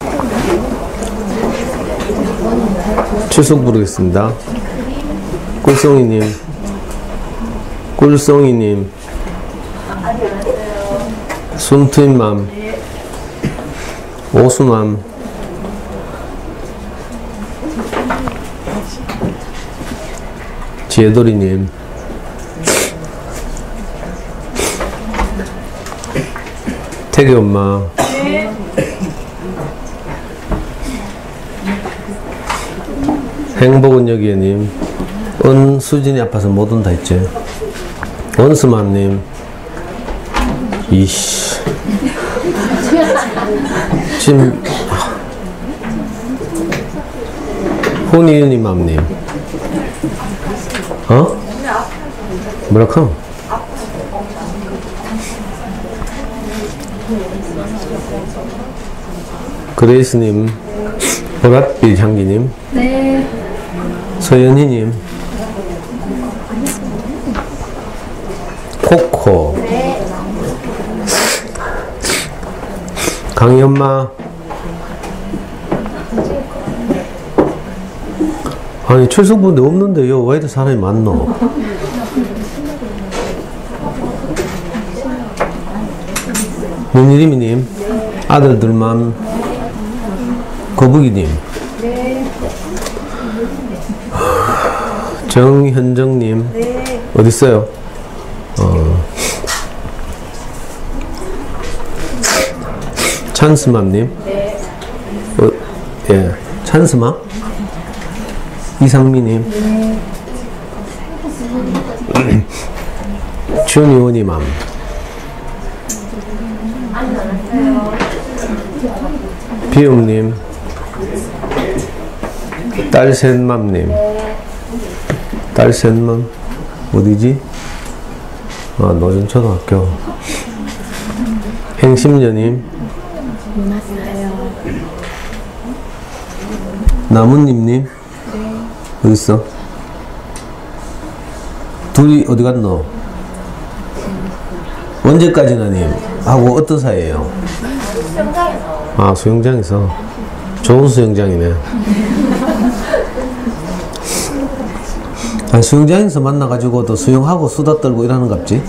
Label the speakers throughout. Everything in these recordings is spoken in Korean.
Speaker 1: 출석 부르겠습니다. 꿀송이님, 꿀송이님, 숨트임맘, 오수맘, 지혜돌이님, 태기엄마, 행복은 여기에님, 은수진이 아파서 못 온다 했지. 원수맘님, 이씨. 지금, 혼이윤이 맘님. 어? 뭐라카? 그레이스님, 보랏빛 향기님.
Speaker 2: 네.
Speaker 1: 서연희님, 코코,
Speaker 2: 네.
Speaker 1: 강희엄마. 아니 출석부인데 없는데요. 왜 이렇게 사람이 많노? 문일이미님, 아들들만. 거북이님, 정현정님,
Speaker 2: 네.
Speaker 1: 어딨어요? 찬스맘님,
Speaker 2: 네.
Speaker 1: 예, 찬스맘? 이상미님,
Speaker 2: 네.
Speaker 1: 준이원이맘, 비움님, 딸셋맘님, 딸셋맘, 어디지? 아, 노전초등학교. 행심녀님, 나무님님, 어딨어? 둘이 어디 갔노? 언제까지나 님? 하고 어떤 사이에요?
Speaker 2: 수영장에서.
Speaker 1: 아, 수영장에서. 좋은 수영장이네. 아, 수영장에서 만나가지고 또 수영하고 수다 떨고 이러는 갑지?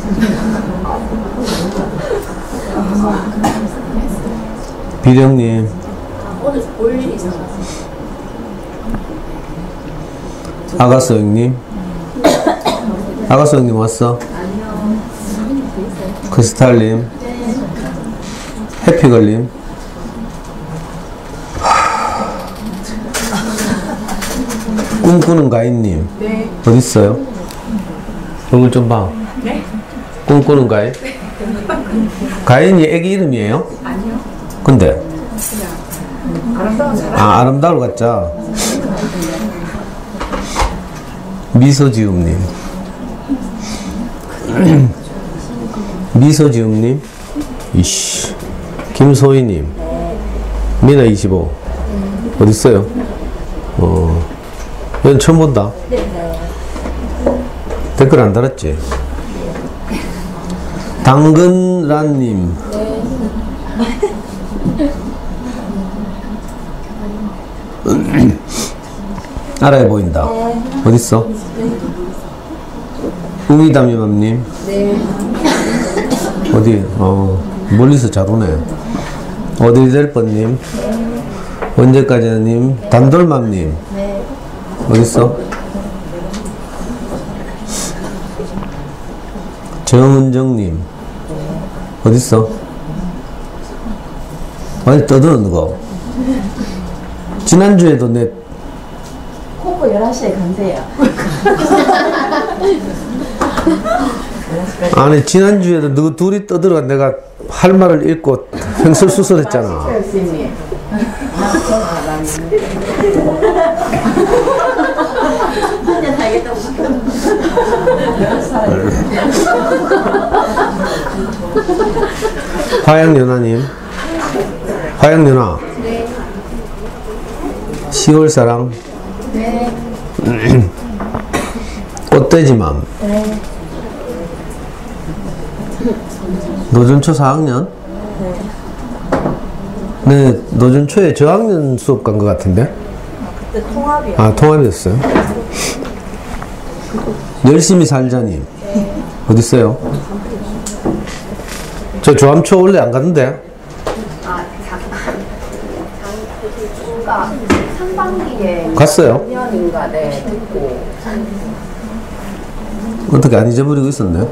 Speaker 1: 비령님,
Speaker 2: 오늘 볼 일이 있어서.
Speaker 1: 아가소영님, 아가소영님 왔어?
Speaker 2: 아니요.
Speaker 1: 크리스탈님, 해피걸님, 꿈꾸는 가인님.
Speaker 2: 네.
Speaker 1: 어딨어요? 얼굴 좀 봐.
Speaker 2: 네?
Speaker 1: 꿈꾸는 가인? 가인이 애기 이름이에요?
Speaker 2: 아니요.
Speaker 1: 근데?
Speaker 2: 아름다운 사람.
Speaker 1: 아, 아름다울 같자. 미소지음님, 미소지음님, 이씨, 김소희님, 미나 25, 어딨어요? 얘는 처음 본다. 댓글 안 달았지? 당근란님, 알아야 보인다. 어딨어? 웅이담이맘님.
Speaker 2: 네.
Speaker 1: 어디? 멀리서 잘 오네. 어디 될 뻔님. 언제까지나님. 단돌맘님.
Speaker 2: 네.
Speaker 1: 어딨어? 정은정님. 어딨어? 아니 떠드는 거. 지난주에도 내
Speaker 2: 코코 11시에 간대요.
Speaker 1: 아니 지난주에도 너 둘이 떠들어가 내가 할 말을 읽고 횡설수설했잖아.
Speaker 2: 교수님. 한잔 하겠다고.
Speaker 1: 화양연아님. 화양연아.
Speaker 2: 네.
Speaker 1: 10월사랑.
Speaker 2: 네.
Speaker 1: 꽃돼지맘.
Speaker 2: 네.
Speaker 1: 노전초 4학년. 네, 노준 초에 저학년 수업 간 것 같은데?
Speaker 2: 그때 통합이요.
Speaker 1: 아, 통합이었어요? 열심히 살자님. 어딨어요? 저 조암초 원래 안 갔는데?
Speaker 2: 상반기에
Speaker 1: 갔어요?
Speaker 2: 2년인가 네 듣고
Speaker 1: 어떻게 안 잊어버리고 있었네?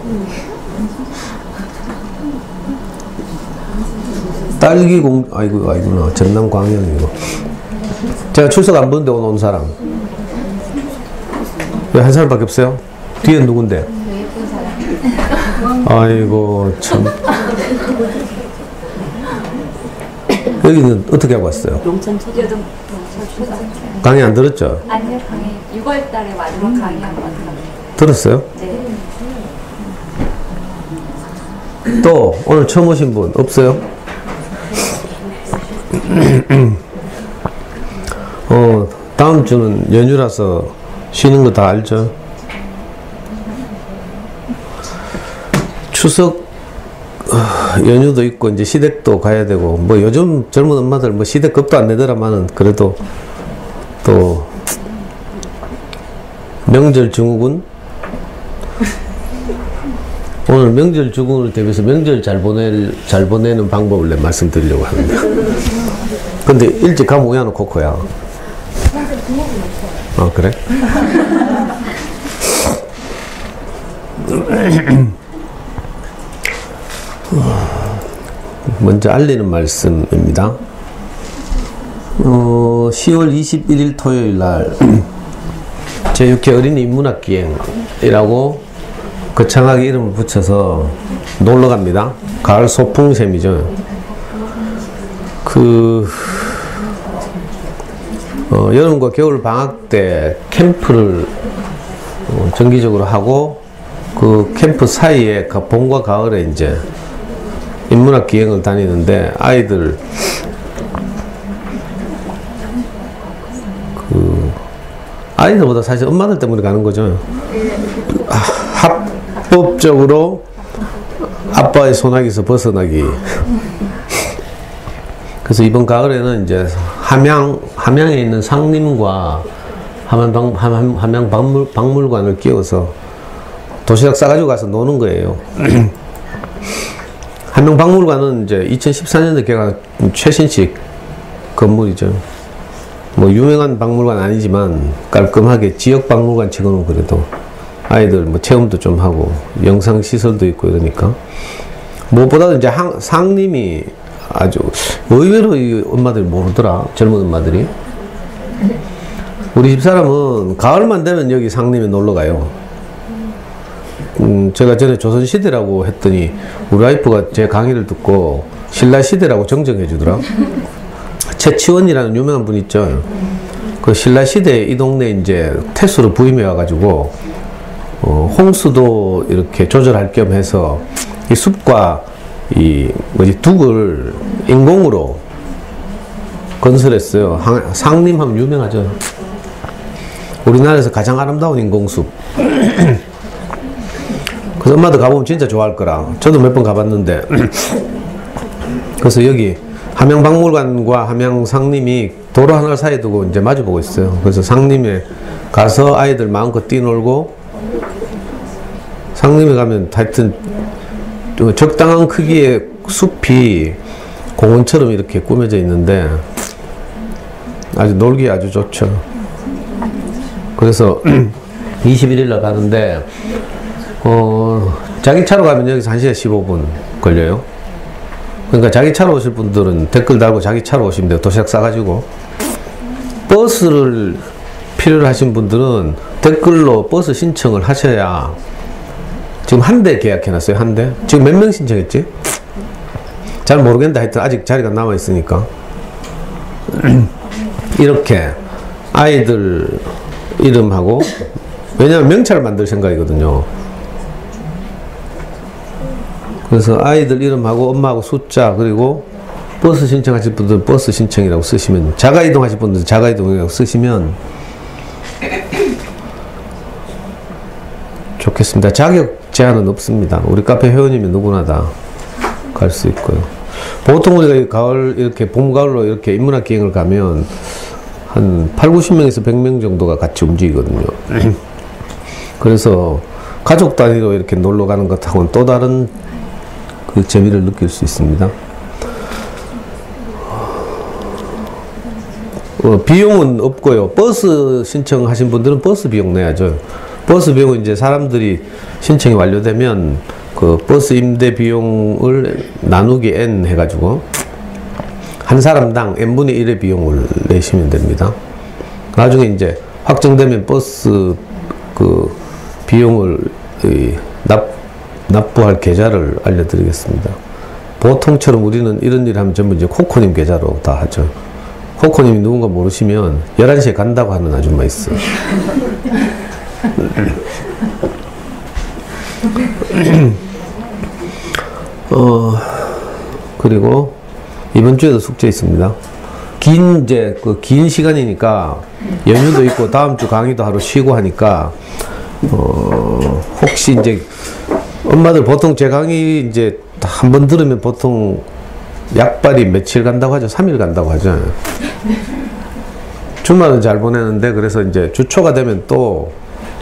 Speaker 1: 아이구나. 전남 광양이고. 제가 출석 안 보는데 오늘 온 사람. 왜 한 사람밖에 없어요? 뒤에 누군데? 아이고, 참. 여기는 어떻게 하고 왔어요?
Speaker 3: 용천 초교등
Speaker 1: 강의 안 들었죠?
Speaker 3: 아니요, 강의 6월 달에 마지막 강의 한번 왔어요.
Speaker 1: 들었어요?
Speaker 3: 네.
Speaker 1: 또 오늘 처음 오신 분 없어요? 다음 주는 연휴라서 쉬는 거 다 알죠? 추석 연휴도 있고 이제 시댁도 가야 되고 뭐 요즘 젊은 엄마들 뭐 시댁 겁도 안 내더라마는 그래도 또 명절 증후군 오늘 명절 증후군을 대비해서 명절 잘 보내는 방법을 말씀드리려고 합니다. 근데 일찍 가면 우야노 코코야. 아 그래? 먼저 알리는 말씀입니다. 10월 21일 토요일 날 제6회 어린이 인문학기행이라고 거창하게 이름을 붙여서 놀러 갑니다. 가을 소풍샘이죠. 여름과 겨울 방학 때 캠프를 정기적으로 하고 그 캠프 사이에 봄과 가을에 이제 인문학 기행을 다니는데 아이들 아이들보다 사실 엄마들 때문에 가는 거죠. 합법적으로 아빠의 손아귀에서 벗어나기. 그래서 이번 가을에는 이제 함양에 있는 상림과 함양 박물관을 끼워서 도시락 싸가지고 가서 노는 거예요. 함양 박물관은 이제 2014년도에 개관한 최신식 건물이죠. 뭐 유명한 박물관 아니지만 깔끔하게 지역 박물관치고는 그래도 아이들 뭐 체험도 좀 하고 영상 시설도 있고 이러니까 무엇보다도 이제 상림이 아주 의외로 이 엄마들이 모르더라. 젊은 엄마들이. 우리 집사람은 가을만 되면 여기 상림에 놀러 가요. 제가 전에 조선시대라고 했더니 우리 와이프가 제 강의를 듣고 신라시대라고 정정해 주더라. 최치원이라는 유명한 분 있죠. 그 신라시대 이 동네 이제 태수로 부임해 와가지고 홍수도 이렇게 조절할 겸 해서 이 숲과 둑을 인공으로 건설했어요. 상림하면 유명하죠. 우리나라에서 가장 아름다운 인공숲. 그래서 엄마도 가보면 진짜 좋아할 거라. 저도 몇 번 가봤는데. 그래서 여기 함양박물관과 함양상림이 도로 하나 사이에 두고 이제 마주보고 있어요. 그래서 상림에 가서 아이들 마음껏 뛰놀고, 상림에 가면 하여튼 적당한 크기의 숲이 공원처럼 이렇게 꾸며져 있는데 아주 놀기 아주 좋죠. 그래서 21일 날 가는데 자기 차로 가면 여기서 1시간 15분 걸려요. 그러니까 자기 차로 오실 분들은 댓글 달고 자기 차로 오시면 돼요. 도시락 싸가지고. 버스를 필요로 하신 분들은 댓글로 버스 신청을 하셔야. 지금 한 대 계약해놨어요. 한 대. 지금 몇 명 신청했지? 잘 모르겠는데 하여튼 아직 자리가 남아있으니까. 이렇게 아이들 이름하고, 왜냐면 명찰을 만들 생각이거든요. 그래서 아이들 이름하고 엄마하고 숫자, 그리고 버스 신청하실 분들은 버스 신청이라고 쓰시면, 자가 이동하실 분들은 자가 이동이라고 쓰시면 좋겠습니다. 자격 제한은 없습니다. 우리 카페 회원이면 누구나 다 갈 수 있고요. 보통 우리가 가을, 이렇게 봄, 가을로 이렇게 인문학 기행을 가면 한 8, 90명에서 100명 정도가 같이 움직이거든요. 그래서 가족 단위로 이렇게 놀러 가는 것하고는 또 다른 그 재미를 느낄 수 있습니다. 비용은 없고요. 버스 신청하신 분들은 버스 비용 내야죠. 버스 비용은 이제 사람들이 신청이 완료되면 그 버스 임대 비용을 나누기 n 해가지고 한 사람당 n분의 1의 비용을 내시면 됩니다. 나중에 이제 확정되면 버스 그 비용을 납부할 계좌를 알려드리겠습니다. 보통처럼 우리는 이런 일 하면 전부 이제 코코님 계좌로 다 하죠. 코코님이 누군가 모르시면 11시에 간다고 하는 아줌마 있어요. 그리고 이번 주에도 숙제 있습니다. 긴 시간이니까 연휴도 있고 다음 주 강의도 하루 쉬고 하니까 혹시 이제 엄마들 보통 제 강의 이제 한 번 들으면 보통 약발이 며칠 간다고 하죠? 3일 간다고 하죠. 주말은 잘 보내는데 그래서 이제 주초가 되면 또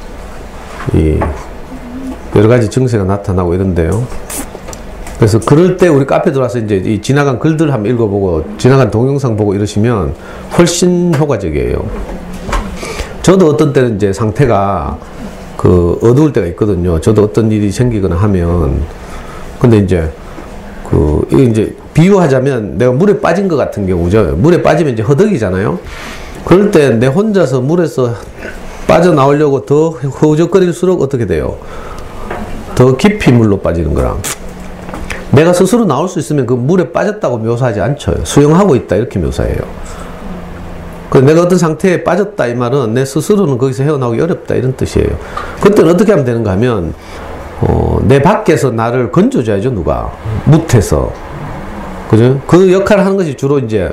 Speaker 1: 여러 가지 증세가 나타나고 이런데요. 그래서 그럴 때 우리 카페 들어와서 이제 이 지나간 글들 한번 읽어보고 지나간 동영상 보고 이러시면 훨씬 효과적이에요. 저도 어떤 때는 이제 상태가 그 어두울 때가 있거든요. 저도 어떤 일이 생기거나 하면 근데 이제 이제 비유하자면 내가 물에 빠진 것 같은 경우죠. 물에 빠지면 이제 허덕이잖아요. 그럴 때 내 혼자서 물에서 빠져나오려고 더 허우적거릴수록 어떻게 돼요? 더 깊이 물로 빠지는 거랑 내가 스스로 나올 수 있으면 그 물에 빠졌다고 묘사하지 않죠. 수영하고 있다 이렇게 묘사해요. 내가 어떤 상태에 빠졌다 이 말은 내 스스로는 거기서 헤어나오기 어렵다 이런 뜻이에요. 그때는 어떻게 하면 되는가 하면 내 밖에서 나를 건져줘야죠. 누가 묻혀서 그죠? 그 역할을 하는 것이 주로 이제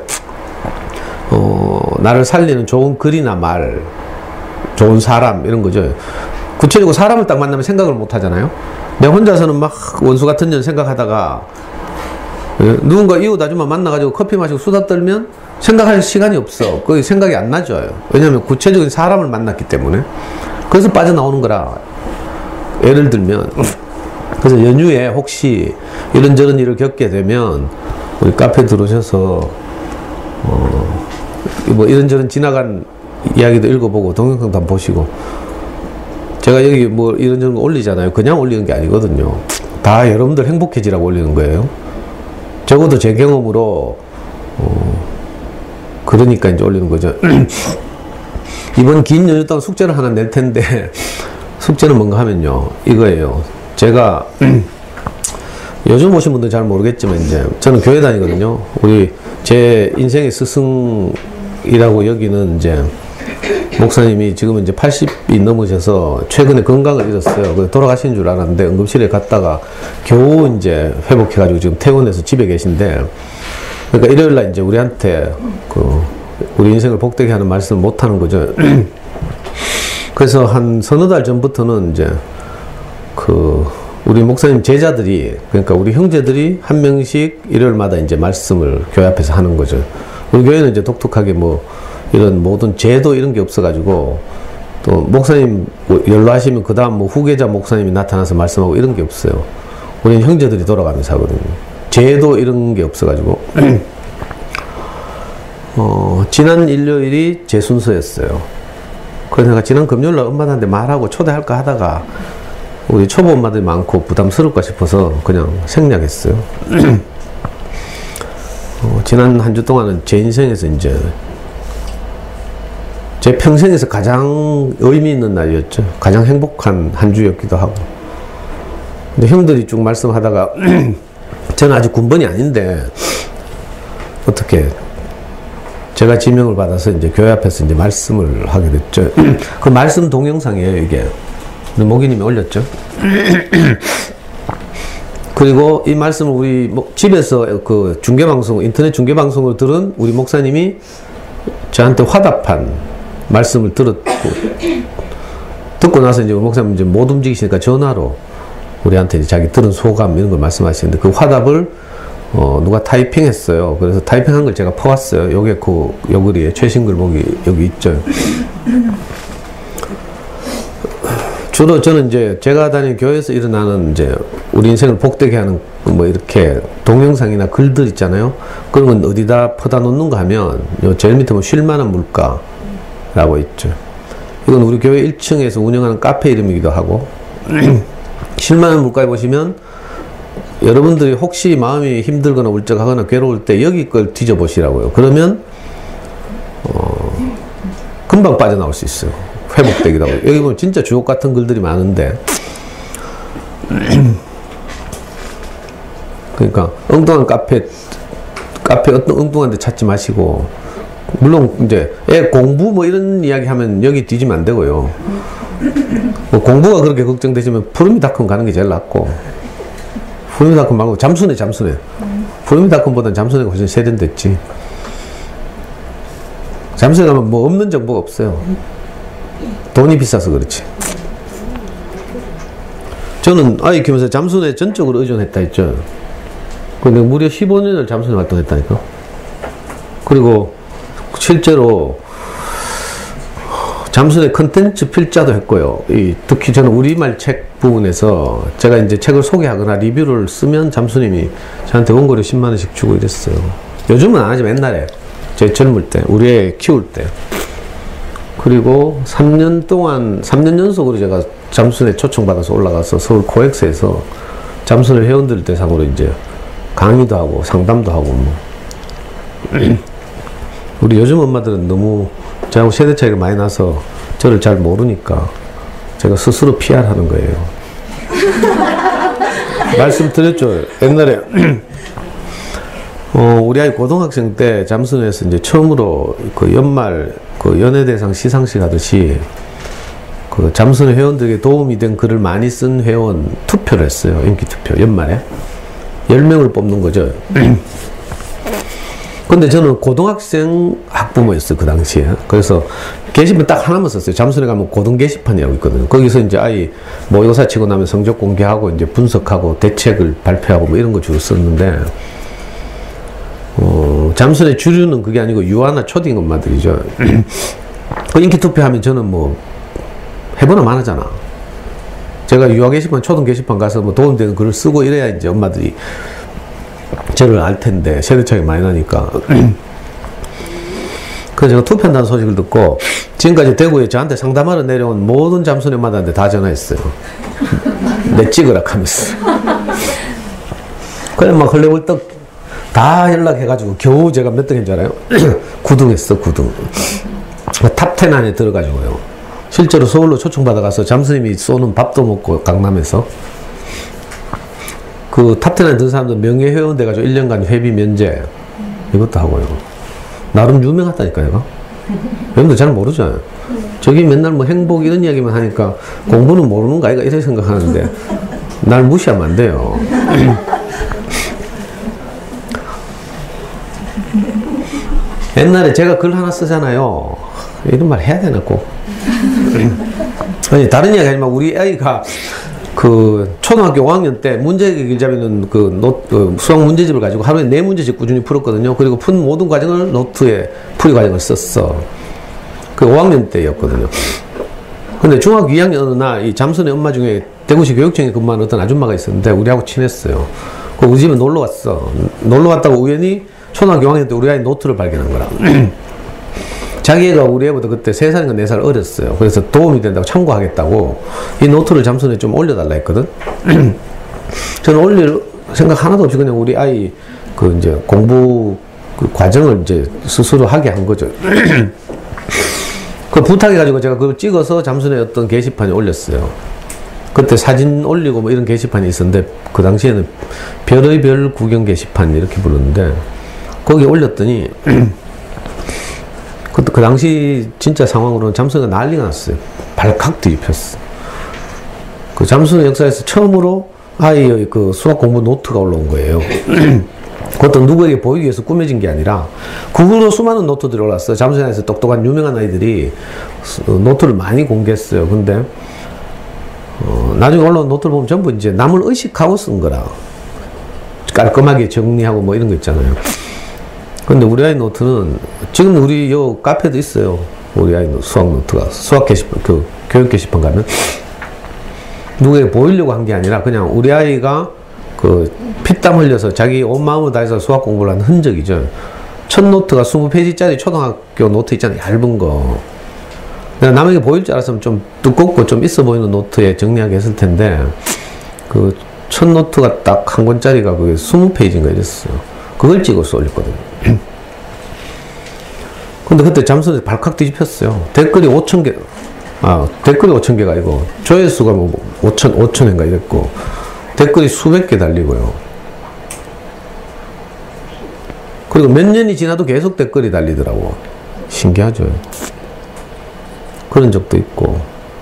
Speaker 1: 나를 살리는 좋은 글이나 말, 좋은 사람 이런 거죠. 구체적으로 사람을 딱 만나면 생각을 못 하잖아요. 내가 혼자서는 막 원수 같은 년 생각하다가 누군가 이웃 아줌마 만나가지고 커피 마시고 수다 떨면 생각할 시간이 없어. 거의 생각이 안 나죠. 왜냐하면 구체적인 사람을 만났기 때문에. 그래서 빠져나오는 거라. 예를 들면 그래서 연휴에 혹시 이런저런 일을 겪게 되면 우리 카페 들어오셔서 뭐 이런저런 지나간 이야기도 읽어보고 동영상도 한번 보시고 제가 여기 뭐 이런저런 거 올리잖아요. 그냥 올리는 게 아니거든요. 다 여러분들 행복해지라고 올리는 거예요. 적어도 제 경험으로 그러니까 이제 올리는 거죠. 이번 긴 연휴 동안 숙제를 하나 낼 텐데 숙제는 뭔가 하면요. 이거예요. 제가 요즘 오신 분들은 잘 모르겠지만 이제 저는 교회 다니거든요. 우리 제 인생의 스승이라고 여기는 이제 목사님이 지금은 이제 80이 넘으셔서 최근에 건강을 잃었어요. 돌아가신 줄 알았는데 응급실에 갔다가 겨우 이제 회복해가지고 지금 퇴원해서 집에 계신데 그러니까 일요일날 이제 우리한테 우리 인생을 복되게 하는 말씀을 못 하는 거죠. 그래서 한 서너 달 전부터는 이제 우리 목사님 제자들이 그러니까 우리 형제들이 한 명씩 일요일마다 이제 말씀을 교회 앞에서 하는 거죠. 우리 교회는 이제 독특하게 뭐 이런 모든 제도 이런 게 없어가지고 또 목사님 연로하시면 그 다음 뭐 후계자 목사님이 나타나서 말씀하고 이런 게 없어요. 우리는 형제들이 돌아가면서 하거든요. 제도 이런 게 없어가지고 지난 일요일이 제 순서였어요. 그래서 내가 지난 금요일날 엄마한테 말하고 초대할까 하다가 우리 초보 엄마들이 많고 부담스러울까 싶어서 그냥 생략했어요. 지난 한 주 동안은 제 인생에서 이제 제 평생에서 가장 의미 있는 날이었죠. 가장 행복한 한 주였기도 하고. 근데 형들이 쭉 말씀하다가 저는 아직 군번이 아닌데 어떻게 제가 지명을 받아서 이제 교회 앞에서 이제 말씀을 하게 됐죠. 그 말씀 동영상이에요, 이게. 모기님이 올렸죠. 그리고 이 말씀을 우리 집에서 그 중계방송, 인터넷 중계방송을 들은 우리 목사님이 저한테 화답한 말씀을 듣고 나서 이제 우리 목사님 이제 못 움직이시니까 전화로 우리한테 이제 자기 들은 소감 이런 걸 말씀하시는데 그 화답을 누가 타이핑했어요. 그래서 타이핑한 걸 제가 퍼왔어요. 요게 그 요글이에요. 최신 글목이 여기 있죠. 주로 저는 이제 제가 다니는 교회에서 일어나는 이제 우리 인생을 복되게 하는 뭐 이렇게 동영상이나 글들 있잖아요. 그런 건 어디다 퍼다 놓는가 하면 요 제일 밑에 뭐 쉴만한 물가라고 있죠. 이건 우리 교회 1층에서 운영하는 카페 이름이기도 하고 쉴만한 물가에 보시면 여러분들이 혹시 마음이 힘들거나 울적하거나 괴로울 때 여기 걸 뒤져보시라고요. 그러면 금방 빠져나올 수 있어요. 회복되기도 하고. 여기 보면 진짜 주옥 같은 글들이 많은데 그러니까 엉뚱한 카페 어떤 엉뚱한 데 찾지 마시고, 물론 이제 애 공부 뭐 이런 이야기 하면 여기 뒤지면 안 되고요. 뭐 공부가 그렇게 걱정되시면 푸르미닷컴 가는 게 제일 낫고, 푸르미닷컴 말고 잠수네. 푸르미닷컴보다는 잠수네가 훨씬 세련됐지. 잠수네 가면 뭐 없는 정보가 없어요. 돈이 비싸서 그렇지. 저는 아이 키우면서 잠수네 전적으로 의존했다 했죠. 근데 무려 15년을 잠수네 활동했다니까. 그리고 실제로 잠수네 컨텐츠 필자도 했고요. 특히 저는 우리말 책 부분에서 제가 이제 책을 소개하거나 리뷰를 쓰면 잠수님이 저한테 원고료 10만원씩 주고 이랬어요. 요즘은 안 하지만 옛날에 제 젊을 때, 우리 애 키울 때. 그리고 3년 연속으로 제가 잠수네 초청받아서 올라가서 서울 코엑스에서 잠수네 회원들 대상으로 이제 강의도 하고 상담도 하고 뭐. 우리 요즘 엄마들은 너무 저하고 세대 차이가 많이 나서 저를 잘 모르니까 제가 스스로 PR 하는 거예요. 말씀드렸죠. 옛날에 우리 아이 고등학생 때 잠수네에서 이제 처음으로 그 연말 그 연예대상 시상식 하듯이 그 잠수네 회원들에게 도움이 된 글을 많이 쓴 회원 투표를 했어요. 인기 투표 연말에 10명을 뽑는 거죠. 근데 저는 고등학생 학부모였어요, 그 당시에. 그래서 게시판 딱 하나만 썼어요. 잠수네 가면 고등 게시판이라고 있거든요. 거기서 이제 아이 모의고사 치고 나면 성적 공개하고 이제 분석하고 대책을 발표하고 뭐 이런 거 주로 썼는데, 잠수네 주류는 그게 아니고 유아나 초딩 엄마들이죠. 그 인기 투표하면 저는 뭐 해보나 마나잖아. 제가 유아 게시판, 초등 게시판 가서 뭐 도움되는 글을 쓰고 이래야 이제 엄마들이 저를 알 텐데 세대 차이가 많이 나니까. 그래서 제가 투표한다는 소식을 듣고 지금까지 대구에 저한테 상담하러 내려온 모든 잠수네 엄마들한테 다 전화했어요. 내 찍으라 하면서. 그래 막 헐레벌떡 다 연락해가지고 겨우 제가 몇 등인 줄 알아요? 9등 했어, 9등. 탑 10 안에 들어가지고요. 실제로 서울로 초청받아가서 잠수님이 쏘는 밥도 먹고 강남에서 그 탑 10 안에 든 사람들 명예회원 돼가지고 1년간 회비 면제 이것도 하고요. 나름 유명하다니까요. 여러분들 잘 모르잖아요. 저기 맨날 뭐 행복 이런 이야기만 하니까 공부는 모르는 거 아이가 이렇게 생각하는데 날 무시하면 안 돼요. 옛날에 제가 글 하나 쓰잖아요. 이런 말 해야 되나 꼭. 아니 다른 이야기 하지만 우리 아이가 그 초등학교 5학년 때 문제기자비는 그 수학 문제집을 가지고 하루에 4문제씩 꾸준히 풀었거든요. 그리고 푼 모든 과정을 노트에 풀이 과정을 썼어. 그 5학년 때였거든요. 근데 중학교 2학년 어느 날 이 잠수네 엄마 중에 대구시 교육청에 근무하는 어떤 아줌마가 있었는데 우리하고 친했어요. 그 우리 집에 놀러 왔어. 놀러 왔다고 우연히 초등학교 5학년 때 우리 아이 노트를 발견한 거라. 자기 애가 우리 애보다 그때 3살인가 4살 어렸어요. 그래서 도움이 된다고 참고하겠다고 이 노트를 잠수네 좀 올려달라 했거든. 저는 올릴 생각 하나도 없이 그냥 우리 아이 그 이제 공부 그 과정을 이제 스스로 하게 한 거죠. 그 부탁해가지고 제가 그걸 찍어서 잠수네 어떤 게시판에 올렸어요. 그때 사진 올리고 뭐 이런 게시판이 있었는데 그 당시에는 별의 별 구경 게시판 이렇게 부르는데 거기에 올렸더니 그 당시 진짜 상황으로는 잠수네가 난리가 났어요. 발칵 뒤집혔어. 그 잠수네 역사에서 처음으로 아이의 그 수학 공부 노트가 올라온 거예요. 그것도 누구에게 보이기 위해서 꾸며진 게 아니라 그 후로 수많은 노트들이 올랐어요. 잠수네에서 똑똑한 유명한 아이들이 노트를 많이 공개했어요. 근데 나중에 올라온 노트를 보면 전부 이제 남을 의식하고 쓴 거라. 깔끔하게 정리하고 뭐 이런 거 있잖아요. 근데 우리 아이 노트는 지금 우리 요 카페도 있어요. 우리 아이 수학 노트가 수학 게시판 그 교육 게시판 가면 누구에게 보이려고 한 게 아니라 그냥 우리 아이가 그 피땀 흘려서 자기 온 마음을 다해서 수학 공부를 한 흔적이죠. 첫 노트가 20페이지짜리 초등학교 노트 있잖아요. 얇은 거. 내가 남에게 보일 줄 알았으면 좀 두껍고 좀 있어 보이는 노트에 정리하게 했을 텐데 그 첫 노트가 딱 한 권짜리가 그게 20페이지인가 이랬어요. 그걸 찍어서 올렸거든요. 근데 그때 잠수를 발칵 뒤집혔어요. 댓글이 5,000개, 댓글이 5,000개가 아니고 조회수가 뭐 5,000회인가 이랬고 댓글이 수백 개 달리고요. 그리고 몇 년이 지나도 계속 댓글이 달리더라고. 신기하죠. 그런 적도 있고.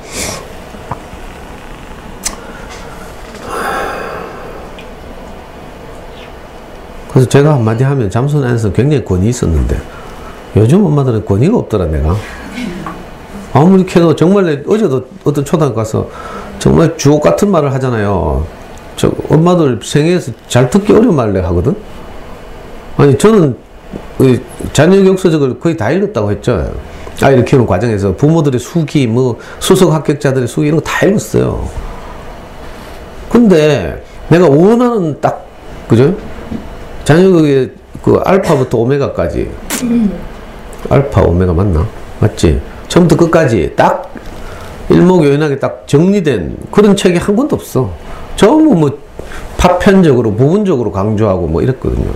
Speaker 1: 그래서 제가 한마디 하면 잠수는 안에서 굉장히 권위 있었는데 요즘 엄마들은 권위가 없더라. 내가 아무리 캐도 정말 어제도 어떤 초등학교 가서 정말 주옥 같은 말을 하잖아요. 저 엄마들 생애에서 잘 듣기 어려운 말을 하거든. 아니 저는 자녀 교육서적을 거의 다 읽었다고 했죠. 아이를 키우는 과정에서 부모들의 수기, 뭐 수석 합격자들의 수기 이런 거 다 읽었어요. 근데 내가 원하는 딱 그죠? 자녀 교육의 그 알파부터 오메가까지 알파 오메가 맞나? 맞지? 처음부터 끝까지 딱 일목요연하게 딱 정리된 그런 책이 한 권도 없어. 전부 뭐 파편적으로 부분적으로 강조하고 뭐 이랬거든요.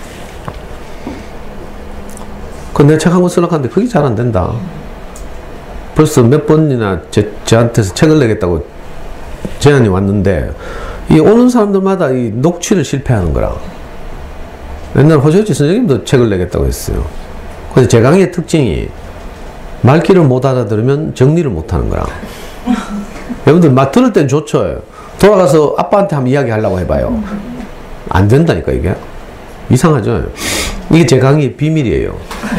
Speaker 1: 그 내 책 한 권 쓰려고 하는데 그게 잘 안 된다. 벌써 몇 번이나 저한테서 책을 내겠다고 제안이 왔는데 이 오는 사람들마다 이 녹취를 실패하는 거라. 옛날 호시오치 선생님도 책을 내겠다고 했어요. 그래서 제 강의의 특징이 말귀를 못 알아들으면 정리를 못 하는 거라. 여러분들 막 들을 땐 좋죠. 돌아가서 아빠한테 한번 이야기하려고 해봐요. 안 된다니까 이게. 이상하죠. 이게 제 강의의 비밀이에요.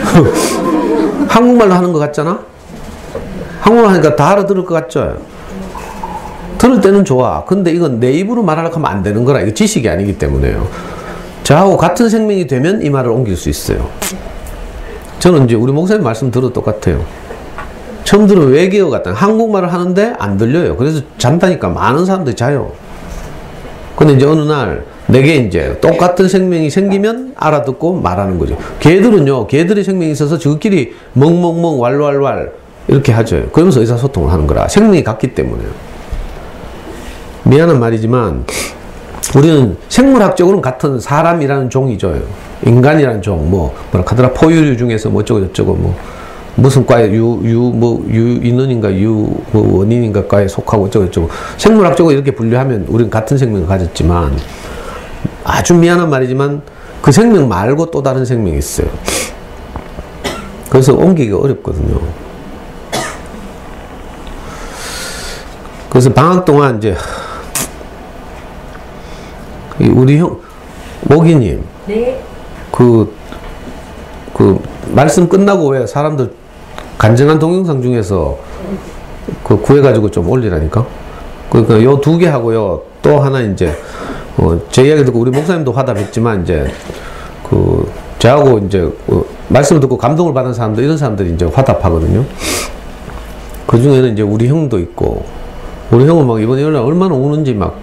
Speaker 1: 한국말로 하는 것 같잖아? 한국말 하니까 다 알아들을 것 같죠? 들을 때는 좋아. 근데 이건 내 입으로 말하려고 하면 안 되는 거라. 이거 지식이 아니기 때문에요. 저하고 같은 생명이 되면 이 말을 옮길 수 있어요. 저는 이제 우리 목사님 말씀 들어도 똑같아요. 처음 들으면 외계어 같다. 한국말을 하는데 안 들려요. 그래서 잔다니까 많은 사람들이 자요. 근데 이제 어느 날 내게 이제 똑같은 생명이 생기면 알아듣고 말하는 거죠. 개들은요, 개들의 생명이 있어서 저끼리 멍멍멍 왈왈왈 이렇게 하죠. 그러면서 의사소통을 하는 거라. 생명이 같기 때문에요. 미안한 말이지만 우리는 생물학적으로는 같은 사람이라는 종이죠. 인간이라는 종, 뭐라 하더라, 포유류 중에서 뭐 어쩌고 저쩌고 뭐 무슨 과에 유인원인가 뭐 원인인가 과에 속하고 어쩌고 저쩌고 생물학적으로 이렇게 분류하면 우리는 같은 생명을 가졌지만 아주 미안한 말이지만 그 생명 말고 또 다른 생명이 있어요. 그래서 옮기기가 어렵거든요. 그래서 방학 동안 이제 우리 형 모기님,
Speaker 2: 네.
Speaker 1: 그 말씀 끝나고 왜 사람들 간증한 동영상 중에서 그 구해가지고 좀 올리라니까. 그러니까 요 2개 하고요. 또 하나 이제 제 이야기 듣고 우리 목사님도 화답했지만 이제 저하고 이제 말씀을 듣고 감동을 받은 사람들 이런 사람들이 이제 화답하거든요. 그 중에는 이제 우리 형도 있고 우리 형은 막 이번에 연락 얼마나 우는지 막.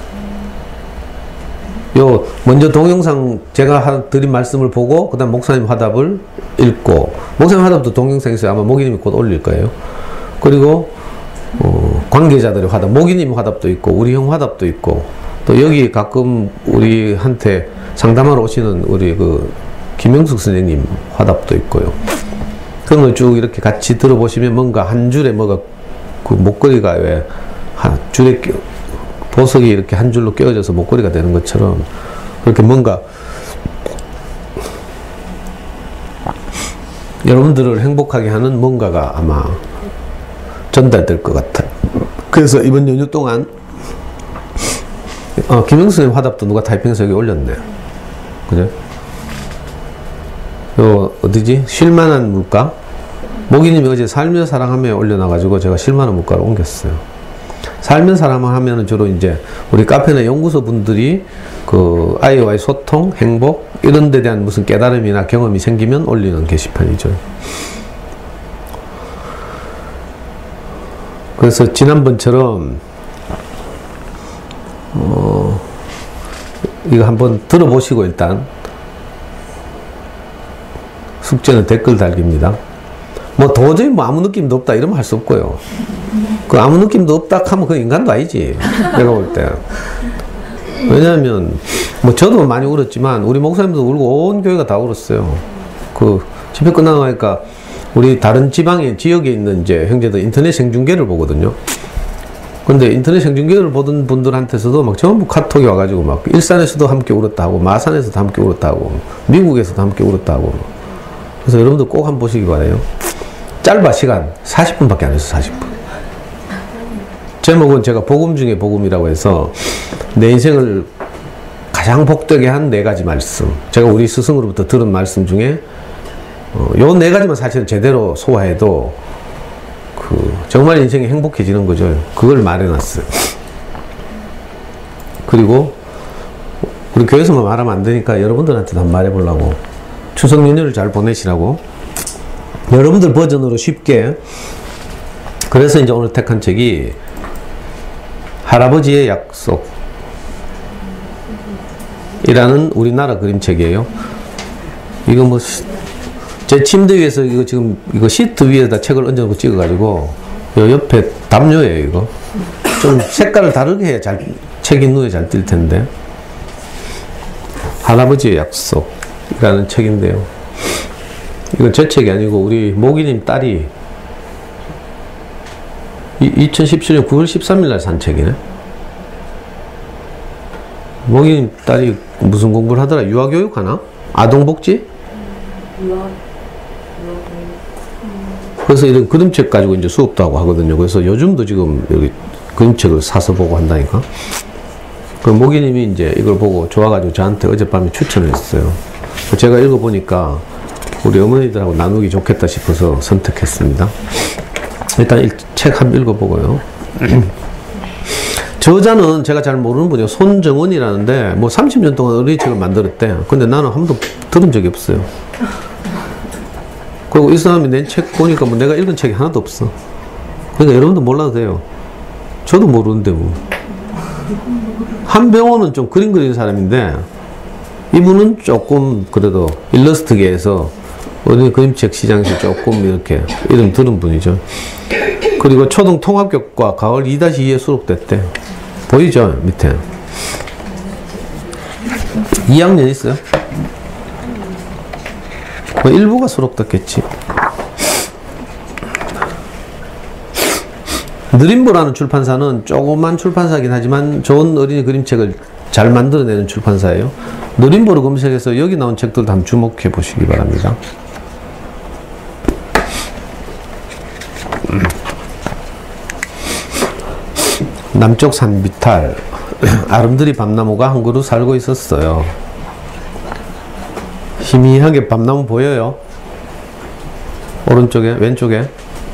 Speaker 1: 먼저 동영상 제가 드린 말씀을 보고, 그 다음 목사님 화답을 읽고, 목사님 화답도 동영상이 있어요. 아마 모기님이 곧 올릴 거예요. 그리고, 관계자들의 화답, 모기님 화답도 있고, 우리 형 화답도 있고, 또 여기 가끔 우리한테 상담하러 오시는 우리 김영숙 선생님 화답도 있고요. 그런 걸 쭉 이렇게 같이 들어보시면 뭔가 한 줄에 뭐가 목걸이가 왜 한 줄에 보석이 이렇게 한 줄로 껴져서 목걸이가 되는 것처럼 그렇게 뭔가 여러분들을 행복하게 하는 뭔가가 아마 전달될 것 같아요. 그래서 이번 연휴 동안 김영수님 화답도 누가 타이핑해서 여기 올렸네. 그죠? 어디지? 쉴만한 물가? 모기님이 어제 살며 사랑하며 올려놔가지고 제가 쉴만한 물가로 옮겼어요. 살면 사람을 하면은 주로 이제 우리 카페나 연구소 분들이 그 아이와의 소통, 행복 이런 데 대한 무슨 깨달음이나 경험이 생기면 올리는 게시판이죠. 그래서 지난번처럼 이거 한번 들어보시고 일단 숙제는 댓글 달기입니다. 뭐 도저히 뭐 아무 느낌도 없다 이러면 할 수 없고요. 그 아무 느낌도 없다 하면 그 인간도 아니지. 내가 볼 때. 왜냐하면 뭐 저도 많이 울었지만 우리 목사님도 울고 온 교회가 다 울었어요. 그 집회 끝나고 나니까 우리 다른 지방에 지역에 있는 이제 형제들 인터넷 생중계를 보거든요. 근데 인터넷 생중계를 보던 분들한테서도 막 전부 카톡이 와가지고 막 일산에서도 함께 울었다 하고 마산에서도 함께 울었다 하고 미국에서도 함께 울었다 하고. 그래서 여러분들 꼭 한번 보시기 바라요. 짧아 시간 40분밖에 안 했어. 40분. 제목은 제가 복음 중에 복음이라고 해서 내 인생을 가장 복되게 한 4가지 말씀, 제가 우리 스승으로부터 들은 말씀 중에 요 4가지만 사실은 제대로 소화해도 정말 인생이 행복해지는 거죠. 그걸 말해놨어요. 그리고 우리 교회에서만 말하면 안 되니까 여러분들한테도 한번 말해보려고, 추석 연휴를 잘 보내시라고 여러분들 버전으로 쉽게. 그래서 이제 오늘 택한 책이 할아버지의 약속 이라는 우리나라 그림책이에요. 이거 뭐 제 침대 위에서 이거 지금 이거 시트 위에다 책을 얹어놓고 찍어가지고 요 옆에 담요예요. 이거 좀 색깔을 다르게 해야 책이 눈에 잘 띌 텐데. 할아버지의 약속이라는 책인데요. 이건 제 책이 아니고 우리 모기님 딸이 2017년 9월 13일 날 산 책이네. 모기님 딸이 무슨 공부를 하더라? 유아교육 하나? 아동복지? 그래서 이런 그림책 가지고 이제 수업도 하고 하거든요. 그래서 요즘도 지금 여기 그림책을 사서 보고 한다니까. 그 모기님이 이제 이걸 보고 좋아가지고 저한테 어젯밤에 추천을 했어요. 제가 읽어보니까 우리 어머니들하고 나누기 좋겠다 싶어서 선택했습니다. 일단 이 책 한번 읽어보고요. 저자는 제가 잘 모르는 분이에요. 손정은이라는데 뭐 30년 동안 어린이책을 만들었대. 근데 나는 한 번도 들은 적이 없어요. 그리고 이 사람이 낸 책 보니까 뭐 내가 읽은 책이 하나도 없어. 그러니까 여러분도 몰라도 돼요. 저도 모르는데 뭐. 한병호는 좀 그림 그리는 사람인데 이분은 조금 그래도 일러스트계에서 어린이 그림책 시장에서 조금 이렇게 이름 들은 분이죠. 그리고 초등 통합교과 가을 2-2에 수록됐대. 보이죠? 밑에 2학년 있어요? 뭐 일부가 수록됐겠지. 느림보라는 출판사는 조그만 출판사긴 하지만 좋은 어린이 그림책을 잘 만들어내는 출판사예요. 느림보를 검색해서 여기 나온 책들도 한번 주목해 보시기 바랍니다. 남쪽 산비탈. 아름드리 밤나무가 한 그루 살고 있었어요. 희미하게 밤나무 보여요? 오른쪽에, 왼쪽에.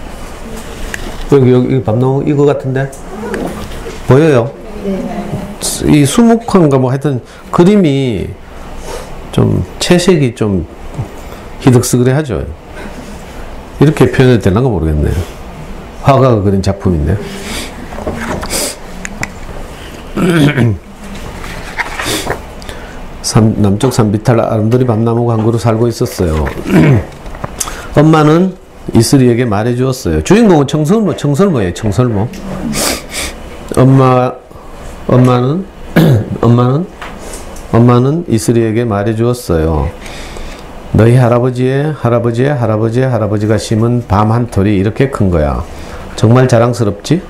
Speaker 1: 여기 밤나무 이거 같은데? 보여요? 이 수묵화인가 뭐 하여튼 그림이 좀 채색이 좀 희득스그레 하죠. 이렇게 표현해도 되나 모르겠네요. 화가가 그린 작품인데. 남쪽 산비탈 아름드리 밤나무가 한 그루 살고 있었어요. 엄마는 이슬이에게 말해 주었어요. 주인공은 청설모예요. 청설모. 엄마는 이슬이에게 말해 주었어요. 너희 할아버지가 심은 밤 한 톨이 이렇게 큰 거야. 정말 자랑스럽지?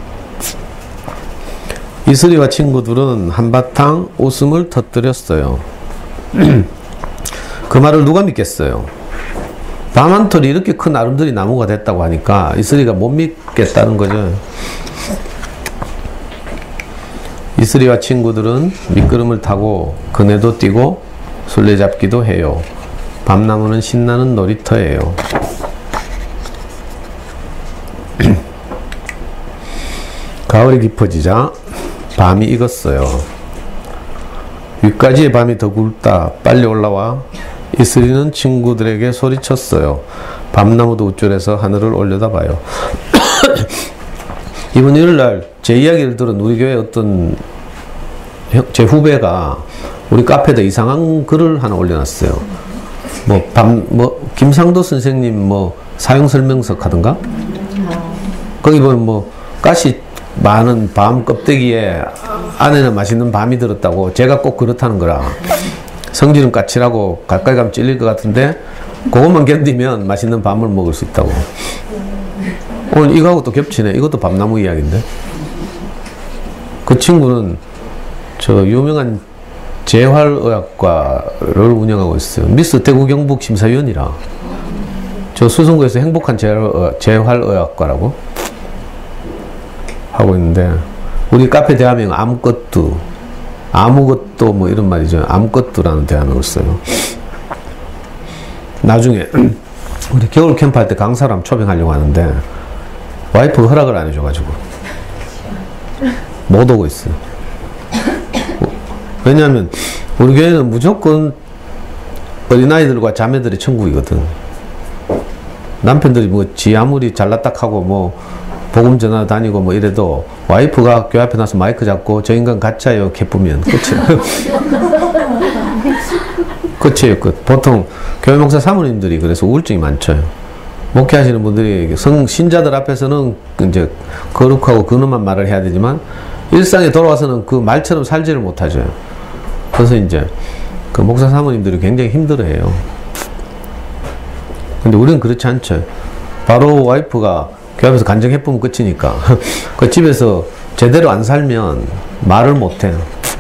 Speaker 1: 이슬이와 친구들은 한바탕 웃음을 터뜨렸어요. 그 말을 누가 믿겠어요? 밤 한 톨이 이렇게 큰 아름드리 나무가 됐다고 하니까 이슬이가 못 믿겠다는 거죠. 이슬이와 친구들은 미끄럼을 타고 그네도 뛰고 술래잡기도 해요. 밤나무는 신나는 놀이터예요. 가을이 깊어지자 밤이 익었어요. 위까지의 밤이 더 굵다. 빨리 올라와. 이슬이는 친구들에게 소리쳤어요. 밤나무도 우쭐해서 하늘을 올려다봐요. 이번 일요일날 제 이야기를 들은 우리 교회 어떤 제 후배가 우리 카페에다 이상한 글을 하나 올려놨어요. 김상도 선생님 사용 설명서 카던가? 거기 보면 가시 많은 밤 껍데기에 안에는 맛있는 밤이 들었다고. 제가 꼭 그렇다는 거라. 성질은 까칠하고 가까이 가면 찔릴 것 같은데 그것만 견디면 맛있는 밤을 먹을 수 있다고. 오늘 이거하고 또 겹치네. 이것도 밤나무 이야기인데. 그 친구는 저 유명한 재활의학과를 운영하고 있어요. 미스 대구 경북 심사위원이라. 저 수성구에서 행복한 재활의학과라고 하고 있는데, 우리 카페 대화명 아무것도 이런 말이죠. 아무것도라는 대화명을 써요. 나중에 우리 겨울 캠프 할 때 강사람 초빙하려고 하는데 와이프가 허락을 안 해줘가지고 못 오고 있어요. 왜냐하면 우리 교회는 무조건 어린아이들과 자매들의 천국이거든. 남편들이 지 아무리 잘났다 하고 복음 전화 다니고 이래도 와이프가 교회 앞에 나서 마이크 잡고 저 인간 가짜요 개쁘면 끝이에요. 끝이에요, 끝. 보통 교회 목사 사모님들이 그래서 우울증이 많죠. 목회하시는 분들이 신자들 앞에서는 이제 거룩하고 근엄한 말을 해야 되지만 일상에 돌아와서는 그 말처럼 살지를 못하죠. 그래서 이제 그 목사 사모님들이 굉장히 힘들어해요. 근데 우리는 그렇지 않죠. 바로 와이프가 교회 앞에서 간증해보면 끝이니까. 그 집에서 제대로 안 살면 말을 못해요.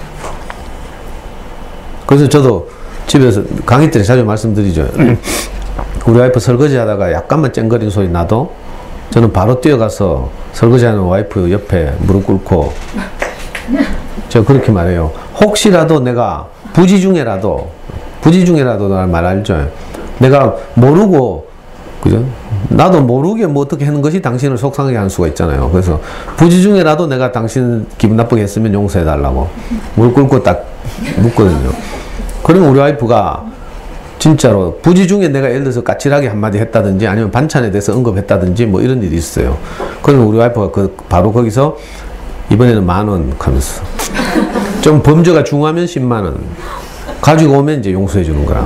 Speaker 1: 그래서 저도 집에서 강의 때 자주 말씀드리죠. 우리 와이프 설거지 하다가 약간만 쨍거리는 소리 나도 저는 바로 뛰어가서 설거지하는 와이프 옆에 무릎 꿇고 제가 그렇게 말해요. 혹시라도 내가 부지 중에라도 말 알죠. 내가 모르고, 그죠? 나도 모르게 어떻게 하는 것이 당신을 속상하게 하는 수가 있잖아요. 그래서 부지 중에라도 내가 당신 기분 나쁘게 했으면 용서해 달라고 무릎 꿇고 딱 묻거든요. 그러면 우리 와이프가 진짜로 부지 중에 내가 예를 들어서 까칠하게 한마디 했다든지 아니면 반찬에 대해서 언급했다든지 이런 일이 있어요. 그러면 우리 와이프가 바로 거기서 이번에는 10,000원 하면서 좀 범죄가 중하면 100,000원 가지고 오면 이제 용서해 주는 거라.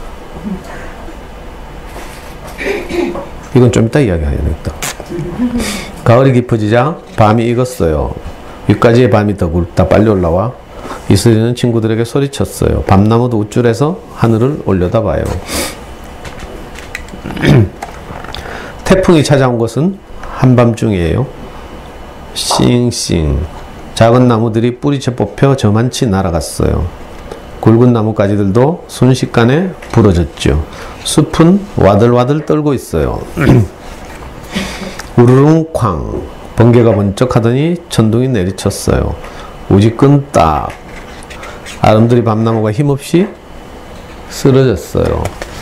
Speaker 1: 이건 좀 이따 이야기해야겠다. 가을이 깊어지자 밤이 익었어요. 위까지의 밤이 더 굵다. 빨리 올라와. 이슬이는 친구들에게 소리쳤어요. 밤나무도 우쭐해서 하늘을 올려다봐요. 태풍이 찾아온 것은 한밤중이에요. 싱싱. 작은 나무들이 뿌리채 뽑혀 저만치 날아갔어요. 굵은 나뭇가지들도 순식간에 부러졌죠. 숲은 와들와들 떨고 있어요. 우르릉 쾅. 번개가 번쩍하더니 천둥이 내리쳤어요. 우지끈 딱. 아름드리 밤나무가 힘없이 쓰러졌어요.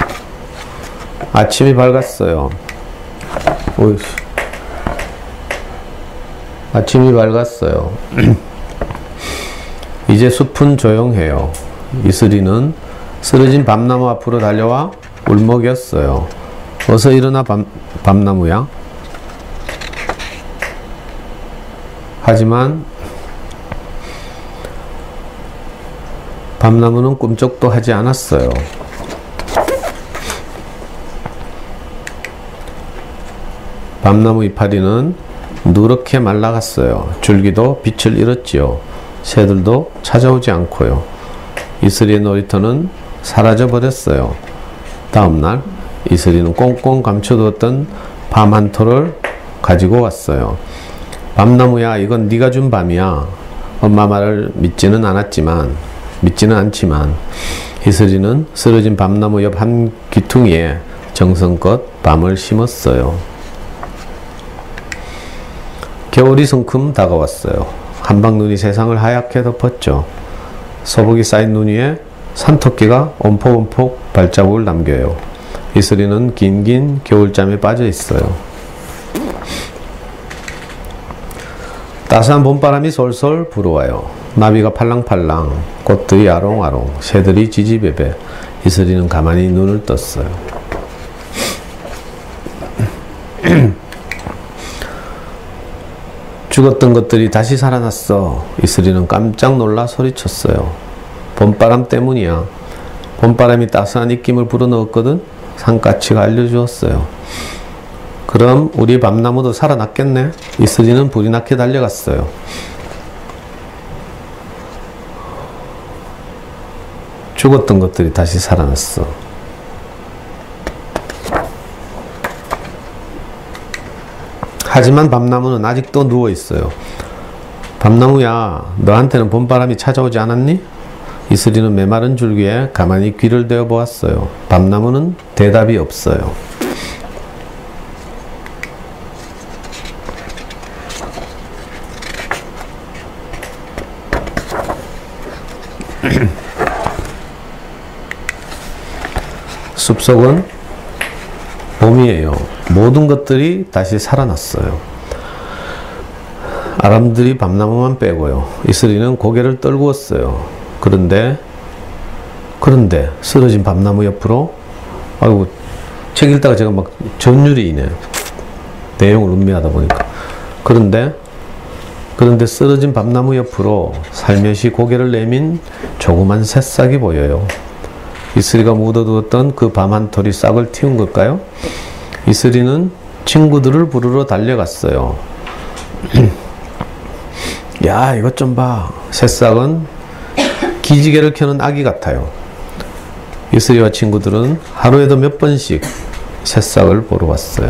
Speaker 1: 아침이 밝았어요. 오이씨. 아침이 밝았어요. 이제 숲은 조용해요. 이슬이는 쓰러진 밤나무 앞으로 달려와 울먹였어요. 어서 일어나 밤나무야. 하지만 밤나무는 꿈쩍도 하지 않았어요. 밤나무 이파리는 누렇게 말라갔어요. 줄기도 빛을 잃었지요. 새들도 찾아오지 않고요. 이슬이의 놀이터는 사라져 버렸어요. 다음날 이슬이는 꽁꽁 감춰두었던 밤 한 톨을 가지고 왔어요. 밤나무야, 이건 네가 준 밤이야. 엄마 말을 믿지는 않지만 이슬이는 쓰러진 밤나무 옆 한 귀퉁이에 정성껏 밤을 심었어요. 겨울이 성큼 다가왔어요. 한방눈이 세상을 하얗게 덮었죠. 서복이 쌓인 눈 위에 산토끼가 엄폭엄폭 발자국을 남겨요. 이슬이는 긴긴 겨울잠에 빠져 있어요. 따스한 봄바람이 솔솔 불어와요. 나비가 팔랑팔랑, 꽃들이 아롱아롱, 새들이 지지배배. 이슬이는 가만히 눈을 떴어요. 죽었던 것들이 다시 살아났어. 이슬이는 깜짝 놀라 소리쳤어요. 봄바람 때문이야. 봄바람이 따스한 입김을 불어넣었거든. 산까치가 알려주었어요. 그럼 우리 밤나무도 살아났겠네. 이슬이는 불이 나게 달려갔어요. 죽었던 것들이 다시 살아났어. 하지만 밤나무는 아직도 누워있어요. 밤나무야, 너한테는 봄바람이 찾아오지 않았니? 이슬이는 메마른 줄기에 가만히 귀를 대어 보았어요. 밤나무는 대답이 없어요. 숲속은 봄이에요. 모든 것들이 다시 살아났어요. 아람들이 밤나무만 빼고요. 이슬이는 고개를 떨구었어요. 그런데 쓰러진 밤나무 옆으로, 아이고, 책 읽다가 제가 막 전율이네. 내용을 음미하다 보니까. 그런데 쓰러진 밤나무 옆으로 살며시 고개를 내민 조그만 새싹이 보여요. 이슬이가 묻어두었던 그 밤 한 톨이 싹을 틔운 걸까요? 이슬이는 친구들을 부르러 달려갔어요. 야, 이것 좀 봐. 새싹은 기지개를 켜는 아기 같아요. 이슬이와 친구들은 하루에도 몇 번씩 새싹을 보러 왔어요.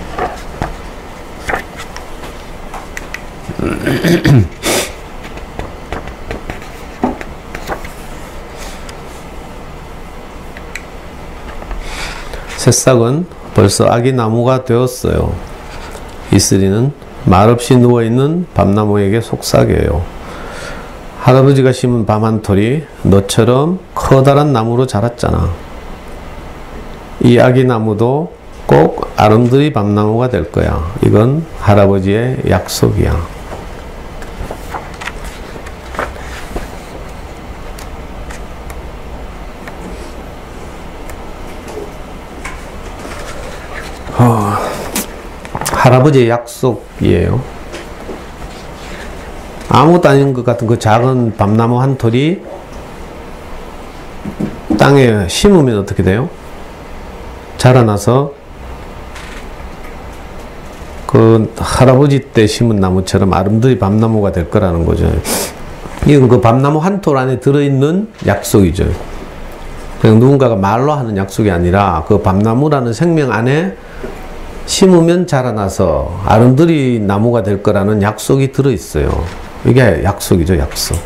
Speaker 1: 새싹은 벌써 아기 나무가 되었어요. 이슬이는 말없이 누워있는 밤나무에게 속삭여요. 할아버지가 심은 밤 한 톨이 너처럼 커다란 나무로 자랐잖아. 이 아기 나무도 꼭 아름드리 밤나무가 될 거야. 이건 할아버지의 약속이야. 할아버지의 약속이에요. 아무것도 아닌 것 같은 그 작은 밤나무 한 톨이 땅에 심으면 어떻게 돼요? 자라나서 그 할아버지 때 심은 나무처럼 아름드리 밤나무가 될 거라는 거죠. 이건 그 밤나무 한 톨 안에 들어있는 약속이죠. 그냥 누군가가 말로 하는 약속이 아니라 그 밤나무라는 생명 안에 심으면 자라나서 아름드리 나무가 될 거라는 약속이 들어있어요. 이게 약속이죠, 약속.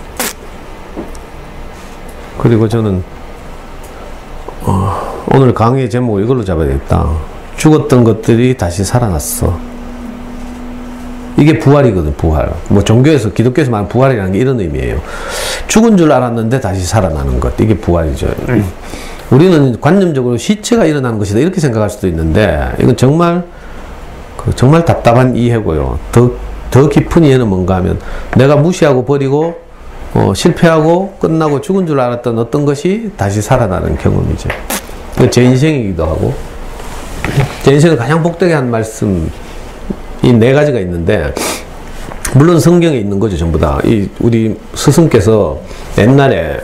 Speaker 1: 그리고 저는 오늘 강의의 제목을 이걸로 잡아야 되겠다. 죽었던 것들이 다시 살아났어. 이게 부활이거든, 부활. 뭐 종교에서, 기독교에서 말하는 부활이라는 게 이런 의미예요. 죽은 줄 알았는데 다시 살아나는 것. 이게 부활이죠. 우리는 관념적으로 시체가 일어나는 것이다 이렇게 생각할 수도 있는데 이건 정말 답답한 이해고요. 더 깊은 이해는 뭔가 하면 내가 무시하고 버리고 실패하고 끝나고 죽은 줄 알았던 어떤 것이 다시 살아나는 경험이죠. 제 인생이기도 하고 제 인생을 가장 복되게 한 말씀이 4가지가 있는데 물론 성경에 있는 거죠, 전부 다. 우리 스승께서 옛날에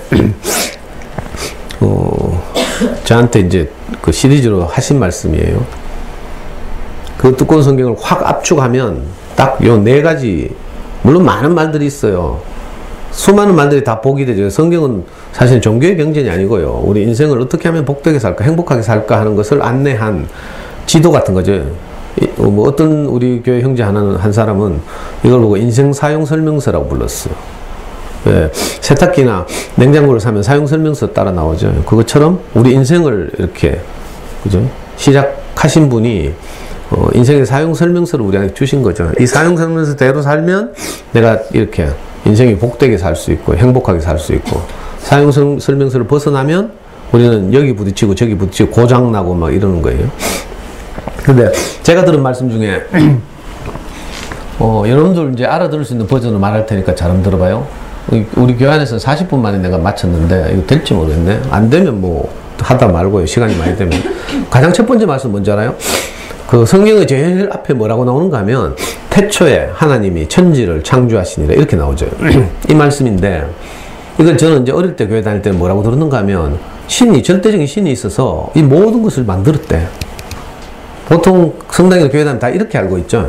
Speaker 1: 저한테 이제 그 시리즈로 하신 말씀이에요. 그 두꺼운 성경을 확 압축하면 딱 요 4가지, 물론 많은 말들이 있어요. 수많은 말들이 다 복이 되죠. 성경은 사실 종교의 경전이 아니고요. 우리 인생을 어떻게 하면 복되게 살까, 행복하게 살까 하는 것을 안내한 지도 같은 거죠. 뭐 어떤 우리 교회 형제 한 사람은 이걸 보고 인생 사용 설명서라고 불렀어요. 예, 세탁기나 냉장고를 사면 사용 설명서 따라 나오죠. 그것처럼 우리 인생을 이렇게, 그죠? 시작하신 분이 인생의 사용 설명서를 우리한테 주신 거죠. 이 사용 설명서대로 살면 내가 이렇게 인생이 복되게 살 수 있고 행복하게 살 수 있고, 사용 설명서를 벗어나면 우리는 여기 부딪히고 저기 부딪히고 고장나고 막 이러는 거예요. 근데 제가 들은 말씀 중에 여러분들 이제 알아들을 수 있는 버전으로 말할 테니까 잘 한번 들어봐요. 우리 교회 안에서 40분 만에 내가 마쳤는데 이거 될지 모르겠네. 안 되면 뭐 하다 말고요. 시간이 많이 되면. 가장 첫 번째 말씀 뭔지 알아요? 그 성경의 제일 앞에 뭐라고 나오는가 하면 태초에 하나님이 천지를 창조하시니라 이렇게 나오죠. 이 말씀인데 이걸 저는 이제 어릴 때 교회 다닐 때 뭐라고 들었는가 하면 신이, 절대적인 신이 있어서 이 모든 것을 만들었대. 보통 성당이나 교회 다니면 다 이렇게 알고 있죠.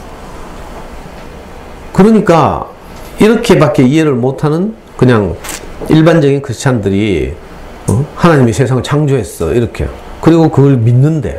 Speaker 1: 그러니까 이렇게밖에 이해를 못하는 그냥 일반적인 크리스찬들이 하나님이 세상을 창조했어 이렇게. 그리고 그걸 믿는데,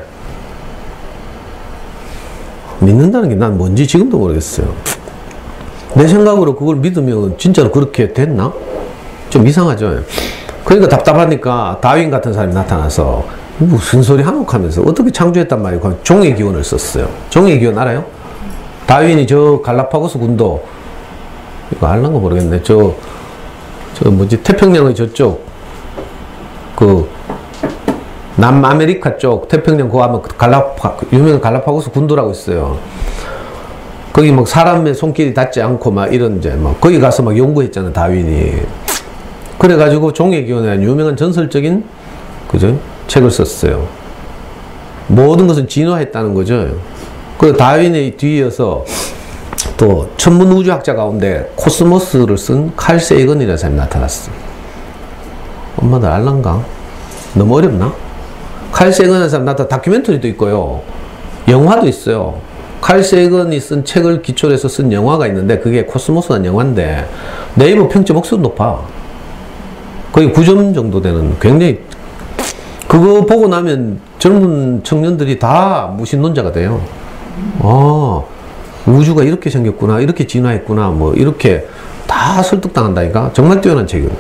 Speaker 1: 믿는다는 게 난 뭔지 지금도 모르겠어요. 내 생각으로 그걸 믿으면 진짜로 그렇게 됐나? 좀 이상하죠. 그러니까 답답하니까 다윈 같은 사람이 나타나서 무슨 소리 한옥하면서 어떻게 창조했단 말이에요. 종의 기원을 썼어요. 종의 기원 알아요? 다윈이 저 갈라파고스 군도, 이거 알란가 모르겠네. 저 뭐지, 태평양의 저쪽, 그 남아메리카 쪽 태평양 그거 하면 유명한 갈라파고스 군도라고 있어요. 거기 막 사람의 손길이 닿지 않고 막 이런 이제 막 거기 가서 막 연구했잖아 다윈이. 그래가지고 종의 기원에 대한 유명한 전설적인 그죠 책을 썼어요. 모든 것은 진화했다는 거죠. 그 다윈의 뒤이어서 또 천문 우주학자 가운데 코스모스를 쓴 칼 세이건이라는 사람이 나타났어. 엄마들 알란가? 너무 어렵나? 칼 세이건이라는 사람 나타나 다큐멘터리도 있고요. 영화도 있어요. 칼 세이건이 쓴 책을 기초로 해서 쓴 영화가 있는데 그게 코스모스라는 영화인데 네이버 평점 억수로 높아. 거의 9점 정도 되는 굉장히, 그거 보고 나면 젊은 청년들이 다 무신론자가 돼요. 아, 우주가 이렇게 생겼구나, 이렇게 진화했구나, 뭐 이렇게 다 설득당한다니까. 정말 뛰어난 책이에요.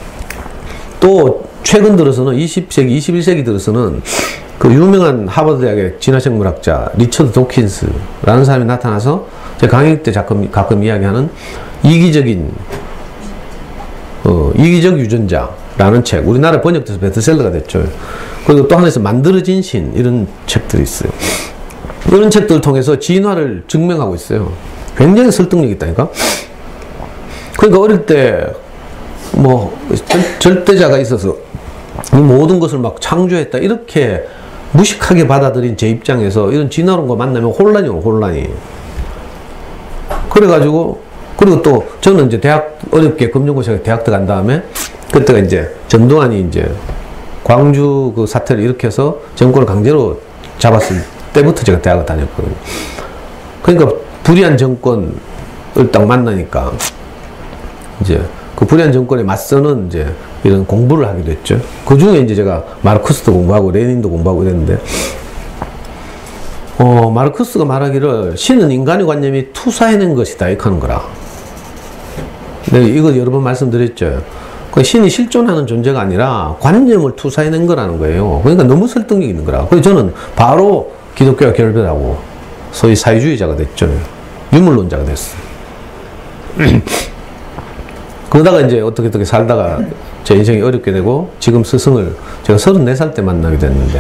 Speaker 1: 또 최근 들어서는 20세기, 21세기 들어서는 그 유명한 하버드 대학의 진화생물학자 리처드 도킨스라는 사람이 나타나서 제 강의 때 가끔 이야기하는 이기적 유전자라는 책, 우리나라에 번역돼서 베스트셀러가 됐죠. 그리고 또 하나에서 만들어진 신, 이런 책들이 있어요. 이런 책들을 통해서 진화를 증명하고 있어요. 굉장히 설득력이 있다니까. 그러니까 어릴 때 뭐 절대자가 있어서 이 모든 것을 막 창조했다 이렇게 무식하게 받아들인 제 입장에서 이런 진화론과 만나면 혼란이 오고, 혼란이. 그래가지고, 그리고 또 저는 이제 대학, 어렵게 검정고시에 대학 들어간 다음에 그때가 이제 전두환이 이제 광주 그 사태를 일으켜서 정권을 강제로 잡았을 때부터 제가 대학을 다녔거든요. 그러니까 불의한 정권을 딱 만나니까 이제 그 불의한 정권에 맞서는 이제 이런 공부를 하게 됐죠. 그 중에 이제 제가 마르크스도 공부하고 레닌도 공부하고 이랬는데, 마르크스가 말하기를 신은 인간의 관념이 투사해낸 것이다 이렇게 하는 거라. 네, 이거 여러 번 말씀드렸죠. 그 신이 실존하는 존재가 아니라 관념을 투사해낸 거라는 거예요. 그러니까 너무 설득력 있는 거라. 그래서 저는 바로 기독교와 결별하고 소위 사회주의자가 됐죠. 유물론자가 됐어요. 그러다가 이제 어떻게 살다가 제 인생이 어렵게 되고 지금 스승을 제가 34살 때 만나게 됐는데,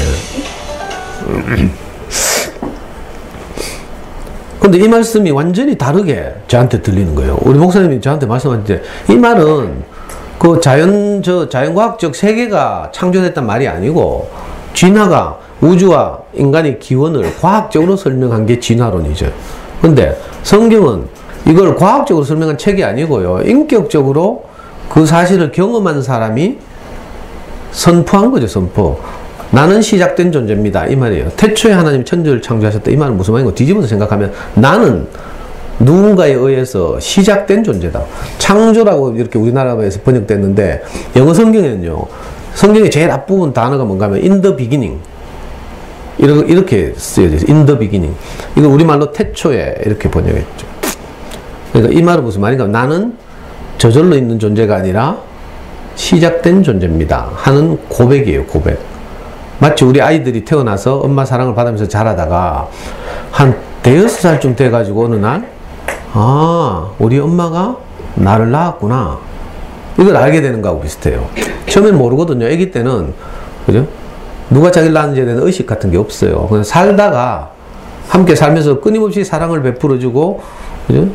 Speaker 1: 근데 이 말씀이 완전히 다르게 저한테 들리는 거예요. 우리 목사님이 저한테 말씀하실 때 이 말은 그 자연과학적 세계가 창조됐단 말이 아니고 진화가 우주와 인간의 기원을 과학적으로 설명한 게 진화론이죠. 근데 성경은 이걸 과학적으로 설명한 책이 아니고요. 인격적으로 그 사실을 경험한 사람이 선포한 거죠, 선포. 나는 시작된 존재입니다. 이 말이에요. 태초에 하나님이 천지를 창조하셨다. 이 말은 무슨 말인가 뒤집어서 생각하면 나는 누군가에 의해서 시작된 존재다. 창조라고 이렇게 우리나라에서 번역됐는데 영어 성경에는요. 성경의 제일 앞부분 단어가 뭔가 하면 in the beginning. 이렇게 쓰여져 있어요. in the beginning. 이거 우리말로 태초에 이렇게 번역했죠. 그러니까 이 말은 무슨 말인가? 나는 저절로 있는 존재가 아니라 시작된 존재입니다. 하는 고백이에요, 고백. 마치 우리 아이들이 태어나서 엄마 사랑을 받으면서 자라다가 한 대여섯 살쯤 돼가지고 어느 날, 아, 우리 엄마가 나를 낳았구나. 이걸 알게 되는 거하고 비슷해요. 처음엔 모르거든요. 아기 때는, 그죠? 누가 자기를 낳았는지에 대한 의식 같은 게 없어요. 그냥 살다가 함께 살면서 끊임없이 사랑을 베풀어주고, 그죠?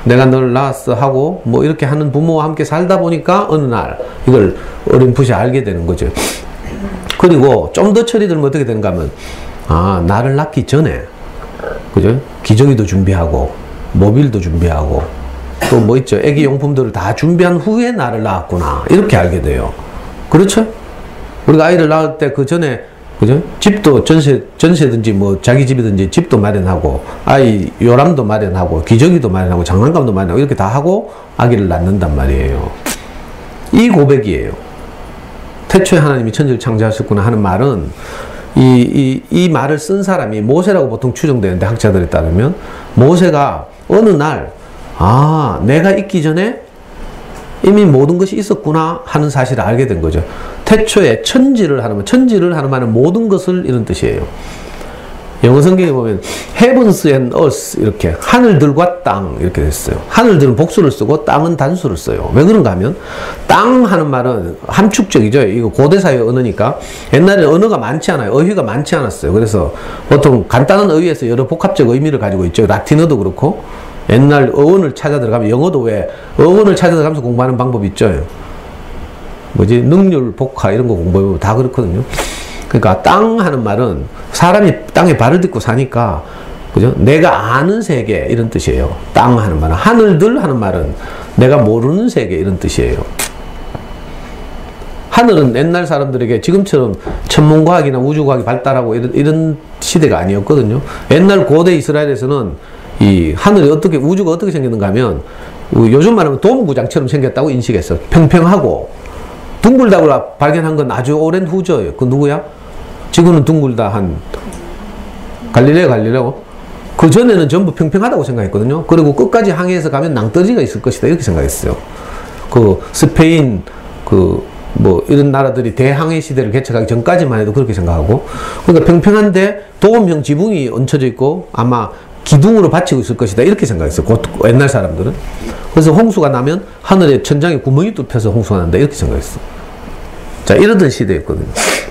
Speaker 1: 내가 널 낳았어 하고 뭐 이렇게 하는 부모와 함께 살다 보니까 어느 날 이걸 어렴풋이 알게 되는 거죠. 그리고 좀 더 철이 들면 어떻게 되는가 하면 나를 낳기 전에 그죠? 기저귀도 준비하고 모빌도 준비하고 또 뭐 있죠? 애기 용품들을 다 준비한 후에 나를 낳았구나 이렇게 알게 돼요. 그렇죠? 우리가 아이를 낳을 때 그 전에 그죠? 집도 전세든지 뭐 자기 집이든지 집도 마련하고 아이 요람도 마련하고 기저귀도 마련하고 장난감도 마련하고 이렇게 다 하고 아기를 낳는단 말이에요. 이 고백이에요. 태초에 하나님이 천지를 창조하셨구나 하는 말은 이 말을 쓴 사람이 모세라고 보통 추정되는데 학자들에 따르면 모세가 어느 날 내가 있기 전에 이미 모든 것이 있었구나 하는 사실을 알게 된 거죠. 태초에 천지를 하는 말은 모든 것을 이런 뜻이에요. 영어 성경에 보면 heavens and earth 이렇게 하늘들과 땅 이렇게 됐어요. 하늘들은 복수를 쓰고 땅은 단수를 써요. 왜 그런가 하면 땅 하는 말은 함축적이죠. 이거 고대사회 언어니까 옛날에 언어가 많지 않아요. 어휘가 많지 않았어요. 그래서 보통 간단한 어휘에서 여러 복합적 의미를 가지고 있죠. 라틴어도 그렇고 옛날 어원을 찾아 들어가면 영어도 왜 어원을 찾아 들어가면서 공부하는 방법이 있죠. 뭐지 능률 복화 이런 거 공부해보면 다 그렇거든요. 그러니까 땅 하는 말은 사람이 땅에 발을 딛고 사니까 그죠? 내가 아는 세계 이런 뜻이에요. 땅 하는 말은 하늘들 하는 말은 내가 모르는 세계 이런 뜻이에요. 하늘은 옛날 사람들에게 지금처럼 천문과학이나 우주과학이 발달하고 이런 시대가 아니었거든요. 옛날 고대 이스라엘에서는 이 하늘이 우주가 어떻게 생겼는가 하면 요즘 말하면 도무구장처럼 생겼다고 인식했어. 평평하고 둥글다고 발견한 건 아주 오랜 후죠. 그 누구야? 지구는 둥글다 한 갈릴레오? 그 전에는 전부 평평하다고 생각했거든요. 그리고 끝까지 항해해서 가면 낭떠러지가 있을 것이다 이렇게 생각했어요. 그 스페인 뭐 이런 나라들이 대항해 시대를 개척하기 전까지만 해도 그렇게 생각하고 그러니까 평평한데 도움형 지붕이 얹혀져 있고 아마 기둥으로 받치고 있을 것이다 이렇게 생각했어요. 옛날 사람들은. 그래서 홍수가 나면 하늘에 천장에 구멍이 뚫혀서 홍수가 난다 이렇게 생각했어. 자 이러던 시대였거든요.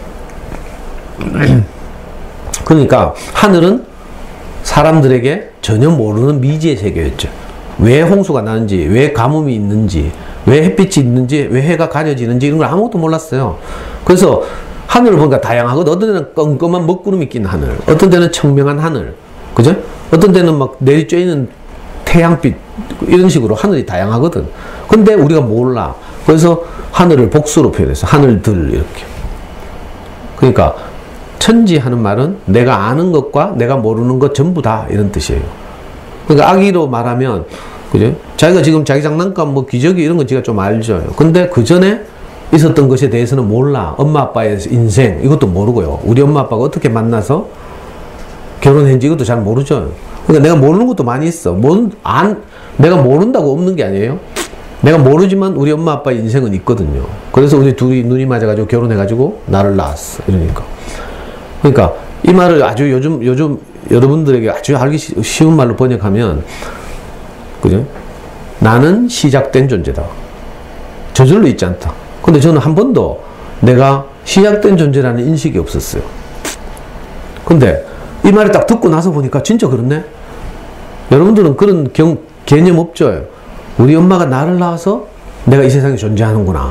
Speaker 1: 그러니까 하늘은 사람들에게 전혀 모르는 미지의 세계였죠. 왜 홍수가 나는지, 왜 가뭄이 있는지, 왜 햇빛이 있는지, 왜 해가 가려지는지 이런 걸 아무것도 몰랐어요. 그래서 하늘을 보니까 다양하거든. 어떤 데는 껌껌한 먹구름이 낀 하늘, 어떤 데는 청명한 하늘, 그죠? 어떤 데는 막 내리쬐이는 태양빛 이런 식으로 하늘이 다양하거든. 근데 우리가 몰라. 그래서 하늘을 복수로 표현해서 하늘들 이렇게. 그러니까 천지 하는 말은 내가 아는 것과 내가 모르는 것 전부 다 이런 뜻이에요. 그러니까 아기로 말하면 그죠? 자기가 지금 자기 장난감 뭐 기저귀 이런 거 지가 좀 알죠. 근데 그 전에 있었던 것에 대해서는 몰라. 엄마 아빠의 인생 이것도 모르고요. 우리 엄마 아빠가 어떻게 만나서 결혼했는지 이것도 잘 모르죠. 그러니까 내가 모르는 것도 많이 있어. 내가 모른다고 없는 게 아니에요. 내가 모르지만 우리 엄마 아빠의 인생은 있거든요. 그래서 우리 둘이 눈이 맞아가지고 결혼해가지고 나를 낳았어. 이러니까. 그러니까 이 말을 아주 요즘 여러분들에게 아주 알기 쉬운 말로 번역하면 그죠? 나는 시작된 존재다. 저절로 있지 않다. 근데 저는 한 번도 내가 시작된 존재라는 인식이 없었어요. 근데 이 말을 딱 듣고 나서 보니까 진짜 그렇네? 여러분들은 그런 개념 없죠? 우리 엄마가 나를 낳아서 내가 이 세상에 존재하는구나.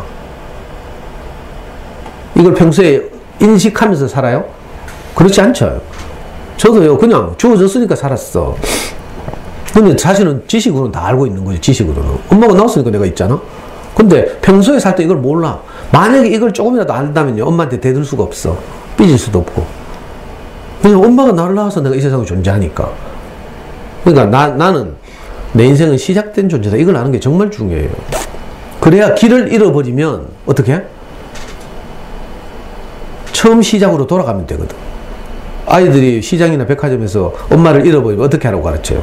Speaker 1: 이걸 평소에 인식하면서 살아요? 그렇지 않죠? 저도요, 그냥 주어졌으니까 살았어. 근데 사실은 지식으로는 다 알고 있는 거죠, 지식으로는. 엄마가 나왔으니까 내가 있잖아? 근데 평소에 살 때 이걸 몰라. 만약에 이걸 조금이라도 안다면요, 엄마한테 대들 수가 없어. 삐질 수도 없고. 왜냐면 엄마가 나를 낳아서 내가 이 세상에 존재하니까. 그러니까 나는 내 인생은 시작된 존재다. 이걸 아는 게 정말 중요해요. 그래야 길을 잃어버리면 어떻게 해? 처음 시작으로 돌아가면 되거든. 아이들이 시장이나 백화점에서 엄마를 잃어버리면 어떻게 하라고 가르쳐요?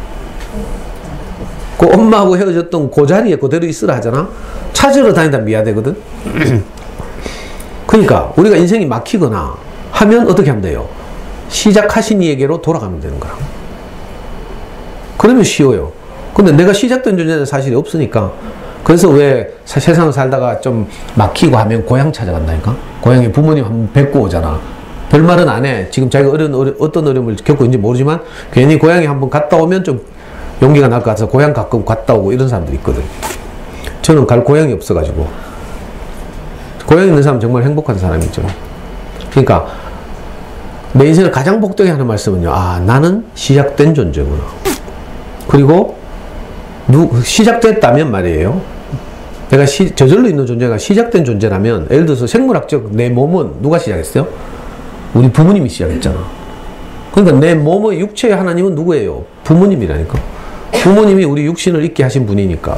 Speaker 1: 그 엄마하고 헤어졌던 그 자리에 그대로 있으라 하잖아? 찾으러 다니다 미화되거든? 그러니까 우리가 인생이 막히거나 하면 어떻게 하면 돼요? 시작하신 이에게로 돌아가면 되는 거야. 그러면 쉬워요. 근데 내가 시작된 존재는 사실이 없으니까. 그래서 왜 세상을 살다가 좀 막히고 하면 고향 찾아간다니까? 고향에 부모님 한번 뵙고 오잖아. 별말은 안 해. 지금 자기가 어떤 어려움을 겪고 있는지 모르지만 괜히 고향에 한번 갔다 오면 좀 용기가 날 것 같아서 고향 가끔 갔다 오고 이런 사람들이 있거든. 저는 갈 고향이 없어가지고. 고향 있는 사람은 정말 행복한 사람이죠. 그러니까 내 인생을 가장 복되게 하는 말씀은요. 아, 나는 시작된 존재구나. 그리고 시작됐다면 말이에요. 내가 저절로 있는 존재가 시작된 존재라면, 예를 들어서 생물학적 내 몸은 누가 시작했어요? 우리 부모님이 시작했잖아. 그러니까 내 몸의 육체의 하나님은 누구예요? 부모님이라니까. 부모님이 우리 육신을 있게 하신 분이니까.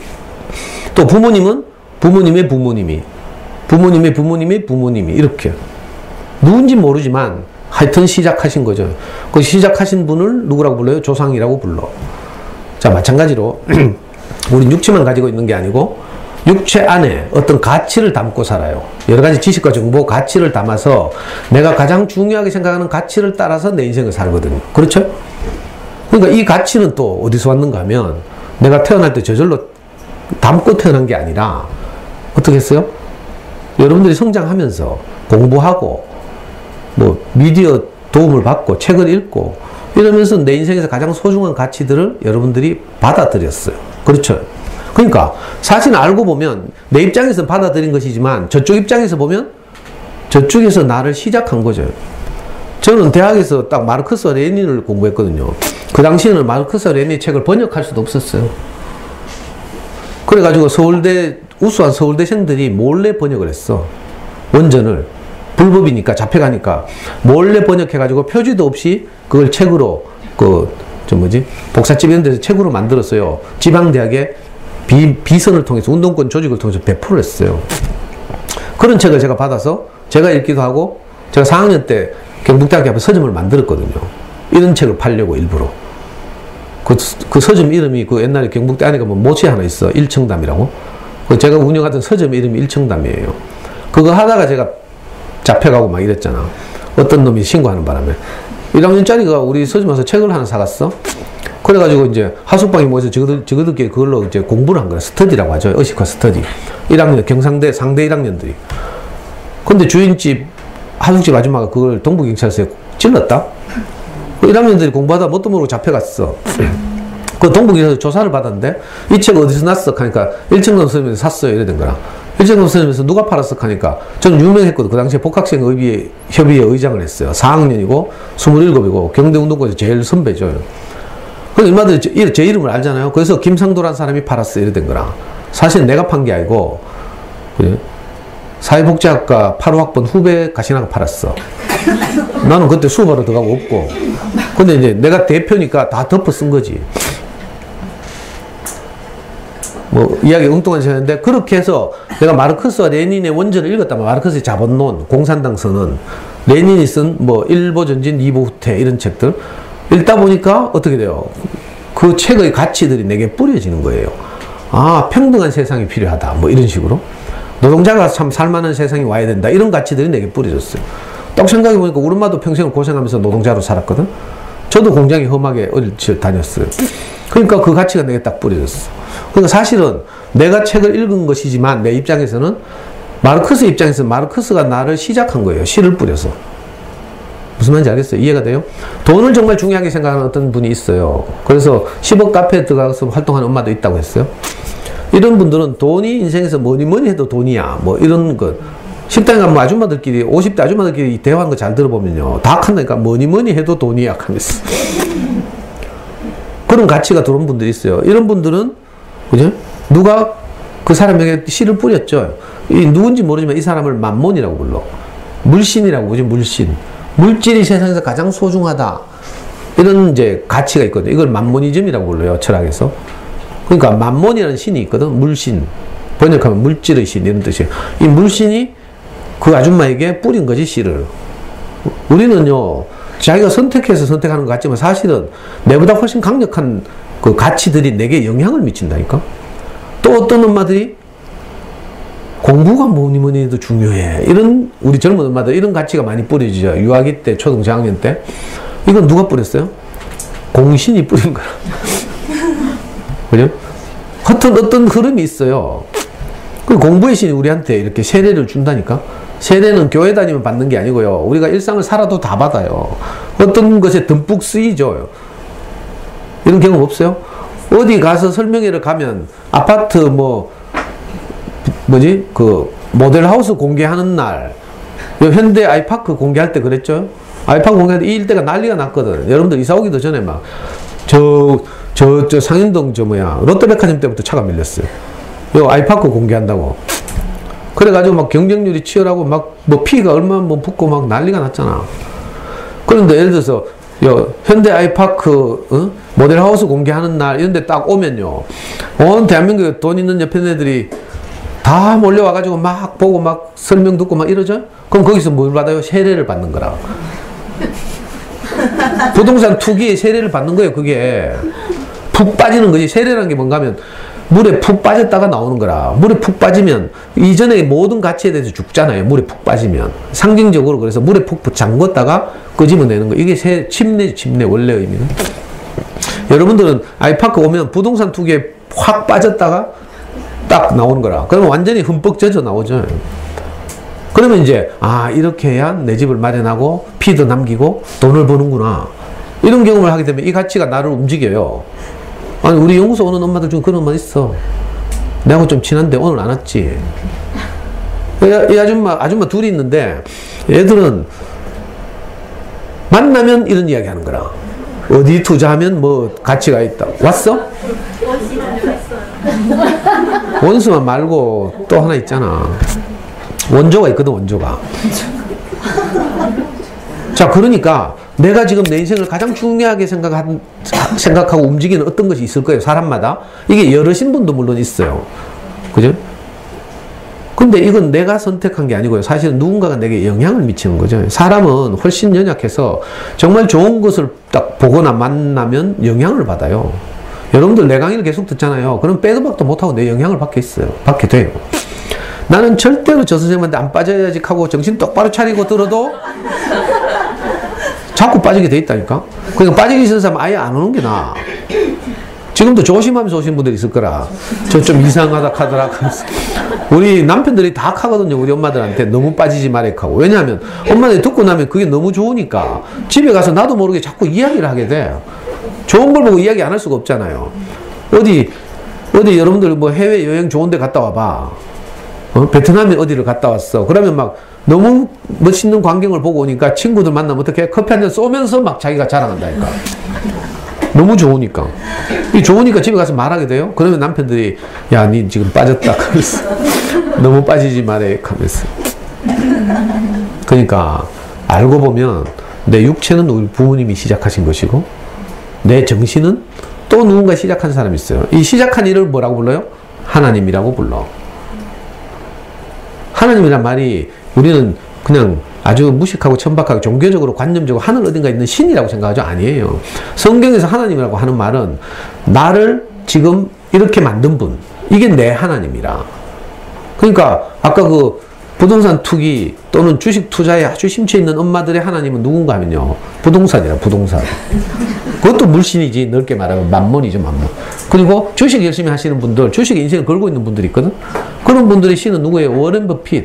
Speaker 1: 또 부모님은 부모님의 부모님이, 부모님의 부모님의 부모님이, 이렇게 누군지 모르지만 하여튼 시작하신 거죠. 그 시작하신 분을 누구라고 불러요? 조상이라고 불러. 자, 마찬가지로 우린 육체만 가지고 있는 게 아니고 육체 안에 어떤 가치를 담고 살아요. 여러 가지 지식과 정보, 가치를 담아서 내가 가장 중요하게 생각하는 가치를 따라서 내 인생을 살거든요. 그렇죠? 그러니까 이 가치는 또 어디서 왔는가 하면 내가 태어날 때 저절로 담고 태어난 게 아니라 어떻게 했어요? 여러분들이 성장하면서 공부하고 뭐 미디어 도움을 받고 책을 읽고 이러면서 내 인생에서 가장 소중한 가치들을 여러분들이 받아들였어요. 그렇죠? 그러니까 사실 알고 보면 내 입장에서 받아들인 것이지만 저쪽 입장에서 보면 저쪽에서 나를 시작한 거죠. 저는 대학에서 딱 마르크스와 레닌을 공부했거든요. 그 당시에는 마르크스와 레닌의 책을 번역할 수도 없었어요. 그래가지고 우수한 서울대생들이 몰래 번역을 했어. 원전을. 불법이니까 잡혀가니까 몰래 번역해가지고 표지도 없이 그걸 책으로 복사집 이런 데서 책으로 만들었어요. 지방대학에 비선을 통해서 운동권 조직을 통해서 배포를 했어요. 그런 책을 제가 받아서 제가 읽기도 하고 제가 4학년 때 경북대학교 앞에 서점을 만들었거든요. 이런 책을 팔려고 일부러. 그 서점 이름이 그 옛날에 경북대 안에 가면 모치 하나 있어. 일청담이라고. 제가 운영하던 서점 이름이 일청담이에요. 그거 하다가 제가 잡혀가고 막 이랬잖아. 어떤 놈이 신고하는 바람에. 1학년짜리가 우리 서점 와서 책을 하나 사갔어. 그래가지고 이제 하숙방에 모여서 저거들끼리 그걸로 이제 공부를 한 거야. 스터디라고 하죠. 의식화 스터디. 1학년, 경상대 상대 1학년들이. 근데 주인집, 하숙집 아줌마가 그걸 동부경찰서에 찔렀다? 그 1학년들이 공부하다 뭣도 모르고 잡혀갔어. 그 동부경찰서 조사를 받았는데, 이 책 어디서 났어? 하니까 일청담 서점에서 샀어요. 이래 된 거라. 일청담 서점에서 누가 팔았어? 하니까 저는 유명했거든. 그 당시에 복학생 협의회 의장을 했어요. 4학년이고 27이고 경대운동권에서 제일 선배죠. 그래서 인마들이 제 이름을 알잖아요. 그래서 김상도라는 사람이 팔았어. 이래 된 거라. 사실 내가 판 게 아니고 사회복지학과 8호학번 후배 가시나가 팔았어. 나는 그때 수업하러 들어가고 없고. 근데 이제 내가 대표니까 다 덮어 쓴 거지. 뭐 이야기 엉뚱한 시간인데 그렇게 해서 내가 마르크스와 레닌의 원전을 읽었다면 마르크스의 자본론, 공산당 선언, 레닌이 쓴 뭐 1보 전진, 2보 후퇴 이런 책들 읽다 보니까 어떻게 돼요? 그 책의 가치들이 내게 뿌려지는 거예요. 아, 평등한 세상이 필요하다. 뭐 이런 식으로. 노동자가 참 살만한 세상이 와야 된다. 이런 가치들이 내게 뿌려졌어요. 딱 생각해보니까 우리 엄마도 평생을 고생하면서 노동자로 살았거든. 저도 공장에 험하게 어릴 적 다녔어요. 그러니까 그 가치가 내게 딱 뿌려졌어. 그러니까 사실은 내가 책을 읽은 것이지만 내 입장에서는 마르크스 입장에서는 마르크스가 나를 시작한 거예요. 씨를 뿌려서. 무슨 말인지 알겠어요? 이해가 돼요? 돈을 정말 중요하게 생각하는 어떤 분이 있어요. 그래서 10억 카페에 들어가서 활동하는 엄마도 있다고 했어요. 이런 분들은 돈이 인생에서 뭐니 해도 돈이야. 뭐 이런 것. 식당에 가면 아줌마들끼리, 50대 아줌마들끼리 대화하는 거 잘 들어보면요. 다 한다니까 뭐니 해도 돈이야. 하면서. 그런 가치가 들어온 분들이 있어요. 이런 분들은, 그죠? 누가 그 사람에게 씨를 뿌렸죠. 이 누군지 모르지만 이 사람을 만몬이라고 불러. 물신이라고 그러죠. 물신. 물질이 세상에서 가장 소중하다. 이런 이제 가치가 있거든요. 이걸 만모니즘이라고 불러요. 철학에서. 그러니까 만몬이라는 신이 있거든. 물신. 번역하면 물질의 신 이런 뜻이에요. 이 물신이 그 아줌마에게 뿌린 거지, 씨를. 우리는요, 자기가 선택해서 선택하는 것 같지만 사실은 내보다 훨씬 강력한 그 가치들이 내게 영향을 미친다니까? 또 어떤 엄마들이 공부가 뭐니 해도 중요해. 이런, 우리 젊은 엄마들 이런 가치가 많이 뿌려지죠. 유아기 때, 초등 저학년 때. 이건 누가 뿌렸어요? 공신이 뿌린 거라. 그죠? 하여튼 어떤 흐름이 있어요. 그 공부의 신이 우리한테 이렇게 세례를 준다니까? 세례는 교회 다니면 받는 게 아니고요. 우리가 일상을 살아도 다 받아요. 어떤 것에 듬뿍 쓰이죠. 이런 경험 없어요? 어디 가서 설명회를 가면 아파트 그 모델하우스 공개하는 날, 현대 아이파크 공개할 때 그랬죠? 아이파크 공개할 때 이 일대가 난리가 났거든. 여러분들 이사 오기도 전에 막 상인동 롯데백화점 때부터 차가 밀렸어요. 요 아이파크 공개한다고. 그래가지고 막 경쟁률이 치열하고 막 피가 얼마나 붙고 막 난리가 났잖아. 그런데 예를 들어서 현대 아이파크 모델하우스 공개하는 날 이런 데 딱 오면요, 온 대한민국에 돈 있는 옆에 애들이 다 몰려와가지고 막 보고 막 설명 듣고 막 이러죠? 그럼 거기서 뭘 받아요? 세례를 받는 거라. 부동산 투기에 세례를 받는 거예요. 그게 푹 빠지는 거지. 세례라는 게 뭔가 하면 물에 푹 빠졌다가 나오는 거라. 물에 푹 빠지면 이전에 모든 가치에 대해서 죽잖아요. 물에 푹 빠지면 상징적으로. 그래서 물에 푹 잠궜다가 끄집어내는 거. 이게 침례 원래 의미는. 여러분들은 아이파크 오면 부동산 투기에 확 빠졌다가 딱 나오는 거라. 그러면 완전히 흠뻑 젖어 나오죠. 그러면 이제 이렇게 해야 내 집을 마련하고 피도 남기고 돈을 버는구나. 이런 경험을 하게 되면 이 가치가 나를 움직여요. 아니, 우리 연구소 오는 엄마들 중에 그런 엄마 있어. 내하고 좀 친한데 오늘 안 왔지. 이 아줌마 둘이 있는데 얘들은 만나면 이런 이야기 하는 거라. 어디 투자하면 뭐 가치가 있다. 왔어? 원수만 말고 또 하나 있잖아. 원조가 있거든, 원조가. 자, 그러니까 내가 지금 내 인생을 가장 중요하게 생각하고 움직이는 어떤 것이 있을 거예요, 사람마다. 이게 여러신 분도 물론 있어요. 그죠? 근데 이건 내가 선택한 게 아니고요. 사실은 누군가가 내게 영향을 미치는 거죠. 사람은 훨씬 연약해서 정말 좋은 것을 딱 보거나 만나면 영향을 받아요. 여러분들 내 강의를 계속 듣잖아요. 그럼 빼도 박도 못하고 내 영향을 받게 돼요. 나는 절대로 저 선생님한테 안 빠져야지 하고 정신 똑바로 차리고 들어도 자꾸 빠지게 돼 있다니까. 그러니까 빠지기 싫은 사람은 아예 안 오는 게 나아. 지금도 조심하면서 오신 분들이 있을 거라. 저 좀 이상하다 하더라. 우리 남편들이 다 하거든요. 우리 엄마들한테 너무 빠지지 말래 하고. 왜냐하면 엄마들이 듣고 나면 그게 너무 좋으니까 집에 가서 나도 모르게 자꾸 이야기를 하게 돼. 좋은 걸 보고 이야기 안 할 수가 없잖아요. 어디 여러분들 뭐 해외 여행 좋은 데 갔다 와봐. 베트남에 어디를 갔다 왔어. 그러면 막 너무 멋있는 광경을 보고 오니까 친구들 만나면 어떻게 커피 한 잔 쏘면서 막 자기가 자랑한다니까. 너무 좋으니까. 이 좋으니까 집에 가서 말하게 돼요. 그러면 남편들이 야, 니 지금 빠졌다. 그랬어. 너무 빠지지 말해. 하면서. 그러니까 알고 보면 내 육체는 우리 부모님이 시작하신 것이고 내 정신은 또 누군가 시작한 사람이 있어요. 이 시작한 일을 뭐라고 불러요? 하나님이라고 불러. 하나님이란 말이 우리는 그냥 아주 무식하고 천박하고 종교적으로 관념적으로 하늘 어딘가 있는 신이라고 생각하죠? 아니에요. 성경에서 하나님이라고 하는 말은 나를 지금 이렇게 만든 분, 이게 내 하나님이라. 그러니까 아까 그 부동산 투기 또는 주식 투자에 아주 심취 있는 엄마들의 하나님은 누군가 하면요, 부동산이라. 부동산. 그것도 물신이지. 넓게 말하면 만몬이죠. 만몬. 그리고 주식 열심히 하시는 분들, 주식에 인생을 걸고 있는 분들이 있거든. 그런 분들의 신은 누구예요? 워렌 버핏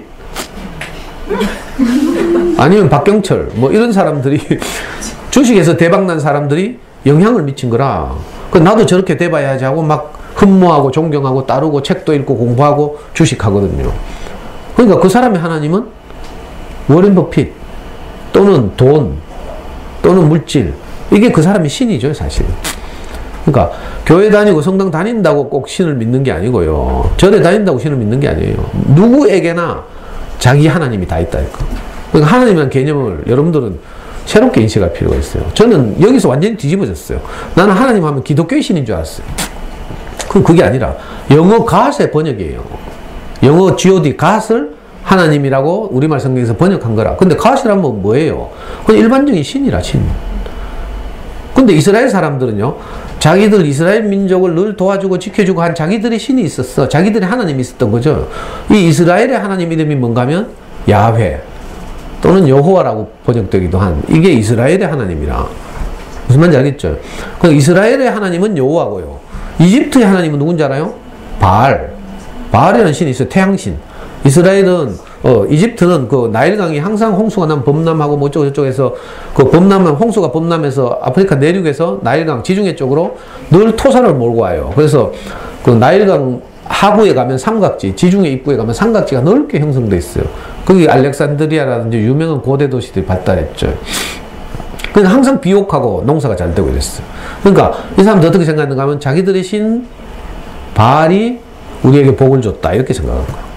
Speaker 1: 아니면 박경철 뭐 이런 사람들이 주식에서 대박난 사람들이 영향을 미친 거라. 나도 저렇게 돼봐야지 하고 막 흠모하고 존경하고 따르고 책도 읽고 공부하고 주식하거든요. 그러니까 그 사람의 하나님은 워렌 버핏 또는 돈 또는 물질, 이게 그 사람의 신이죠, 사실. 그러니까 교회 다니고 성당 다닌다고 꼭 신을 믿는 게 아니고요, 절에 다닌다고 신을 믿는 게 아니에요. 누구에게나 자기 하나님이 다 있다니까. 그러니까 하나님이라는 개념을 여러분들은 새롭게 인식할 필요가 있어요. 저는 여기서 완전히 뒤집어졌어요. 나는 하나님 하면 기독교의 신인 줄 알았어요. 그게 아니라 영어 God의 번역이에요. 영어 God, God을 하나님이라고 우리말 성경에서 번역한 거라. 근데 God이라면 뭐예요? 그냥 일반적인 신이라, 신. 근데 이스라엘 사람들은요, 자기들 이스라엘 민족을 늘 도와주고 지켜주고 한 자기들의 신이 있었어. 자기들의 하나님이 있었던 거죠. 이 이스라엘의 하나님 이름이 뭔가 하면 야훼 또는 여호와라고 번역되기도 한, 이게 이스라엘의 하나님이라. 무슨 말인지 알겠죠? 그럼 이스라엘의 하나님은 여호와고요. 이집트의 하나님은 누군지 알아요? 바알이라는 신이 있어요. 태양신. 이스라엘은 이집트는 그 나일강이 항상 홍수가 나면 범람하고 뭐 저쪽에서 그 홍수가 범람해서 아프리카 내륙에서 나일강 지중해 쪽으로 늘 토사를 몰고 와요. 그래서 그 나일강 하구에 가면 삼각지, 지중해 입구에 가면 삼각지가 넓게 형성돼 있어요. 거기 알렉산드리아라든지 유명한 고대 도시들이 발달했죠. 그래서 항상 비옥하고 농사가 잘 되고 이랬어요. 그러니까 이 사람들 어떻게 생각하는가 하면 자기들의 신 바알이 우리에게 복을 줬다 이렇게 생각하는 거예요.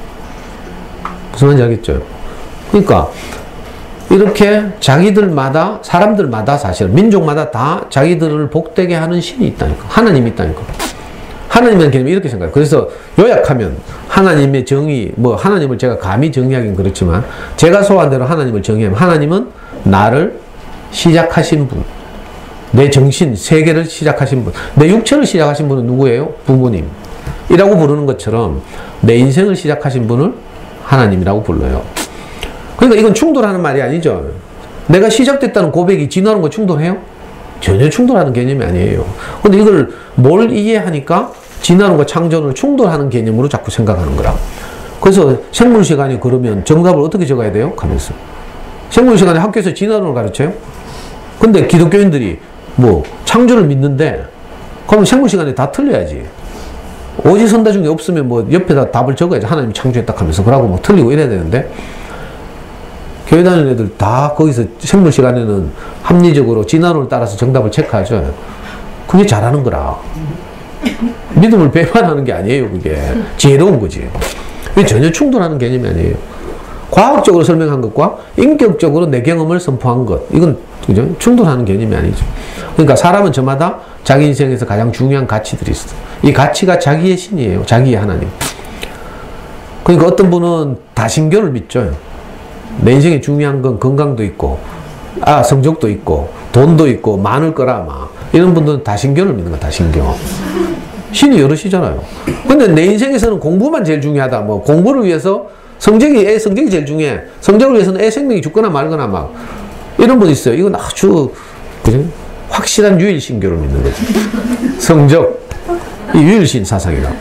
Speaker 1: 무슨 말인지 알겠죠? 그러니까 이렇게 자기들마다 사람들마다 사실 민족마다 다 자기들을 복되게 하는 신이 있다니까. 하나님이 있다니까. 하나님의 개념이 이렇게 생각해요. 그래서 요약하면 하나님의 정의, 뭐 하나님을 제가 감히 정의하긴 그렇지만 제가 소화한 대로 하나님을 정의하면 하나님은 나를 시작하신 분, 내 정신, 세계를 시작하신 분, 내 육체를 시작하신 분은 누구예요? 부모님 이라고 부르는 것처럼 내 인생을 시작하신 분을 하나님이라고 불러요. 그러니까 이건 충돌하는 말이 아니죠. 내가 시작됐다는 고백이 진화하는 거 충돌해요? 전혀 충돌하는 개념이 아니에요. 근데 이걸 뭘 이해하니까 진화론과 창조론을 충돌하는 개념으로 자꾸 생각하는 거라. 그래서 생물 시간에 그러면 정답을 어떻게 적어야 돼요? 가면서. 생물 시간에 학교에서 진화론을 가르쳐요? 근데 기독교인들이 뭐 창조를 믿는데 그럼 생물 시간에 다 틀려야지. 오지선다 중에 없으면 뭐 옆에다 답을 적어야지. 하나님이 창조했다 하면서. 그러고 뭐 틀리고 이래야 되는데 교회 다니는 애들 다 거기서 생물 시간에는 합리적으로 진화론을 따라서 정답을 체크하죠. 그게 잘하는 거라. 믿음을 배반하는 게 아니에요. 그게 지혜로운 거지. 그게 전혀 충돌하는 개념이 아니에요. 과학적으로 설명한 것과 인격적으로 내 경험을 선포한 것, 이건 그죠? 충돌하는 개념이 아니죠. 그러니까 사람은 저마다 자기 인생에서 가장 중요한 가치들이 있어. 이 가치가 자기의 신이에요. 자기의 하나님. 그러니까 어떤 분은 다신교를 믿죠. 내 인생에 중요한 건 건강도 있고, 성적도 있고, 돈도 있고, 많을 거라 아마. 이런 분들은 다신교를 믿는 거야, 다신교. 신이 여럿이잖아요. 근데 내 인생에서는 공부만 제일 중요하다. 뭐, 공부를 위해서 성적이 제일 중요해. 성적을 위해서는 애 생명이 죽거나 말거나 막. 이런 분 있어요. 이건 아주, 그죠? 확실한 유일신교를 믿는 거지. 성적. 이 유일신 사상이다.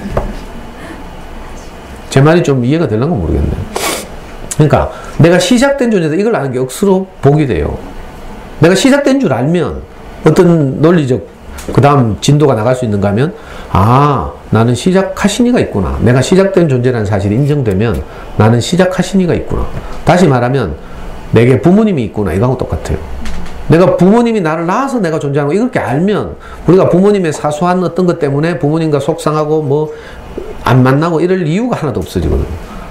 Speaker 1: 제 말이 좀 이해가 되려나 모르겠네. 그러니까 내가 시작된 존재다. 이걸 아는 게 억수로 복이 돼요. 내가 시작된 줄 알면 어떤 논리적 그 다음 진도가 나갈 수 있는가 하면 나는 시작하신 이가 있구나. 내가 시작된 존재라는 사실이 인정되면 나는 시작하신 이가 있구나. 다시 말하면 내게 부모님이 있구나. 이거하고 똑같아요. 내가 부모님이 나를 낳아서 내가 존재하는 거 이렇게 알면 우리가 부모님의 사소한 어떤 것 때문에 부모님과 속상하고 뭐 안 만나고 이럴 이유가 하나도 없어지거든요.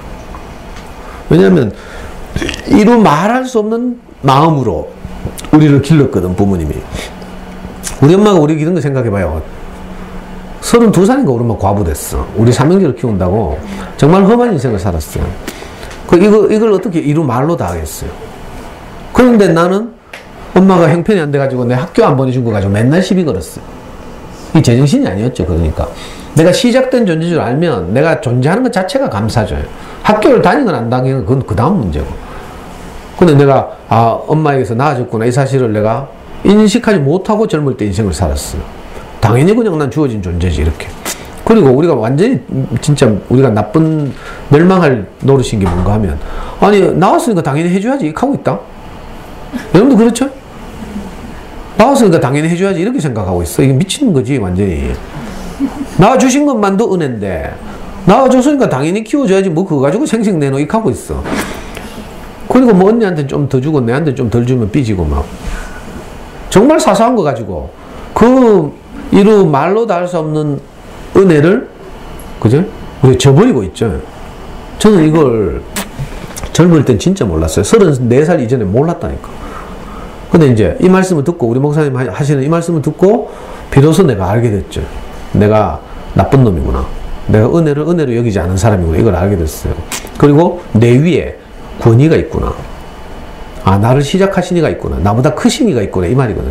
Speaker 1: 왜냐하면 이루 말할 수 없는 마음으로 우리를 길렀거든, 부모님이. 우리 엄마가 우리 기른 거 생각해봐요. 32살인가 우리 엄마 과부됐어. 우리 삼형제를 키운다고 정말 험한 인생을 살았어요. 이걸 어떻게 이루 말로 다 하겠어요. 그런데 나는 엄마가 형편이 안 돼가지고 내 학교 안 보내준 거 가지고 맨날 시비 걸었어요. 이 제정신이 아니었죠. 그러니까 내가 시작된 존재인 줄 알면 내가 존재하는 것 자체가 감사줘요. 학교를 다니건 안 다니건 그건 그 다음 문제고. 근데 내가 엄마에게서 나아졌구나 이 사실을 내가 인식하지 못하고 젊을 때 인생을 살았어요. 당연히 그냥 난 주어진 존재지 이렇게. 그리고 우리가 완전히 진짜 우리가 나쁜 멸망할 노릇인 게 뭔가 하면 나왔으니까 당연히 해줘야지 이렇게 하고 있다. 여러분도 그렇죠? 나왔으니까 당연히 해줘야지 이렇게 생각하고 있어. 이게 미치는 거지 완전히. 낳아주신 것만도 은혜인데 낳아줬으니까 당연히 키워줘야지 뭐 그거 가지고 생색내노 이렇게 하고 있어. 그리고 뭐 언니한테 좀 더 주고 내한테 좀 덜 주면 삐지고 막 정말 사소한 거 가지고 그 이루 말로 다 할 수 없는 은혜를 그죠? 우리 저버리고 있죠. 저는 이걸 젊을 땐 진짜 몰랐어요. 34살 이전에 몰랐다니까. 근데 이제 이 말씀을 듣고 우리 목사님 하시는 이 말씀을 듣고 비로소 내가 알게 됐죠. 내가 나쁜 놈이구나. 내가 은혜를 은혜로 여기지 않은 사람이구나. 이걸 알게 됐어요. 그리고 내 위에 권위가 있구나. 나를 시작하신 이가 있구나. 나보다 크신 이가 있구나. 이 말이거든요.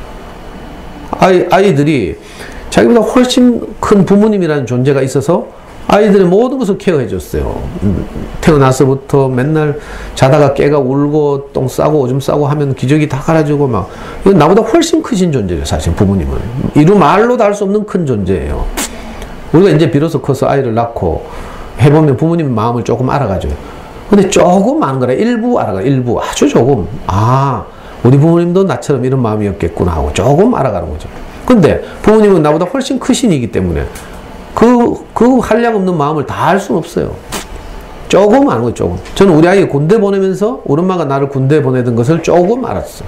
Speaker 1: 아이들이 자기보다 훨씬 큰 부모님이라는 존재가 있어서 아이들의 모든 것을 케어해 줬어요. 태어나서부터 맨날 자다가 깨가 울고 똥 싸고 오줌 싸고 하면 기저귀 다 갈아주고 막. 이건 나보다 훨씬 크신 존재죠. 사실 부모님은. 이루 말로 다 할 수 없는 큰 존재예요. 우리가 이제 비로소 커서 아이를 낳고 해보면 부모님 마음을 조금 알아가죠. 근데 조금 아는 거라. 일부 알아가. 일부. 아주 조금. 아, 우리 부모님도 나처럼 이런 마음이었겠구나 하고 조금 알아가는 거죠. 근데 부모님은 나보다 훨씬 크신이기 때문에 그 한량 없는 마음을 다 알 수는 없어요. 조금 아는 거죠, 조금. 저는 우리 아이 군대 보내면서 우리 엄마가 나를 군대 보내던 것을 조금 알았어.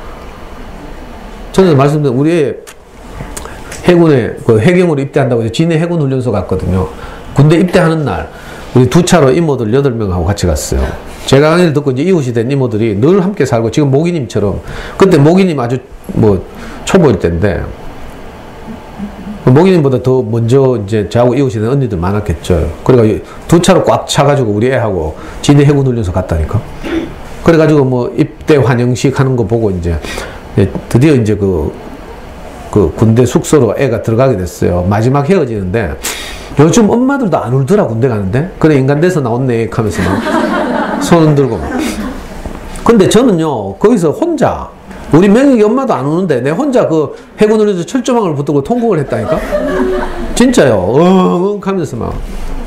Speaker 1: 저는 말씀드린 우리 애 해군에 그 해경으로 입대한다고 해서 진해 해군 훈련소 갔거든요. 군대 입대하는 날 우리 두 차로 이모들 8명하고 같이 갔어요. 제가 강의를 듣고 이제 이웃이 된 이모들이 늘 함께 살고 지금 모기님처럼 그때 모기님 아주 뭐 초보일 때인데 모기님보다 더 먼저 이제 저하고 이웃이 된 언니들 많았겠죠. 그래가 두 차로 꽉 차가지고 우리 애하고 진해 해군 훈련소 갔다니까. 그래가지고 뭐 입대 환영식 하는 거 보고 이제 드디어 이제 그 군대 숙소로 애가 들어가게 됐어요. 마지막 헤어지는데 요즘 엄마들도 안 울더라 군대 가는데. 그래 인간 돼서 나왔네 하면서 막 손 흔들고 막. 근데 저는요 거기서 혼자 우리 명익이 엄마도 안 우는데 내 혼자 그 해군훈련소 철조망을 붙들고 통곡을 했다니까. 진짜요. 하면서 막.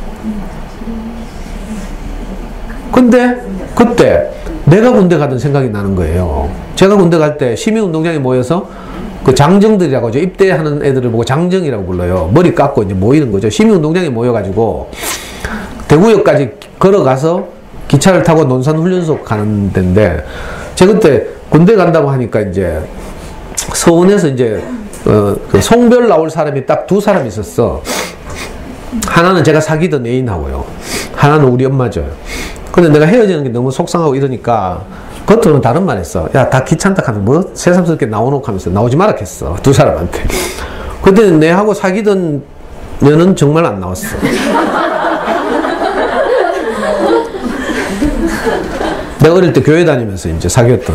Speaker 1: 근데 그때 내가 군대 가던 생각이 나는 거예요. 제가 군대 갈 때 시민운동장에 모여서 그 장정들이라고 하죠. 입대하는 애들을 보고 장정이라고 불러요. 머리 깎고 이제 모이는 거죠. 시민운동장에 모여가지고 대구역까지 걸어가서 기차를 타고 논산훈련소 가는 데인데 제가 그때 군대 간다고 하니까 이제 서원에서 이제 그 송별 나올 사람이 딱 2사람 있었어. 하나는 제가 사귀던 애인하고요. 하나는 우리 엄마죠. 근데 내가 헤어지는 게 너무 속상하고 이러니까 겉으로는 다른 말 했어. 야, 다 귀찮다 하면서 뭐 새삼스럽게 나오노 하면서 나오지 마라 했어. 2사람한테. 그때 내하고 사귀던 년은 정말 안 나왔어. 내가 어릴 때 교회 다니면서 이제 사귀었던.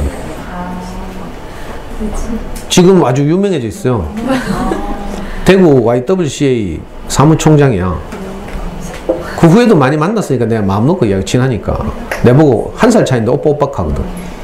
Speaker 1: 지금 아주 유명해져 있어요. 대구 YWCA 사무총장이야. 그 후에도 많이 만났으니까 내가 마음 놓고 이야기 친하니까. 내보고 1살 차이인데 오빠 하거든.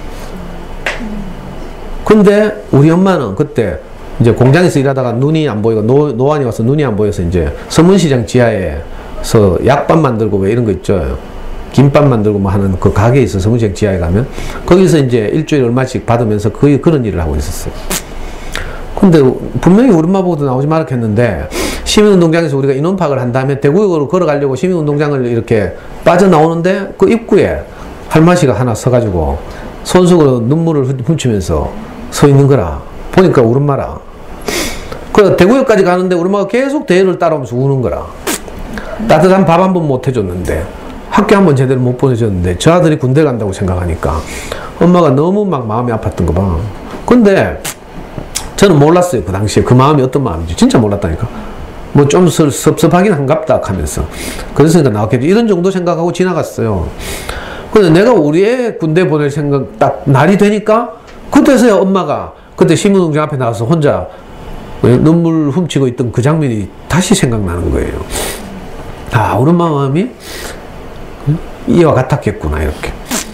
Speaker 1: 근데 우리 엄마는 그때 이제 공장에서 일하다가 눈이 안 보이고 노안이 와서 눈이 안 보여서 이제 서문시장 지하에서 약밥 만들고 왜 이런 거 있죠. 김밥 만들고 뭐 하는 그 가게에 있어. 서문시장 지하에 가면 거기서 이제 일주일에 얼마씩 받으면서 거의 그런 일을 하고 있었어요. 근데 분명히 우리 엄마 보고도 나오지 말라 했는데 시민운동장에서 우리가 인원 파악을 한 다음에 대구역으로 걸어가려고 시민운동장을 이렇게 빠져나오는데 그 입구에 할머니가 하나 서가지고 손수건으로 눈물을 훔치면서 서 있는 거라. 보니까 우리 엄마라. 그 대구역까지 가는데 우리 엄마가 계속 대회를 따라오면서 우는 거라. 따뜻한 밥 한 번 못 해줬는데 학교 한 번 제대로 못 보내줬는데 저 아들이 군대 간다고 생각하니까 엄마가 너무 막 마음이 아팠던 거 봐. 근데 저는 몰랐어요. 그 당시에 그 마음이 어떤 마음인지 진짜 몰랐다니까. 뭐 좀 섭섭하긴 한갑다 하면서 그랬으니까 나왔겠지 이런 정도 생각하고 지나갔어요. 근데 내가 우리 애 군대 보낼 생각 딱 날이 되니까 그때서야 엄마가 그때 신문동장 앞에 나와서 혼자 눈물 훔치고 있던 그 장면이 다시 생각나는 거예요. 아, 우리 엄마 마음이 이와 같았겠구나 이렇게.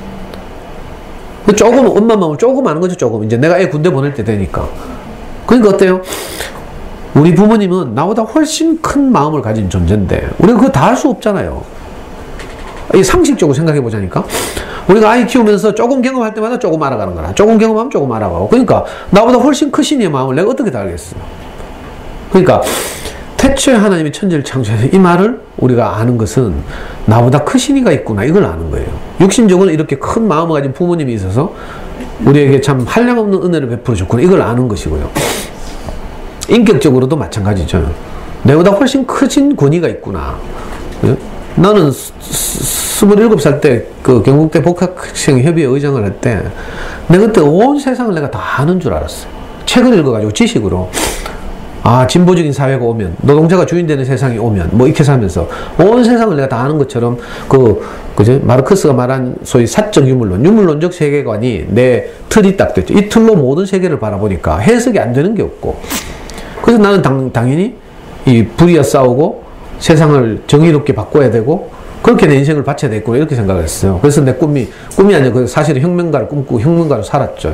Speaker 1: 조금 엄마 마음을 조금 아는 거죠. 조금 이제 내가 애 군대 보낼 때 되니까. 그러니까 어때요? 우리 부모님은 나보다 훨씬 큰 마음을 가진 존재인데 우리가 그거 다 할 수 없잖아요. 이 상식적으로 생각해 보자니까 우리가 아이 키우면서 조금 경험할 때마다 조금 알아가는 거라. 조금 경험하면 조금 알아가고. 그러니까 나보다 훨씬 크신 이의 마음을 내가 어떻게 다 알겠어요. 그러니까 태초에 하나님이 천지를 창조해서 이 말을 우리가 아는 것은 나보다 크신 이가 있구나 이걸 아는 거예요. 육신적으로 이렇게 큰 마음을 가진 부모님이 있어서 우리에게 참 한량없는 은혜를 베풀어 줬구나 이걸 아는 것이고요. 인격적으로도 마찬가지죠. 내보다 훨씬 크신 권위가 있구나. 나는 27살 때 그 경북대 복학생협의회 의장을 할 때 내가 그때 온 세상을 내가 다 아는 줄 알았어요. 책을 읽어가지고 지식으로 아 진보적인 사회가 오면 노동자가 주인되는 세상이 오면 뭐 이렇게 살면서 온 세상을 내가 다 아는 것처럼 그죠? 마르크스가 말한 소위 사적 유물론적 세계관이 내 틀이 딱 됐죠. 이 틀로 모든 세계를 바라보니까 해석이 안 되는 게 없고 그래서 나는 당연히 이 불의와 싸우고 세상을 정의롭게 바꿔야 되고 그렇게 내 인생을 바쳐야 되겠구나 이렇게 생각을 했어요. 그래서 내 꿈이 아니라 사실은 혁명가를 꿈꾸고 혁명가로 살았죠.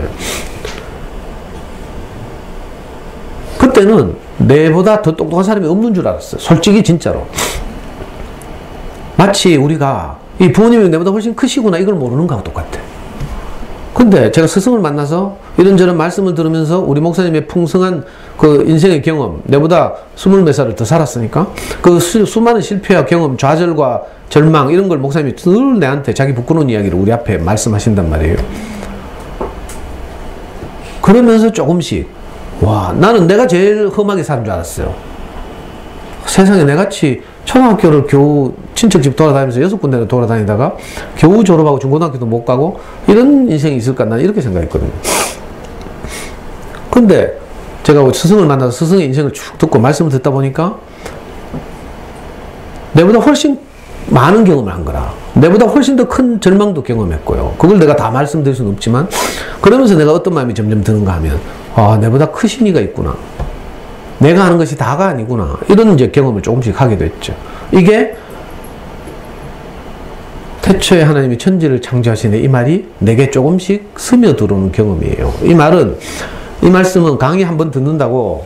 Speaker 1: 그때는 내보다 더 똑똑한 사람이 없는 줄 알았어요. 솔직히 진짜로. 마치 우리가 이 부모님이 내보다 훨씬 크시구나 이걸 모르는 거하고 똑같아. 근데 제가 스승을 만나서 이런저런 말씀을 들으면서 우리 목사님의 풍성한 그 인생의 경험, 내보다 20몇 살을 더 살았으니까 그 수많은 실패와 경험, 좌절과 절망 이런 걸 목사님이 늘 내한테 자기 부끄러운 이야기를 우리 앞에 말씀하신단 말이에요. 그러면서 조금씩 와, 나는 내가 제일 험하게 사는 줄 알았어요. 세상에 내같이 초등학교를 겨우 친척집 돌아다니면서 6군데를 돌아다니다가 겨우 졸업하고 중고등학교도 못 가고 이런 인생이 있을까? 난 이렇게 생각했거든요. 근데 제가 스승을 만나서 스승의 인생을 쭉 듣고 말씀을 듣다 보니까 내보다 훨씬 많은 경험을 한 거라. 내보다 훨씬 더 큰 절망도 경험했고요. 그걸 내가 다 말씀드릴 수는 없지만 그러면서 내가 어떤 마음이 점점 드는가 하면 아, 내보다 크신 이가 있구나. 내가 하는 것이 다가 아니구나. 이런 이제 경험을 조금씩 하게 됐죠. 이게 태초에 하나님이 천지를 창조하시네 이 말이 내게 조금씩 스며들어오는 경험이에요. 이 말은 이 말씀은 강의 한번 듣는다고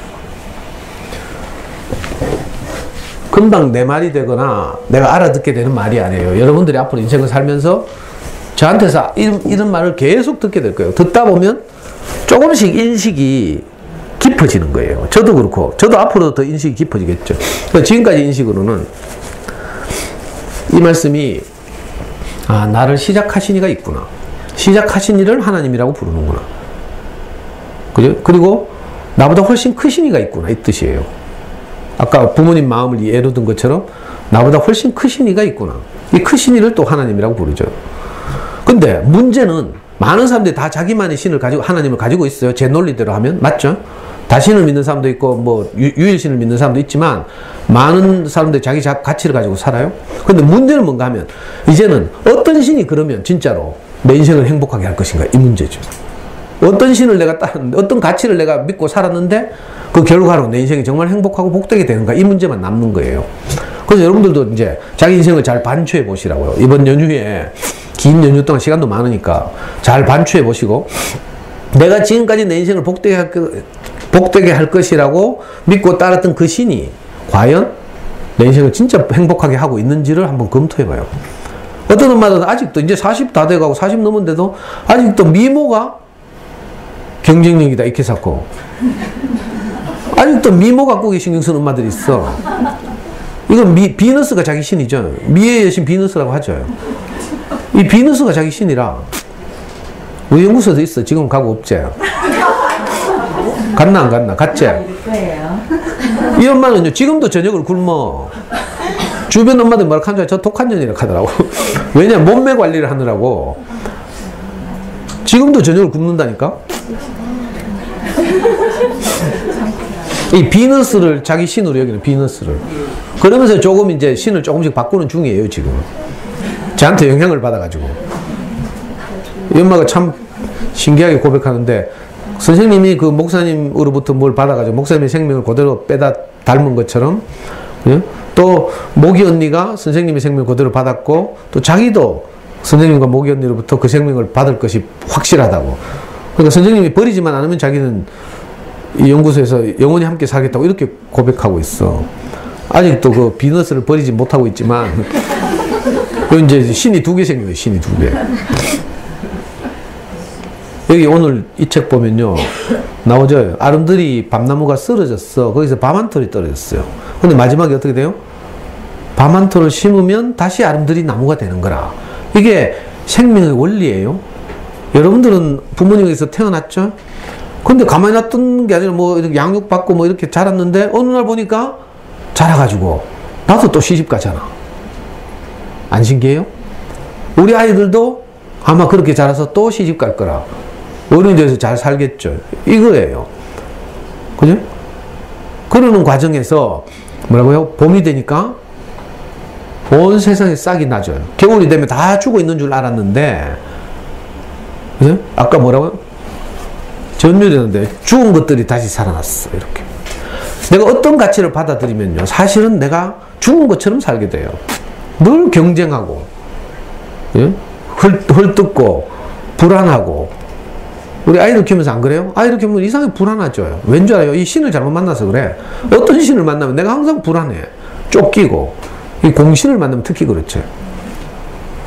Speaker 1: 금방 내 말이 되거나 내가 알아듣게 되는 말이 아니에요. 여러분들이 앞으로 인생을 살면서 저한테서 이런 말을 계속 듣게 될 거예요. 듣다 보면 조금씩 인식이 깊어지는 거예요. 저도 그렇고 저도 앞으로 더 인식이 깊어지겠죠. 지금까지 인식으로는 이 말씀이 아, 나를 시작하신 이가 있구나. 시작하신 이를 하나님이라고 부르는구나. 그죠? 그리고 나보다 훨씬 크신 이가 있구나 이 뜻이에요. 아까 부모님 마음을 예로 든 것처럼 나보다 훨씬 크신 이가 있구나. 이 크신 이를 또 하나님이라고 부르죠. 근데 문제는 많은 사람들이 다 자기만의 신을 가지고 하나님을 가지고 있어요. 제 논리대로 하면 맞죠? 다신을 믿는 사람도 있고 뭐 유일신을 믿는 사람도 있지만 많은 사람들이 자기 가치를 가지고 살아요. 근데 문제는 뭔가 하면 이제는 어떤 신이 그러면 진짜로 내 인생을 행복하게 할 것인가 이 문제죠. 어떤 신을 내가 어떤 가치를 내가 믿고 살았는데 그 결과로 내 인생이 정말 행복하고 복되게 되는가 이 문제만 남는 거예요. 그래서 여러분들도 이제 자기 인생을 잘 반추해 보시라고요. 이번 연휴에 긴 연휴 동안 시간도 많으니까 잘 반추해 보시고 내가 지금까지 내 인생을 복되게 할 것이라고 믿고 따랐던 그 신이 과연 내 인생을 진짜 행복하게 하고 있는지를 한번 검토해 봐요. 어떤 엄마들은 아직도 이제 40 다 돼가고 40 넘었는데도 아직도 미모가 경쟁력이다 이렇게 쌓고 아직도 미모 갖고 신경 쓰는 엄마들이 있어. 이건 비너스가 자기 신이죠. 미의 여신 비너스라고 하죠. 이 비너스가 자기 신이라 우리 연구소에도 있어. 지금 가고 없지? 갔나 안 갔나? 갔지? 이 엄마는요 지금도 저녁을 굶어. 주변 엄마들 뭐라 하는 줄 알아? 저 독한 년이라고 하더라고. 왜냐 몸매 관리를 하느라고 지금도 저녁을 굶는다니까. 이 비너스를 자기 신으로 여기는 비너스를. 그러면서 조금 이제 신을 조금씩 바꾸는 중이에요 지금. 저한테 영향을 받아가지고. 이 엄마가 참 신기하게 고백하는데 선생님이 그 목사님으로부터 뭘 받아가지고 목사님의 생명을 그대로 빼다 닮은 것처럼 예? 또 모기 언니가 선생님의 생명을 그대로 받았고 또 자기도 선생님과 모기 언니로부터 그 생명을 받을 것이 확실하다고. 그러니까 선생님이 버리지만 않으면 자기는 이 연구소에서 영원히 함께 살겠다고 이렇게 고백하고 있어. 아직도 그 비너스를 버리지 못하고 있지만 이제 신이 2개 생겨요. 신이 2개. 여기 오늘 이 책 보면요 나오죠. 아름드리 밤나무가 쓰러졌어. 거기서 밤 한 톨이 떨어졌어요. 근데 마지막에 어떻게 돼요? 밤 한 톨을 심으면 다시 아름드리 나무가 되는 거라. 이게 생명의 원리예요. 여러분들은 부모님에게서 태어났죠? 근데 가만히 놨던 게 아니라 뭐 이렇게 양육받고 뭐 이렇게 자랐는데 어느 날 보니까 자라가지고 나도 또 시집 가잖아. 안 신기해요? 우리 아이들도 아마 그렇게 자라서 또 시집 갈 거라. 어른이 돼서 잘 살겠죠. 이거예요. 그죠? 그러는 과정에서 뭐라고요? 봄이 되니까 온 세상에 싹이 나죠. 겨울이 되면 다 죽어 있는 줄 알았는데 그죠? 아까 뭐라고요? 전멸했는데 죽은 것들이 다시 살아났어. 이렇게. 내가 어떤 가치를 받아들이면요. 사실은 내가 죽은 것처럼 살게 돼요. 늘 경쟁하고 예? 헐뜯고 불안하고. 우리 아이들 키우면서 안 그래요? 아이들 키우면 이상하게 불안하죠. 왠지 알아요? 이 신을 잘못 만나서 그래. 어떤 신을 만나면 내가 항상 불안해. 쫓기고. 이 공신을 만나면 특히 그렇죠.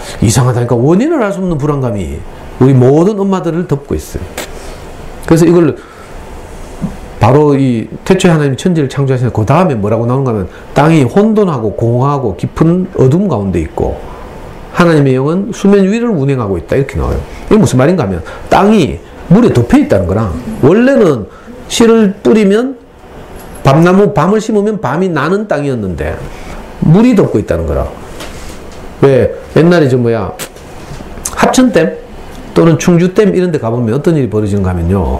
Speaker 1: 이상하다니까 원인을 알 수 없는 불안감이 우리 모든 엄마들을 덮고 있어요. 그래서 이걸 바로 이 태초에 하나님이 천지를 창조하시는 그 다음에 뭐라고 나오는가 하면 땅이 혼돈하고 공허하고 깊은 어둠 가운데 있고 하나님의 영은 수면 위를 운행하고 있다 이렇게 나와요. 이게 무슨 말인가 하면 땅이 물에 덮여 있다는 거랑 원래는 씨를 뿌리면 밤을 심으면 밤이 나는 땅이었는데 물이 덮고 있다는 거라. 왜 옛날에 합천댐 또는 충주댐 이런 데 가보면 어떤 일이 벌어지는가 하면요,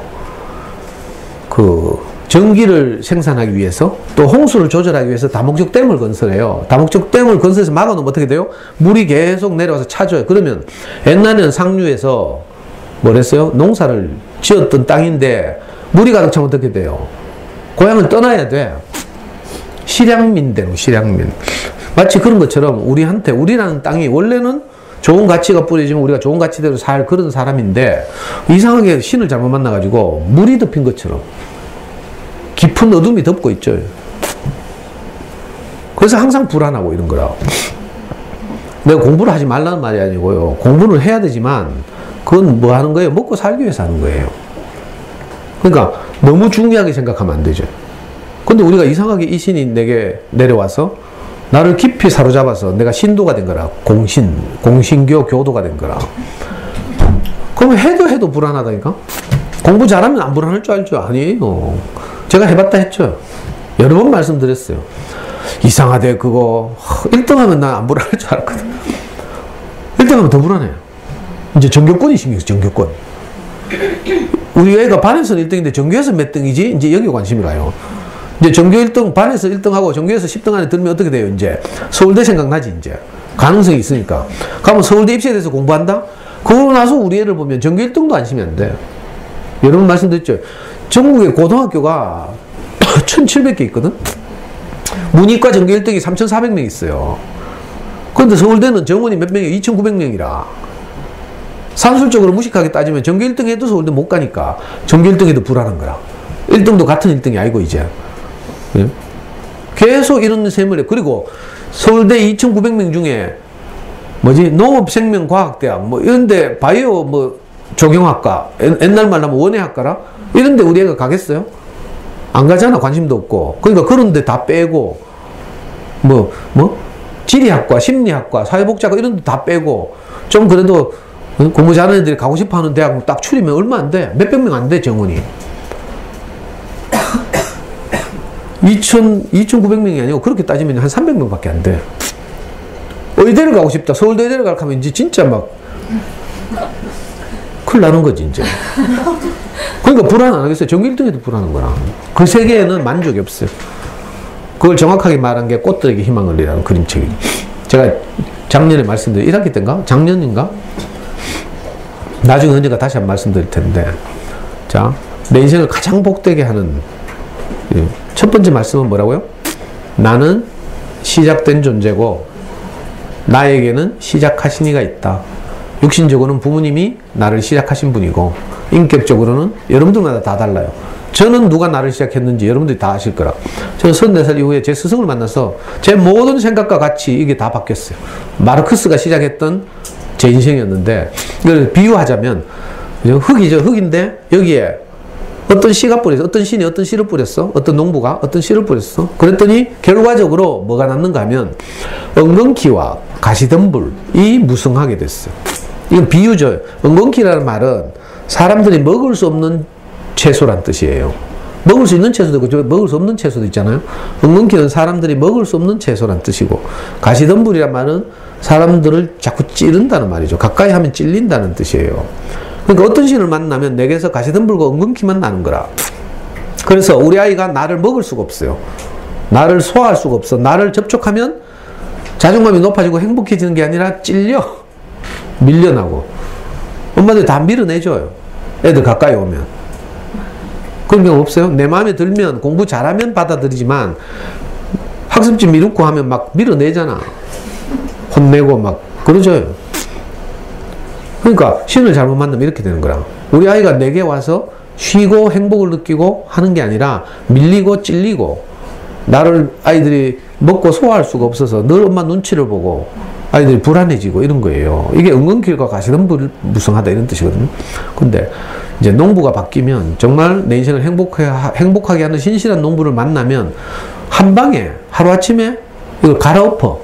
Speaker 1: 그 전기를 생산하기 위해서 또 홍수를 조절하기 위해서 다목적 댐을 건설해요. 다목적 댐을 건설해서 막아놓으면 어떻게 돼요? 물이 계속 내려와서 차줘요. 그러면 옛날에는 상류에서 뭐랬어요? 농사를 지었던 땅인데 물이 가득 차면 어떻게 돼요? 고향을 떠나야 돼. 실향민 되는 실향민. 마치 그런 것처럼 우리라는 땅이 원래는 좋은 가치가 뿌려지면 우리가 좋은 가치대로 살 그런 사람인데 이상하게 신을 잘못 만나가지고 물이 덮인 것처럼 깊은 어둠이 덮고 있죠. 그래서 항상 불안하고 이런 거라. 내가 공부를 하지 말라는 말이 아니고요. 공부는 해야 되지만 그건 뭐 하는 거예요? 먹고 살기 위해서 하는 거예요. 그러니까 너무 중요하게 생각하면 안 되죠. 근데 우리가 이상하게 이 신이 내게 내려와서 나를 깊이 사로잡아서 내가 신도가 된 거라. 공신교 교도가 된 거라. 그러면 해도 불안하다니까? 공부 잘하면 안 불안할 줄 알죠? 아니에요. 제가 해봤다 했죠. 여러 번 말씀드렸어요. 이상하대 그거 1등 하면 난 안 불안할 줄 알았거든. 1등 하면 더 불안해요. 이제 전교권이 신경쓰여. 전교권. 우리 애가 반에서는 1등인데 전교에서 몇 등이지? 이제 여기 관심이 가요. 이제 전교 1등, 반에서 1등하고 전교에서 10등 안에 들면 어떻게 돼요? 이제 서울대 생각나지. 이제 가능성이 있으니까. 그러면 서울대 입시에 대해서 공부한다? 그러고 나서 우리 애를 보면 전교 1등도 안심이 안 돼. 여러 번 말씀드렸죠. 전국에 고등학교가 1700개 있거든? 문이과 전교 1등이 3400명 있어요. 그런데 서울대는 정원이 몇 명이에요? 2900명이라. 산술적으로 무식하게 따지면 전교 1등 해도 서울대 못 가니까 전교 1등 해도 불안한 거라. 1등도 같은 1등이 아니고 이제. 예? 계속 이런 셈을 해. 그리고 서울대 2,900명 중에 농업생명과학대학 이런데 바이오 조경학과 옛날 말로 하면 원예학과라 이런데 우리 애가 가겠어요? 안 가잖아. 관심도 없고. 그러니까 그런데 다 빼고 지리학과, 심리학과, 사회복지학과 이런 데 다 빼고 좀 그래도 공부 잘하는 애들이 가고 싶어 하는 대학 딱 추리면 얼마 안 돼. 몇백 명 안 돼, 정원이. 2,900명이 아니고 그렇게 따지면 한 300명밖에 안 돼. 의대를 가고 싶다. 서울대 의대를 가려고 하면 이제 진짜 큰일 나는 거지, 이제. 그러니까 불안 안 하겠어요. 전교 1등에도 불안한 거라. 그 세계에는 만족이 없어요. 그걸 정확하게 말한 게 꽃들에게 희망을 이라는 그림책이. 제가 작년에 말씀드린 1학기 때인가? 작년인가? 나중에 언젠가 다시 한번 말씀드릴 텐데. 자, 내 인생을 가장 복되게 하는 첫 번째 말씀은 뭐라고요? 나는 시작된 존재고 나에게는 시작하신 이가 있다. 육신적으로는 부모님이 나를 시작하신 분이고 인격적으로는 여러분들마다 다 달라요. 저는 누가 나를 시작했는지 여러분들이 다 아실 거라. 저는 34살 이후에 제 스승을 만나서 제 모든 생각과 같이 이게 다 바뀌었어요. 마르크스가 시작했던 제 인생이었는데 이걸 비유하자면 흙이죠. 흙인데 여기에 어떤 씨가 뿌렸어. 어떤 신이 어떤 씨를 뿌렸어. 어떤 농부가 어떤 씨를 뿌렸어. 그랬더니 결과적으로 뭐가 남는가 하면 엉겅퀴와 가시덤불이 무성하게 됐어요. 이건 비유죠. 엉겅퀴라는 말은 사람들이 먹을 수 없는 채소란 뜻이에요. 먹을 수 있는 채소도 있고 먹을 수 없는 채소도 있잖아요. 엉겅퀴는 사람들이 먹을 수 없는 채소란 뜻이고 가시덤불이란 말은 사람들을 자꾸 찌른다는 말이죠. 가까이 하면 찔린다는 뜻이에요. 그러니까 어떤 신을 만나면 내게서 가시덤불과 엉겅퀴만 나는 거라. 그래서 우리 아이가 나를 먹을 수가 없어요. 나를 소화할 수가 없어. 나를 접촉하면 자존감이 높아지고 행복해지는 게 아니라 찔려. 밀려나고. 엄마들 다 밀어내줘요. 애들 가까이 오면. 그런 경우 없어요? 내 마음에 들면 공부 잘하면 받아들이지만 학습지 미루고 하면 막 밀어내잖아. 혼내고 막 그러줘요. 그러니까 신을 잘못 만나면 이렇게 되는 거라. 우리 아이가 내게 와서 쉬고 행복을 느끼고 하는 게 아니라 밀리고 찔리고 나를 아이들이 먹고 소화할 수가 없어서 늘 엄마 눈치를 보고 아이들이 불안해지고 이런 거예요. 이게 은근길과 가시덤불 무성하다 이런 뜻이거든요. 근데 이제 농부가 바뀌면 정말 내 인생을 행복하게 하는 신실한 농부를 만나면 한 방에 하루아침에 이걸 갈아엎어.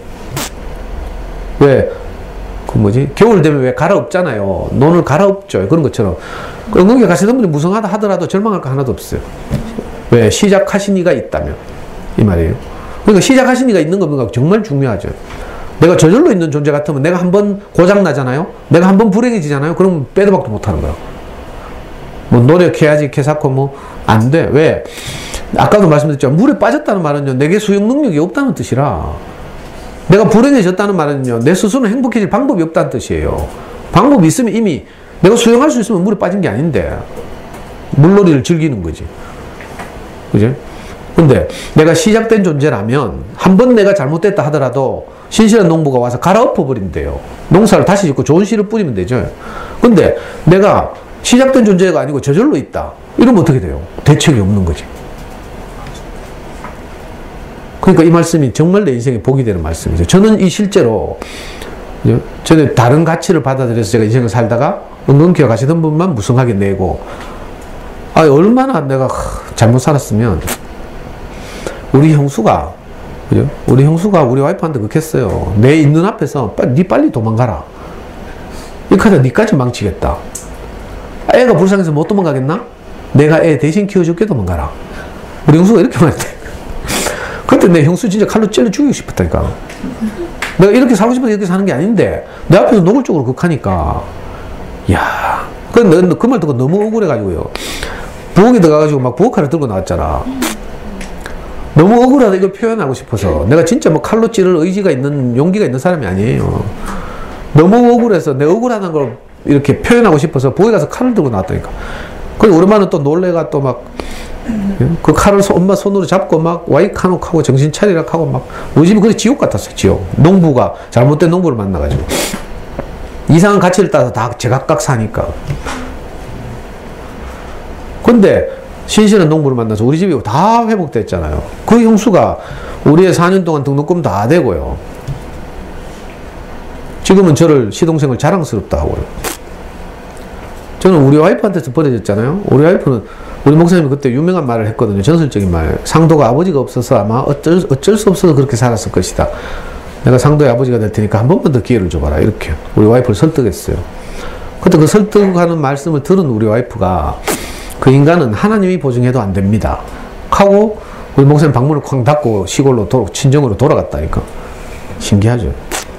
Speaker 1: 왜? 그 뭐지? 겨울 되면 왜 갈아엎잖아요. 논을 갈아엎죠. 그런 것처럼. 은근길 가시덤불이 무성하다 하더라도 절망할 거 하나도 없어요. 왜? 시작하신 이가 있다면. 이 말이에요. 그러니까 시작하신 이가 있는 겁니다. 정말 중요하죠. 내가 저절로 있는 존재 같으면 내가 한번 고장나잖아요? 내가 한번 불행해지잖아요? 그럼 빼도 박도 못하는 거야. 뭐 노력해야지 개사코 뭐 안 돼. 왜? 아까도 말씀드렸죠. 물에 빠졌다는 말은요. 내게 수용 능력이 없다는 뜻이라. 내가 불행해졌다는 말은요. 내 스스로는 행복해질 방법이 없다는 뜻이에요. 방법이 있으면 이미 내가 수용할 수 있으면 물에 빠진 게 아닌데 물놀이를 즐기는 거지. 그죠? 근데 내가 시작된 존재라면 한 번 내가 잘못됐다 하더라도 신실한 농부가 와서 갈아엎어 버린대요. 농사를 다시 짓고 좋은 씨를 뿌리면 되죠. 근데 내가 시작된 존재가 아니고 저절로 있다. 이러면 어떻게 돼요? 대책이 없는 거지. 그러니까 이 말씀이 정말 내 인생에 복이 되는 말씀이죠. 저는 이 실제로 저는 다른 가치를 받아들여서 제가 인생을 살다가 은근기와 가시덤불만 무성하게 내고 얼마나 내가 잘못 살았으면 우리 형수가 그죠? 우리 형수가 우리 와이프한테 그렇게 했어요. 내 있는 앞에서 빨리 도망가라. 이렇게 하다 니까지 망치겠다. 애가 불쌍해서 못 도망가겠나? 내가 애 대신 키워줄게 도망가라. 우리 형수가 이렇게 말했대. 그때 내 형수 진짜 칼로 찔러 죽이고 싶었다니까. 내가 이렇게 살고 싶어서 이렇게 사는 게 아닌데 내 앞에서 노골적으로 극하니까 야, 그 말 듣고 너무 억울해가지고요. 부엌에 들어가가지고 막 부엌칼을 들고 나왔잖아. 너무 억울하다 이걸 표현하고 싶어서 내가 진짜 뭐 칼로 찌를 의지가 있는 용기가 있는 사람이 아니에요. 너무 억울해서 내 억울하다는 걸 이렇게 표현하고 싶어서 부엌에 가서 칼을 들고 나왔다니까. 그리고 우리 엄마는 또 놀래가 또 막 그 칼을 엄마 손으로 잡고 막 와이카노 하고 정신 차리라 하고 막 우리 집이 그게 지옥 같았어요. 지옥. 농부가 잘못된 농부를 만나가지고 이상한 가치를 따라서 다 제각각 사니까. 근데 신실한 농부를 만나서 우리 집이 다 회복됐잖아요. 그 형수가 우리의 4년 동안 등록금 다 되고요. 지금은 저를 시동생을 자랑스럽다 하고요. 저는 우리 와이프한테서 버려졌잖아요. 우리 와이프는 우리 목사님이 그때 유명한 말을 했거든요. 전설적인 말. 상도가 아버지가 없어서 아마 어쩔 수 없어서 그렇게 살았을 것이다. 내가 상도의 아버지가 될 테니까 한 번만 더 기회를 줘봐라. 이렇게 우리 와이프를 설득했어요. 그때 그 설득하는 말씀을 들은 우리 와이프가 그 인간은 하나님이 보증해도 안 됩니다. 하고 우리 목사님 방문을 쾅 닫고 시골로 친정으로 돌아갔다니까. 신기하죠.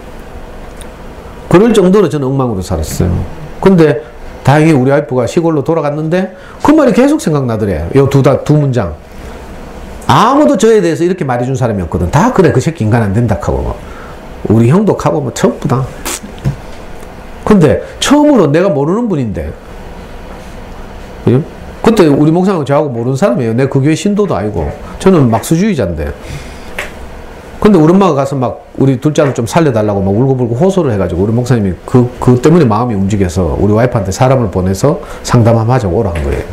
Speaker 1: 그럴 정도로 저는 엉망으로 살았어요. 근데 다행히 우리 와이프가 시골로 돌아갔는데 그 말이 계속 생각나더래. 요 두 문장. 아무도 저에 대해서 이렇게 말해준 사람이 없거든. 다 그래 그 새끼 인간 안 된다 하고 막. 우리 형도 하고 뭐 전부다. 근데 처음으로 내가 모르는 분인데 그죠? 그때 우리 목사님은 저하고 모르는 사람이에요. 내 그 교회 신도도 아니고 저는 막수주의자인데 근데 우리 엄마가 가서 막 우리 둘째를 좀 살려달라고 막 울고불고 호소를 해가지고 우리 목사님이 그 때문에 마음이 움직여서 우리 와이프한테 사람을 보내서 상담 한번 하자고 오라 한 거예요.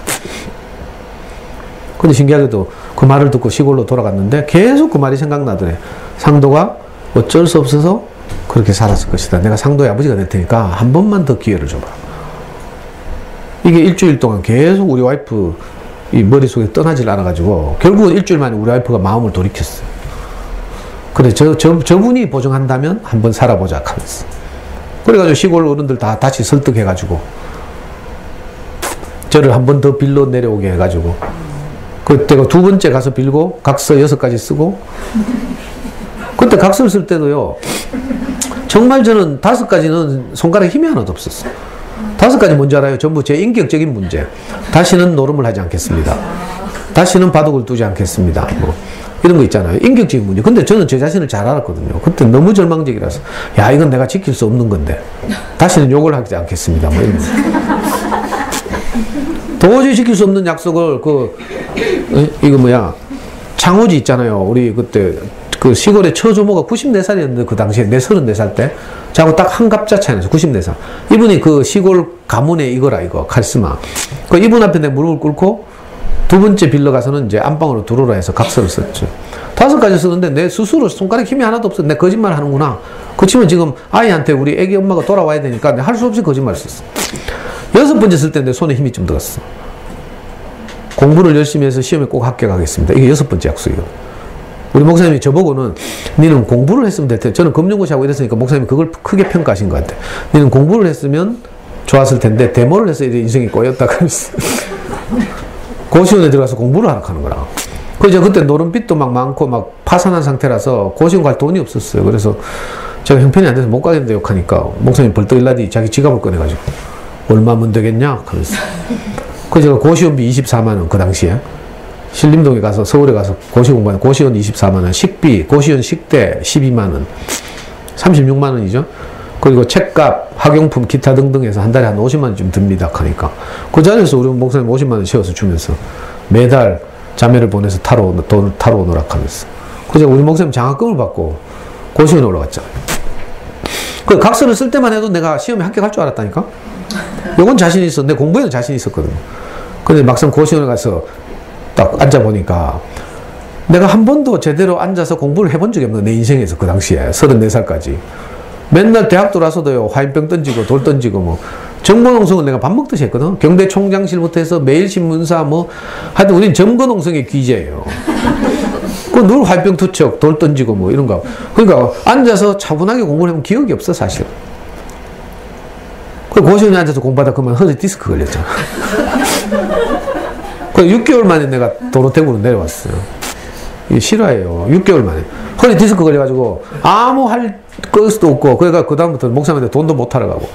Speaker 1: 근데 신기하게도 그 말을 듣고 시골로 돌아갔는데 계속 그 말이 생각나더래. 상도가 어쩔 수 없어서 그렇게 살았을 것이다. 내가 상도의 아버지가 될 테니까 한 번만 더 기회를 줘봐. 이게 일주일 동안 계속 우리 와이프 이 머릿속에 떠나질 않아가지고 결국은 일주일 만에 우리 와이프가 마음을 돌이켰어요. 그래 저분이 보증한다면 한번 살아보자 하면서. 그래가지고 시골 어른들 다 다시 설득해가지고 저를 한 번 더 빌러 내려오게 해가지고 그때가 두 번째 가서 빌고 각서 6가지 쓰고 그때 각서를 쓸 때도요 정말 저는 5가지는 손가락에 힘이 하나도 없었어요. 5가지 뭔지 알아요? 전부 제 인격적인 문제. 다시는 노름을 하지 않겠습니다. 다시는 바둑을 두지 않겠습니다. 뭐 이런 거 있잖아요. 인격적인 문제. 근데 저는 제 자신을 잘 알았거든요. 그때 너무 절망적이라서 야 이건 내가 지킬 수 없는 건데 다시는 욕을 하지 않겠습니다. 뭐 이런 거. 도저히 지킬 수 없는 약속을 이거 뭐야 창호지 있잖아요. 우리 그때 그 시골의 처조모가 94살이었는데 그 당시에 내 34살 때 저하고 딱 한 갑자 차이 나서 94살. 이분이 그 시골 가문의 이거라 이거 카리스마. 그 이분 앞에 내 무릎을 꿇고 두 번째 빌러 가서는 이제 안방으로 들어오라 해서 각서를 썼죠. 5가지 쓰는데 내 스스로 손가락 힘이 하나도 없어. 내 거짓말 하는구나. 그렇지만 지금 아이한테 우리 애기 엄마가 돌아와야 되니까 할 수 없이 거짓말을 썼어. 6번째 쓸 때 내 손에 힘이 좀 들었어. 공부를 열심히 해서 시험에 꼭 합격하겠습니다. 이게 6번째 약속이에요. 우리 목사님이 저보고는 니는 공부를 했으면 됐대. 저는 금융고시하고 이랬으니까 목사님이 그걸 크게 평가하신 것 같아. 니는 공부를 했으면 좋았을 텐데 데모를 해서 인생이 꼬였다 그랬어. 고시원에 들어가서 공부를 하는 거라. 그래서 그때 노름빚도 막 많고 막 파산한 상태라서 고시원 갈 돈이 없었어요. 그래서 제가 형편이 안 돼서 못 가겠는데 욕하니까 목사님 벌떡 일나더니 자기 지갑을 꺼내가지고 얼마면 되겠냐? 그랬어. 그래서 제가 고시원비 24만 원 그 당시에 신림동에 가서 서울에 가서 고시 공부하는 고시원 24만 원, 식비, 고시원 식대 12만 원, 36만 원이죠. 그리고 책값, 학용품, 기타 등등 해서 한 달에 한 50만 원쯤 듭니다. 하니까 그 자리에서 우리 목사님 50만 원 세워서 주면서 매달 자매를 보내서 돈을 타러 오느라 하면서. 그래서 우리 목사님 장학금을 받고 고시원에 올라갔잖아요. 그 각서를 쓸 때만 해도 내가 시험에 합격할 줄 알았다니까? 요건 자신 있어. 내 공부에는 자신 있었거든. 근데 막상 고시원에 가서 딱 앉아보니까 내가 한 번도 제대로 앉아서 공부를 해본 적이 없는 내 인생에서 그 당시에 34살까지 맨날 대학 돌아서도요 화인병 던지고 돌 던지고 뭐 정보농성을 내가 밥 먹듯이 했거든. 경대 총장실부터 해서 매일신문사 뭐 하여튼 우린 정보농성의 귀재예요. 그 늘 화인병 투척 돌 던지고 뭐 이런 거. 그러니까 앉아서 차분하게 공부를 해본 기억이 없어 사실. 그 고시원에 앉아서 공부하다 그러면 허리 디스크 걸렸잖아. 그 6개월 만에 내가 도로택으로 내려왔어요. 이게 실화예요. 6개월 만에. 허리 디스크 걸려가지고 아무 할 것도 없고, 그러니까 그다음부터 목사님한테 돈도 못 하러 가고.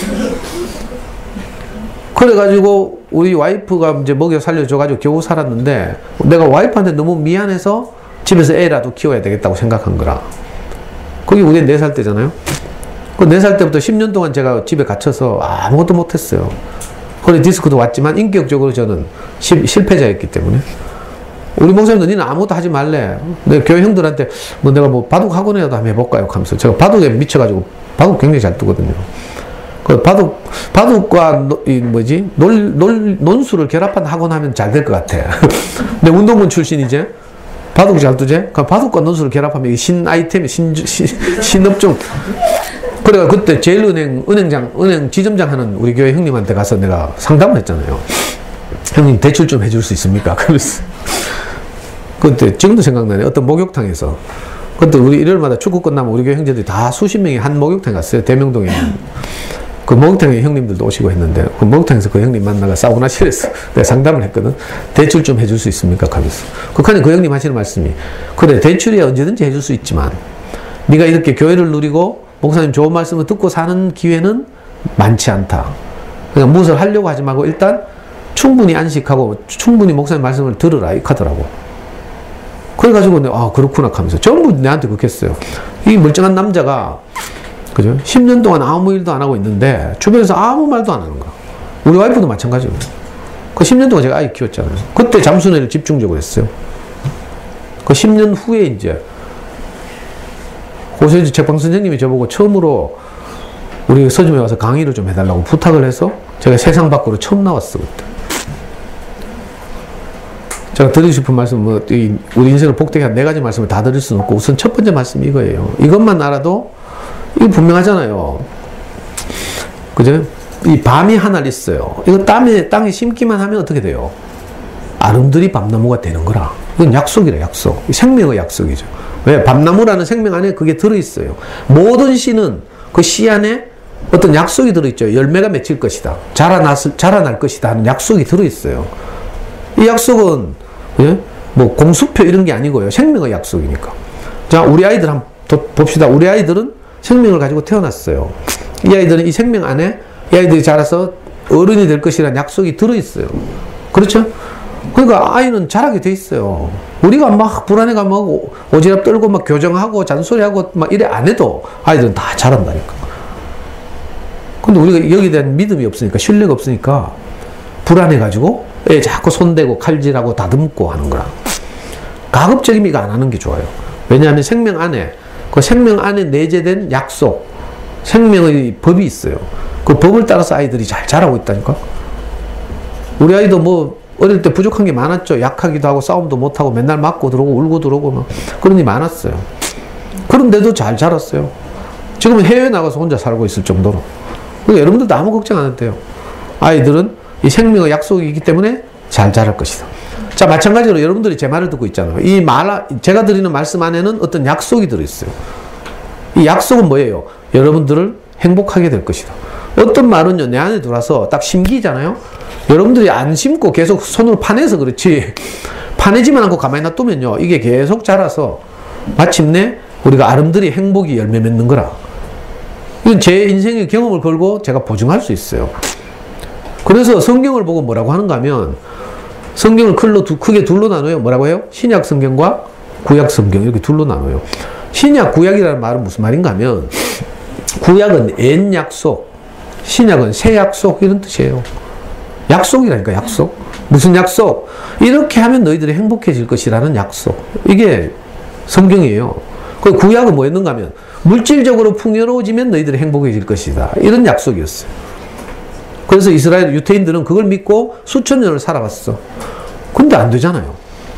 Speaker 1: 그래가지고 우리 와이프가 이제 먹여 살려줘가지고 겨우 살았는데 내가 와이프한테 너무 미안해서 집에서 애라도 키워야 되겠다고 생각한 거라. 그게 우리 4살 때잖아요. 그 4살 때부터 10년 동안 제가 집에 갇혀서 아무것도 못했어요. 허리 디스크도 왔지만 인격적으로 저는 실패자였기 때문에. 우리 목사님도 니는 아무것도 하지 말래. 내가 교회 형들한테 뭐 내가 뭐 바둑 학원이라도 한번 해볼까요? 하면서 제가 바둑에 미쳐가지고 바둑 굉장히 잘 두거든요. 그 바둑과 논술을 결합한 학원 하면 잘 될 것 같아. 근데 운동권 출신이제 바둑 잘 두제? 그 바둑과 논술을 결합하면 이게 신 아이템이 신업종. 그래가 그때 제일은행 은행 지점장 하는 우리 교회 형님한테 가서 내가 상담을 했잖아요. 형님 대출 좀 해줄 수 있습니까? 그랬어. 그때 지금도 생각나네. 어떤 목욕탕에서 그때 우리 일요일마다 축구 끝나면 우리 교회 형제들이 다 수십 명이 한 목욕탕에 갔어요. 대명동에. 그 목욕탕에 형님들도 오시고 했는데 그 목욕탕에서 그 형님 만나가 사우나실에서 내가 상담을 했거든. 대출 좀 해줄 수 있습니까? 하면서. 그러니까 그 형님 하시는 말씀이 그래 대출이 언제든지 해줄 수 있지만 네가 이렇게 교회를 누리고 목사님 좋은 말씀을 듣고 사는 기회는 많지 않다. 그러니까 무엇을 하려고 하지 말고 일단 충분히 안식하고 충분히 목사님 말씀을 들으라 이 하더라고. 그래가지고 내가 아 그렇구나 하면서 전부 내한테 그렇게 했어요. 이 멀쩡한 남자가 그죠? 10년 동안 아무 일도 안 하고 있는데 주변에서 아무 말도 안 하는 거야. 우리 와이프도 마찬가지고. 그 10년 동안 제가 아이 키웠잖아요. 그때 잠수내를 집중적으로 했어요. 그 10년 후에 이제 고세지 책방 선생님이 저보고 처음으로 우리 서점에 와서 강의를 좀 해달라고 부탁을 해서 제가 세상 밖으로 처음 나왔어 그때. 제가 드리고 싶은 말씀 우리 인생을 복되게 한 4가지 말씀을 다 드릴 수는 없고 우선 첫 번째 말씀이 이거예요. 이것만 알아도 이거 분명하잖아요. 그죠? 이 밤이 하나 있어요. 이거 땅에 심기만 하면 어떻게 돼요? 아름드리 밤나무가 되는 거라. 이건 약속이래 약속. 생명의 약속이죠. 왜? 밤나무라는 생명 안에 그게 들어있어요. 모든 씨는 그 씨 안에 어떤 약속이 들어있죠. 열매가 맺힐 것이다. 자라날 것이다 하는 약속이 들어있어요. 이 약속은 예? 뭐 공수표 이런 게 아니고요. 생명의 약속이니까. 자, 우리 아이들 한번 봅시다. 우리 아이들은 생명을 가지고 태어났어요. 이 아이들은 이 생명 안에 이 아이들이 자라서 어른이 될 것이라는 약속이 들어있어요. 그렇죠? 그러니까 아이는 자라게 돼 있어요. 우리가 막 불안해가 막 오지랖 떨고 막 교정하고 잔소리하고 막 이래 안 해도 아이들은 다 자란다니까. 근데 우리가 여기에 대한 믿음이 없으니까 신뢰가 없으니까 불안해가지고 애 자꾸 손대고 칼질하고 다듬고 하는 거라. 가급적이면 안 하는 게 좋아요. 왜냐하면 생명 안에 그 생명 안에 내재된 약속, 생명의 법이 있어요. 그 법을 따라서 아이들이 잘 자라고 있다니까. 우리 아이도 뭐 어릴 때 부족한 게 많았죠. 약하기도 하고 싸움도 못하고 맨날 맞고 들어오고 울고 들어오고 막 그런 일이 많았어요. 그런데도 잘 자랐어요. 지금은 해외에 나가서 혼자 살고 있을 정도로. 그러니까 여러분들도 아무 걱정 안 해도 돼요. 아이들은 이 생명의 약속이 있기 때문에 잘 자랄 것이다. 자, 마찬가지로 여러분들이 제 말을 듣고 있잖아요. 제가 드리는 말씀 안에는 어떤 약속이 들어있어요. 이 약속은 뭐예요? 여러분들을 행복하게 될 것이다. 어떤 말은요, 내 안에 들어와서 딱 심기잖아요. 여러분들이 안 심고 계속 손으로 파내서 그렇지, 파내지만 않고 가만히 놔두면요, 이게 계속 자라서 마침내 우리가 아름드리 행복이 열매 맺는 거라. 이건 제 인생의 경험을 걸고 제가 보증할 수 있어요. 그래서 성경을 보고 뭐라고 하는가 하면, 성경을 크게 둘로 나눠요. 뭐라고 해요? 신약 성경과 구약 성경, 이렇게 둘로 나눠요. 신약, 구약이라는 말은 무슨 말인가 하면, 구약은 옛 약속, 신약은 새 약속, 이런 뜻이에요. 약속이라니까, 약속. 무슨 약속? 이렇게 하면 너희들이 행복해질 것이라는 약속. 이게 성경이에요. 그 구약은 뭐였는가 하면, 물질적으로 풍요로워지면 너희들이 행복해질 것이다. 이런 약속이었어요. 그래서 이스라엘 유태인들은 그걸 믿고 수천 년을 살아갔어. 근데 안 되잖아요.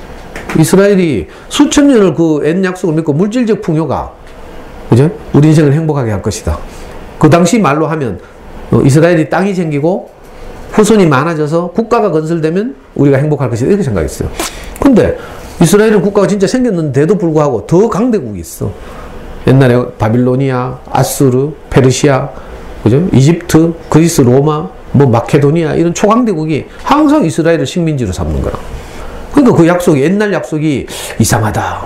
Speaker 1: 이스라엘이 수천 년을 그 옛 약속을 믿고 물질적 풍요가, 그죠? 우리 인생을 행복하게 할 것이다. 그 당시 말로 하면, 이스라엘이 땅이 생기고 후손이 많아져서 국가가 건설되면 우리가 행복할 것이다. 이렇게 생각했어요. 근데 이스라엘은 국가가 진짜 생겼는데도 불구하고 더 강대국이 있어. 옛날에 바빌로니아, 아수르, 페르시아, 그죠? 이집트, 그리스, 로마, 마케도니아, 이런 초강대국이 항상 이스라엘을 식민지로 삼는 거야. 그러니까 그 약속이, 옛날 약속이 이상하다,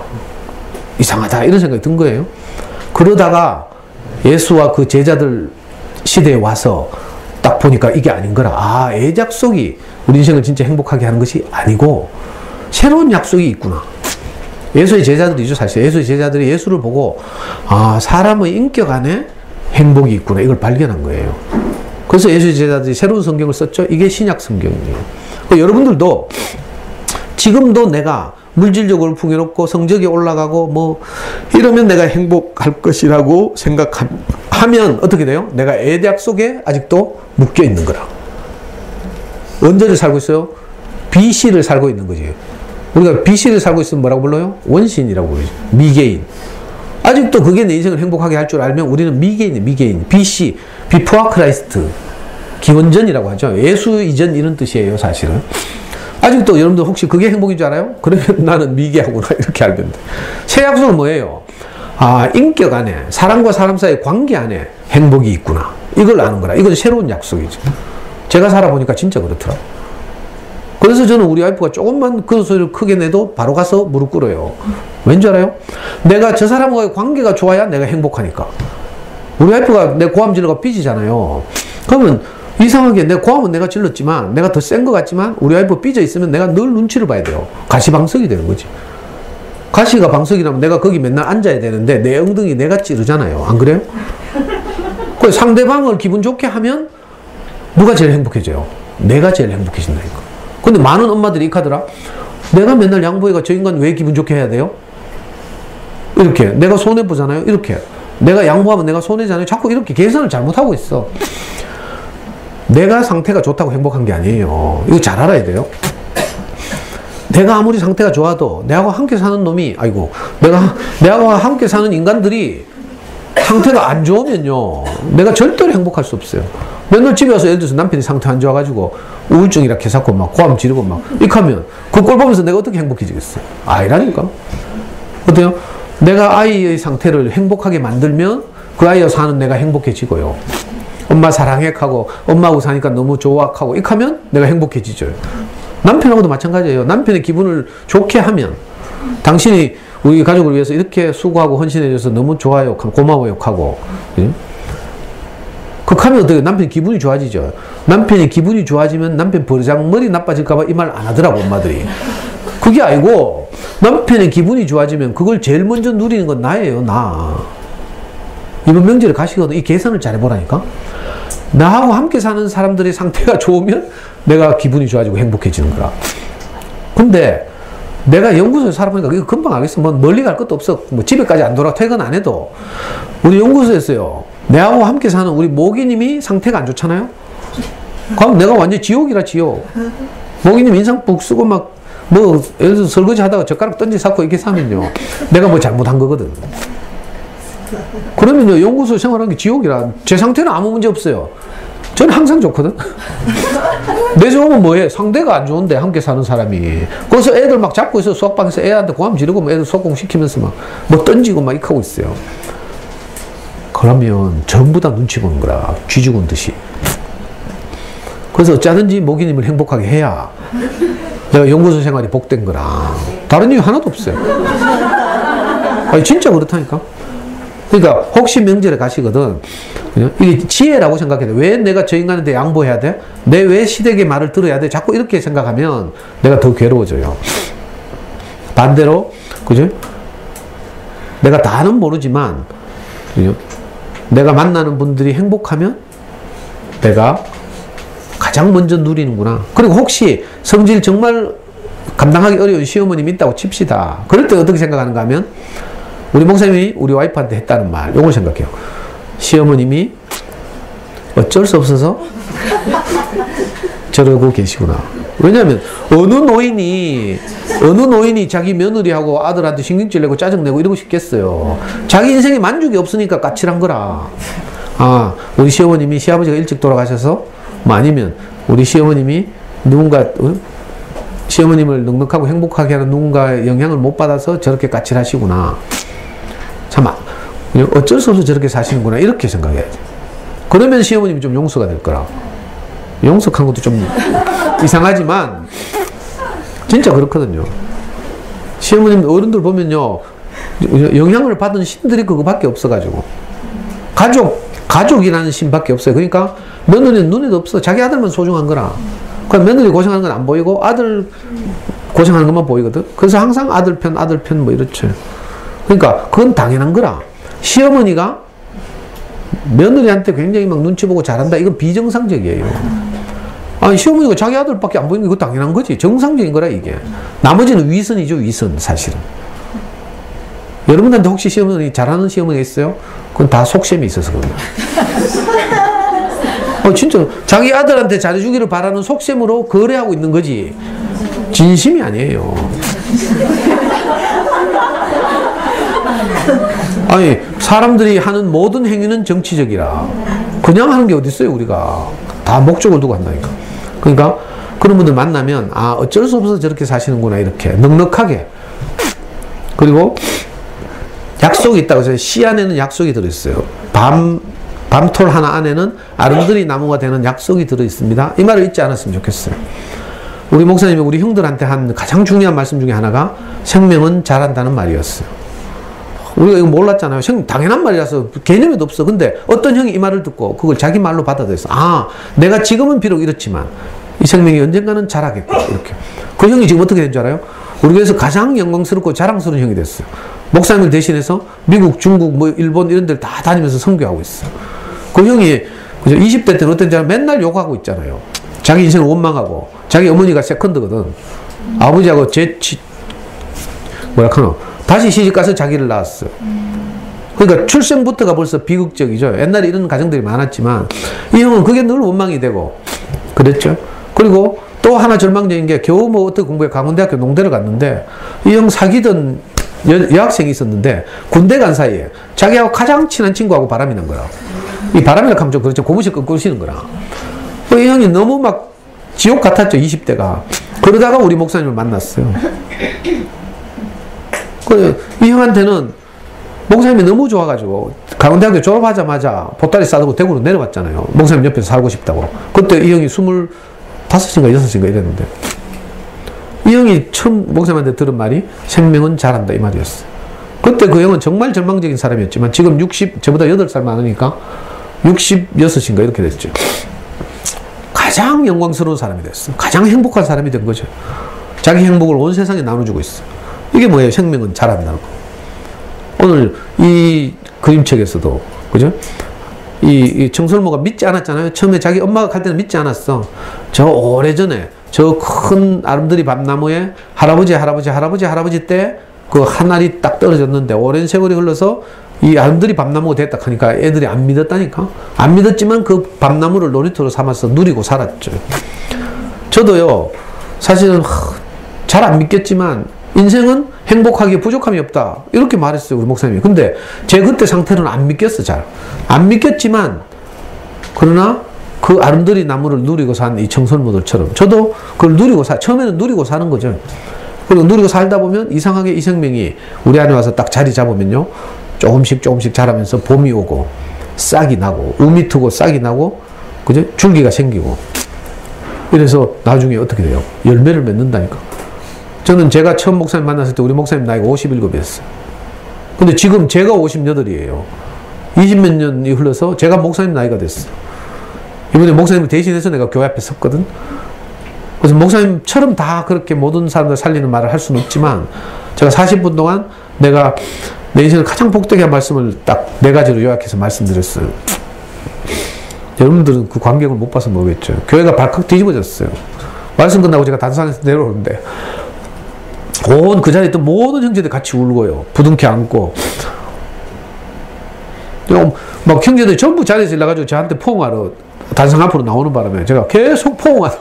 Speaker 1: 이런 생각이 든 거예요. 그러다가 예수와 그 제자들 시대에 와서 딱 보니까 이게 아닌 거라. 아, 옛 약속이 우리 인생을 진짜 행복하게 하는 것이 아니고 새로운 약속이 있구나. 예수의 제자들이죠, 사실. 예수의 제자들이 예수를 보고, 아, 사람의 인격 안에 행복이 있구나, 이걸 발견한 거예요. 그래서 예수의 제자들이 새로운 성경을 썼죠. 이게 신약 성경이에요. 여러분들도 지금도 내가 물질적으로 풍요롭고 성적이 올라가고 이러면 내가 행복할 것이라고 생각하면 어떻게 돼요? 내가 옛 약속에 아직도 묶여 있는 거라. 언제를 살고 있어요? BC를 살고 있는 거지. 우리가 BC를 살고 있으면 뭐라고 불러요? 원신이라고 부르죠. 미개인. 아직도 그게 내 인생을 행복하게 할 줄 알면 우리는 미개인이에요, 미개인. BC, Before Christ. 기원전이라고 하죠. 예수 이전 이런 뜻이에요, 사실은. 아직도 여러분들 혹시 그게 행복인 줄 알아요? 그러면 나는 미개하구나, 이렇게 알면 돼. 새 약속은 뭐예요? 아, 인격 안에, 사람과 사람 사이의 관계 안에 행복이 있구나. 이걸 아는 거라. 이건 새로운 약속이죠. 제가 살아보니까 진짜 그렇더라고. 그래서 저는 우리 와이프가 조금만 그 소리를 크게 내도 바로 가서 무릎 꿇어요. 왠지 알아요? 내가 저 사람과의 관계가 좋아야 내가 행복하니까. 우리 와이프가 내 고함 지르가 삐지잖아요. 그러면 이상하게 내 고함은 내가 질렀지만, 내가 더 센 것 같지만 우리 와이프 삐져 있으면 내가 늘 눈치를 봐야 돼요. 가시방석이 되는 거지. 가시가 방석이라면 내가 거기 맨날 앉아야 되는데 내 엉덩이 내가 찌르잖아요. 안 그래요? 그 상대방을 기분 좋게 하면 누가 제일 행복해져요? 내가 제일 행복해진다니까. 근데 많은 엄마들이 이렇게 하더라. 내가 맨날 양보해가 저 인간 왜 기분 좋게 해야 돼요? 이렇게. 내가 손해보잖아요. 이렇게. 내가 양보하면 내가 손해잖아요. 자꾸 이렇게 계산을 잘못하고 있어. 내가 상태가 좋다고 행복한 게 아니에요. 이거 잘 알아야 돼요. 내가 아무리 상태가 좋아도 내하고 함께 사는 놈이, 아이고, 내하고 함께 사는 인간들이 상태가 안 좋으면요, 내가 절대로 행복할 수 없어요. 맨날 집에 와서 예를 들어서 남편이 상태 안 좋아가지고 우울증 이렇게 해서 막 고함 지르고 막 이렇게 하면 그 꼴 보면서 내가 어떻게 행복해지겠어요? 아니라니까. 어때요? 내가 아이의 상태를 행복하게 만들면 그 아이와 사는 내가 행복해지고요. 엄마 사랑해 하고 엄마하고 사니까 너무 좋아 하고 이렇게 하면 내가 행복해지죠. 남편하고도 마찬가지예요. 남편의 기분을 좋게 하면, 당신이 우리 가족을 위해서 이렇게 수고하고 헌신해줘서 너무 좋아요, 고마워요 하고, 그렇게 하면 어떻게 남편 기분이 좋아지죠. 남편이 기분이 좋아지면 남편 버르장머리 나빠질까봐 이 말 안 하더라고, 엄마들이. 그게 아니고 남편의 기분이 좋아지면 그걸 제일 먼저 누리는 건 나예요, 나. 이번 명절에 가시거든. 이 계산을 잘 해보라니까. 나하고 함께 사는 사람들의 상태가 좋으면 내가 기분이 좋아지고 행복해지는 거라. 근데 내가 연구소에 살아보니까 이거 금방 알겠어. 멀리 갈 것도 없어. 집에까지 안 돌아 퇴근 안 해도. 우리 연구소에서요, 내하고 함께 사는 우리 모기님이 상태가 안 좋잖아요. 그럼 내가 완전 지옥이라, 지옥. 모기님 인상 푹 쓰고 예를 들어서 설거지 하다가 젓가락 던지 쌓고 이렇게 사면요, 내가 잘못한 거거든. 그러면요, 연구소 생활하는 게 지옥이라. 제 상태는 아무 문제 없어요. 저는 항상 좋거든. 내 좋으면 뭐해? 상대가 안 좋은데, 함께 사는 사람이. 거기서 애들 막 잡고 있어. 수학방에서 애한테 고함 지르고, 뭐 애들 수학공 시키면서 막, 뭐 던지고 막 이렇게 하고 있어요. 그러면 전부 다 눈치 보는 거라. 쥐 죽은 듯이. 그래서 어쩌든지 모기님을 행복하게 해야 내가 연구소 생활이 복된 거라. 다른 이유 하나도 없어요. 아니, 진짜 그렇다니까. 그러니까 혹시 명절에 가시거든, 이게 지혜라고 생각해야 돼. 왜 내가 저 인간한테 양보해야 돼? 내 왜 시댁의 말을 들어야 돼? 자꾸 이렇게 생각하면 내가 더 괴로워져요. 반대로, 그죠? 내가 다는 모르지만, 그죠? 내가 만나는 분들이 행복하면 내가 가장 먼저 누리는구나. 그리고 혹시 성질 정말 감당하기 어려운 시어머님이 있다고 칩시다. 그럴 때 어떻게 생각하는가 하면, 우리 목사님이 우리 와이프한테 했다는 말, 요걸 생각해요. 시어머님이 어쩔 수 없어서 저러고 계시구나. 왜냐하면 어느 노인이 자기 며느리하고 아들한테 신경질 내고 짜증내고 이러고 싶겠어요. 자기 인생에 만족이 없으니까 까칠한 거라. 아, 우리 시어머님이 시아버지가 일찍 돌아가셔서, 뭐 아니면 우리 시어머님이 누군가, 시어머님을 넉넉하고 행복하게 하는 누군가의 영향을 못 받아서 저렇게 까칠하시구나. 참, 어쩔 수 없이 저렇게 사시는구나. 이렇게 생각해야지. 그러면 시어머님이 좀 용서가 될 거라. 용서한 것도 좀 이상하지만, 진짜 그렇거든요. 시어머님, 어른들 보면요, 영향을 받은 신들이 그거밖에 없어가지고. 가족이라는 신밖에 없어요. 그러니까 며느리는 눈에도 없어. 자기 아들만 소중한 거라. 그러니까 며느리 고생하는 건 안 보이고, 아들 고생하는 것만 보이거든. 그래서 항상 아들 편 뭐 이렇죠. 그러니까 그건 당연한 거라. 시어머니가 며느리한테 굉장히 막 눈치 보고 잘한다. 이건 비정상적이에요. 아니, 시어머니가 자기 아들밖에 안 보이는 게 그거 당연한 거지. 정상적인 거라, 이게. 나머지는 위선이죠, 위선, 사실은. 여러분들한테 혹시 시어머니, 잘하는 시어머니가 있어요? 그건 다 속셈이 있어서 그런다. 진짜, 자기 아들한테 잘해주기를 바라는 속셈으로 거래하고 있는 거지. 진심이 아니에요. 아니, 사람들이 하는 모든 행위는 정치적이라. 그냥 하는 게 어딨어요, 우리가. 다 목적을 두고 한다니까. 그러니까, 그런 분들 만나면, 아, 어쩔 수 없어서 저렇게 사시는구나, 이렇게. 넉넉하게. 그리고, 약속이 있다고 해서 씨 안에는 약속이 들어있어요. 밤톨 하나 안에는 아름드리 나무가 되는 약속이 들어있습니다. 이 말을 잊지 않았으면 좋겠어요. 우리 목사님이 우리 형들한테 한 가장 중요한 말씀 중에 하나가 생명은 잘한다는 말이었어요. 우리가 이거 몰랐잖아요. 당연한 말이라서 개념에도 없어. 근데 어떤 형이 이 말을 듣고 그걸 자기 말로 받아들였어. 아, 내가 지금은 비록 이렇지만 이 생명이 언젠가는 자라겠고, 이렇게. 그 형이 지금 어떻게 된 줄 알아요? 우리 교회에서 가장 영광스럽고 자랑스러운 형이 됐어요. 목사님을 대신해서 미국, 중국, 뭐 일본 이런 데를 다 다니면서 선교하고 있어. 그 형이 20대 때는 어떤지 알아요? 맨날 욕하고 있잖아요. 자기 인생을 원망하고. 자기 어머니가 세컨드거든. 아버지하고 다시 시집가서 자기를 낳았어요. 그러니까 출생부터가 벌써 비극적이죠. 옛날에 이런 가정들이 많았지만 이 형은 그게 늘 원망이 되고 그랬죠. 그리고 또 하나 절망적인 게 겨우 뭐 어떻게 공부해 강원대학교 농대를 갔는데 이 형 사귀던 여학생이 있었는데 군대 간 사이에 자기하고 가장 친한 친구하고 바람이 난 거라. 이 바람이라 하면 좀 그렇죠. 고무실 끄시는 거라. 이 형이 너무 막 지옥 같았죠. 20대가. 그러다가 우리 목사님을 만났어요. 이 형한테는 목사님이 너무 좋아가지고 강원대학교 졸업하자마자 보따리 싸들고 대구로 내려왔잖아요. 목사님 옆에서 살고 싶다고. 그때 이 형이 25인가 6인가 이랬는데 이 형이 처음 목사님한테 들은 말이 생명은 잘한다 이 말이었어요. 그때 그 형은 정말 절망적인 사람이었지만 지금 저보다 8살 많으니까 66인가 이렇게 됐죠. 가장 영광스러운 사람이 됐어. 가장 행복한 사람이 된 거죠. 자기 행복을 온 세상에 나눠주고 있어. 이게 뭐예요? 생명은 잘한다고. 오늘 이 그림책에서도, 그죠? 이 청설모가 믿지 않았잖아요. 처음에 자기 엄마가 갈 때는 믿지 않았어. 저 오래전에 저 큰 아름드리 밤나무에 할아버지 때 그 한 알이 딱 떨어졌는데 오랜 세월이 흘러서 이 아름드리 밤나무가 됐다 하니까 애들이 안 믿었다니까. 안 믿었지만 그 밤나무를 놀이터로 삼아서 누리고 살았죠. 저도요, 사실은 잘 안 믿겠지만 인생은 행복하기에 부족함이 없다. 이렇게 말했어요, 우리 목사님이. 근데 제 그때 상태는 안 믿겼어, 잘. 안 믿겼지만, 그러나 그 아름드리 나무를 누리고 산 이 청설모들처럼 저도 그걸 처음에는 누리고 사는 거죠. 그리고 누리고 살다 보면 이상하게 이 생명이 우리 안에 와서 딱 자리 잡으면요. 조금씩 자라면서 봄이 오고, 싹이 나고, 우미 트고 싹이 나고, 그죠? 줄기가 생기고. 이래서 나중에 어떻게 돼요? 열매를 맺는다니까. 저는 제가 처음 목사님 만났을 때 우리 목사님 나이가 57이었어요. 근데 지금 제가 58이에요. 20몇 년이 흘러서 제가 목사님 나이가 됐어요. 이번에 목사님을 대신해서 내가 교회 앞에 섰거든. 그래서 목사님처럼 다 그렇게 모든 사람들 살리는 말을 할 수는 없지만 제가 40분 동안 내가 내 인생을 가장 복되게 한 말씀을 딱 4가지로 요약해서 말씀드렸어요. 여러분들은 그 광경을 못 봐서 모르겠죠. 교회가 발칵 뒤집어졌어요. 말씀 끝나고 제가 단상에서 내려오는데 온 그 자리에 있던 모든 형제들 같이 울고요. 부둥켜 안고 막 형제들이 전부 자리에서 일어나가지고 저한테 포옹하러 단상 앞으로 나오는 바람에 제가 계속 포옹하러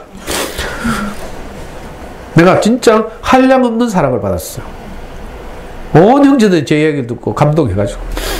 Speaker 1: 내가 진짜 한량 없는 사랑을 받았어요. 온 형제들이 제 이야기를 듣고 감동해가지고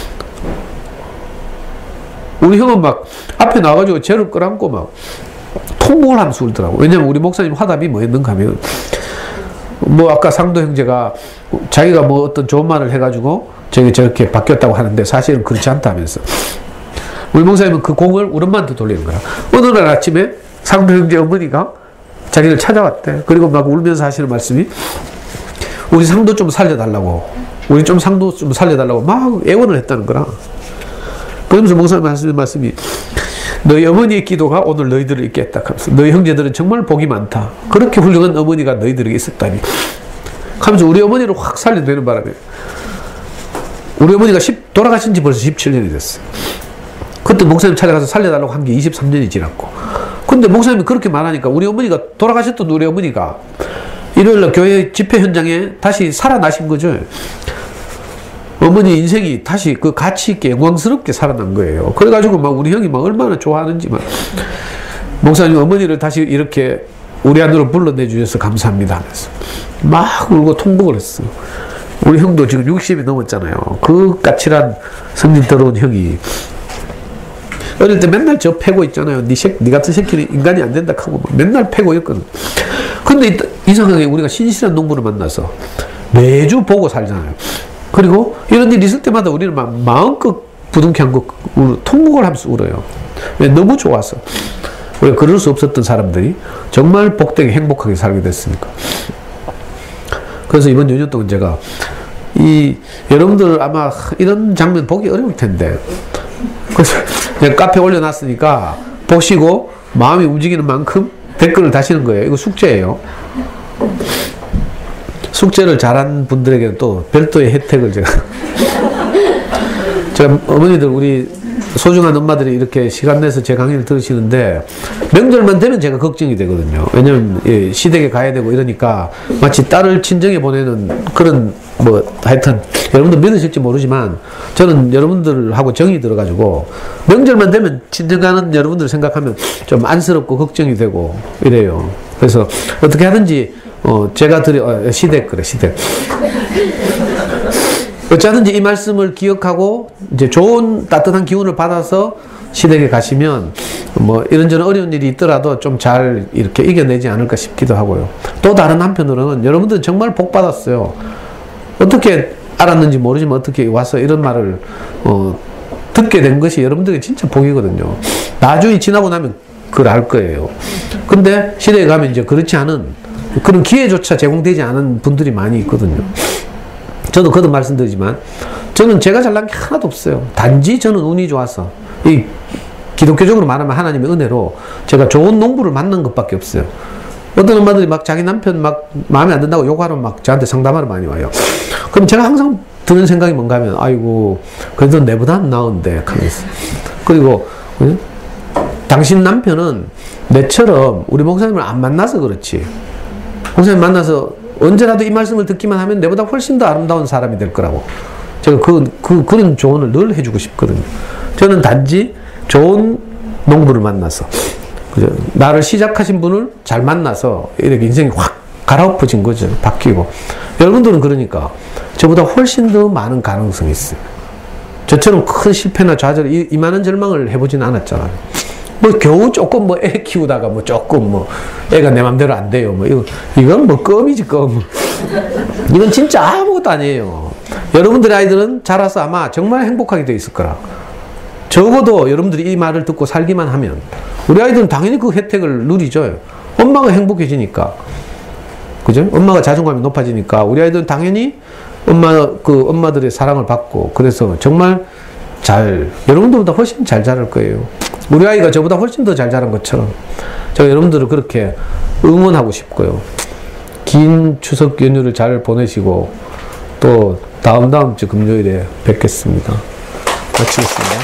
Speaker 1: 우리 형은 막 앞에 나와가지고 쟤를 끌안고 막 통곡을 하면서 울더라고. 왜냐면 우리 목사님 화답이 뭐였는가 하면 뭐 아까 상도 형제가 자기가 뭐 어떤 좋은 말을 해가지고 저렇게 바뀌었다고 하는데 사실은 그렇지 않다면서 우리 목사님은 그 공을 우리 엄마한테 돌리는 거야. 어느 날 아침에 상도 형제 어머니가 자기를 찾아왔대. 그리고 막 울면서 하시는 말씀이 우리 상도 좀 살려달라고, 우리 좀 상도 좀 살려달라고 막 애원을 했다는 거라. 그러면서 목사님 하시는 말씀이 너희 어머니의 기도가 오늘 너희들을 있게 했다 하면서 너희 형제들은 정말 복이 많다. 그렇게 훌륭한 어머니가 너희들에게 있었다니 하면서 우리 어머니를 확 살려내는 바람에 우리 어머니가 돌아가신 지 벌써 17년이 됐어요. 그때 목사님 찾아가서 살려달라고 한 게 23년이 지났고, 근데 목사님이 그렇게 말하니까 우리 어머니가 돌아가셨던 우리 어머니가 일요일날 교회 집회 현장에 다시 살아나신 거죠. 어머니 인생이 다시 그 가치있게 영광스럽게 살아난 거예요. 그래가지고 막 우리 형이 막 얼마나 좋아하는지 막 목사님 어머니를 다시 이렇게 우리 안으로 불러내 주셔서 감사합니다 하면서 막 울고 통곡을 했어요. 우리 형도 지금 60이 넘었잖아요. 그 까칠한 성질더러운 형이 어릴 때 맨날 저 패고 있잖아요. 니 같은 새끼는 인간이 안 된다 하고 맨날 패고 있거든. 근데 이상하게 우리가 신실한 농부를 만나서 매주 보고 살잖아요. 그리고 이런 일이 있을 때마다 우리는 막 마음껏 부둥켜 안고 통곡을 하면서 울어요. 왜? 너무 좋아서. 우리가 그럴 수 없었던 사람들이 정말 복되게 행복하게 살게 됐으니까. 그래서 이번 연휴 동안 제가 여러분들 아마 이런 장면 보기 어려울 텐데 그래서 제가 카페에 올려놨으니까 보시고 마음이 움직이는 만큼 댓글을 다시는 거예요. 이거 숙제예요. 숙제를 잘한 분들에게는 또 별도의 혜택을 제가 어머니들 우리 소중한 엄마들이 이렇게 시간 내서 제 강의를 들으시는데 명절만 되면 제가 걱정이 되거든요. 왜냐면 시댁에 가야 되고 이러니까 마치 딸을 친정에 보내는 그런 뭐 하여튼 여러분들 믿으실지 모르지만 저는 여러분들하고 정이 들어가지고 명절만 되면 친정 가는 여러분들 생각하면 좀 안쓰럽고 걱정이 되고 이래요. 그래서 어떻게 하든지 제가 시댁 어쩌든지 이 말씀을 기억하고 이제 좋은 따뜻한 기운을 받아서 시댁에 가시면 뭐 이런저런 어려운 일이 있더라도 좀 잘 이렇게 이겨내지 않을까 싶기도 하고요. 또 다른 한편으로는 여러분들은 정말 복 받았어요. 어떻게 알았는지 모르지만 어떻게 와서 이런 말을 듣게 된 것이 여러분들에게 진짜 복이거든요. 나중에 지나고 나면 그걸 알 거예요. 근데 시댁에 가면 이제 그렇지 않은 그런 기회조차 제공되지 않은 분들이 많이 있거든요. 저도 거듭 말씀드리지만 저는 제가 잘난 게 하나도 없어요. 단지 저는 운이 좋아서 이 기독교적으로 말하면 하나님의 은혜로 제가 좋은 농부를 만난 것밖에 없어요. 어떤 엄마들이 막 자기 남편 막 마음에 안 든다고 욕하러 막 저한테 상담하러 많이 와요. 그럼 제가 항상 드는 생각이 뭔가 하면 아이고 그래도 내보다 나은데 하면서 그리고 당신 남편은 내처럼 우리 목사님을 안 만나서 그렇지 목사님 만나서 언제라도 이 말씀을 듣기만 하면 내보다 훨씬 더 아름다운 사람이 될 거라고 제가 그런 조언을 늘 해주고 싶거든요. 저는 단지 좋은 농부를 만나서 나를 시작하신 분을 잘 만나서 이렇게 인생이 확 갈아엎어진 거죠. 바뀌고. 여러분들은 그러니까 저보다 훨씬 더 많은 가능성이 있어요. 저처럼 큰 실패나 좌절, 이만한 절망을 해보진 않았잖아요. 뭐 겨우 조금 뭐 애 키우다가 뭐 조금 뭐 애가 내 맘대로 안 돼요. 뭐 이건 뭐 껌이지 껌. 이건 진짜 아무것도 아니에요. 여러분들의 아이들은 자라서 아마 정말 행복하게 돼 있을 거라. 적어도 여러분들이 이 말을 듣고 살기만 하면 우리 아이들은 당연히 그 혜택을 누리죠. 엄마가 행복해지니까. 그죠? 엄마가 자존감이 높아지니까 우리 아이들은 당연히 엄마들의 사랑을 받고 그래서 정말 여러분들보다 훨씬 잘 자랄 거예요. 우리 아이가 저보다 훨씬 더 잘 자란 것처럼 제가 여러분들을 그렇게 응원하고 싶고요. 긴 추석 연휴를 잘 보내시고 또 다음 주 금요일에 뵙겠습니다. 마치겠습니다.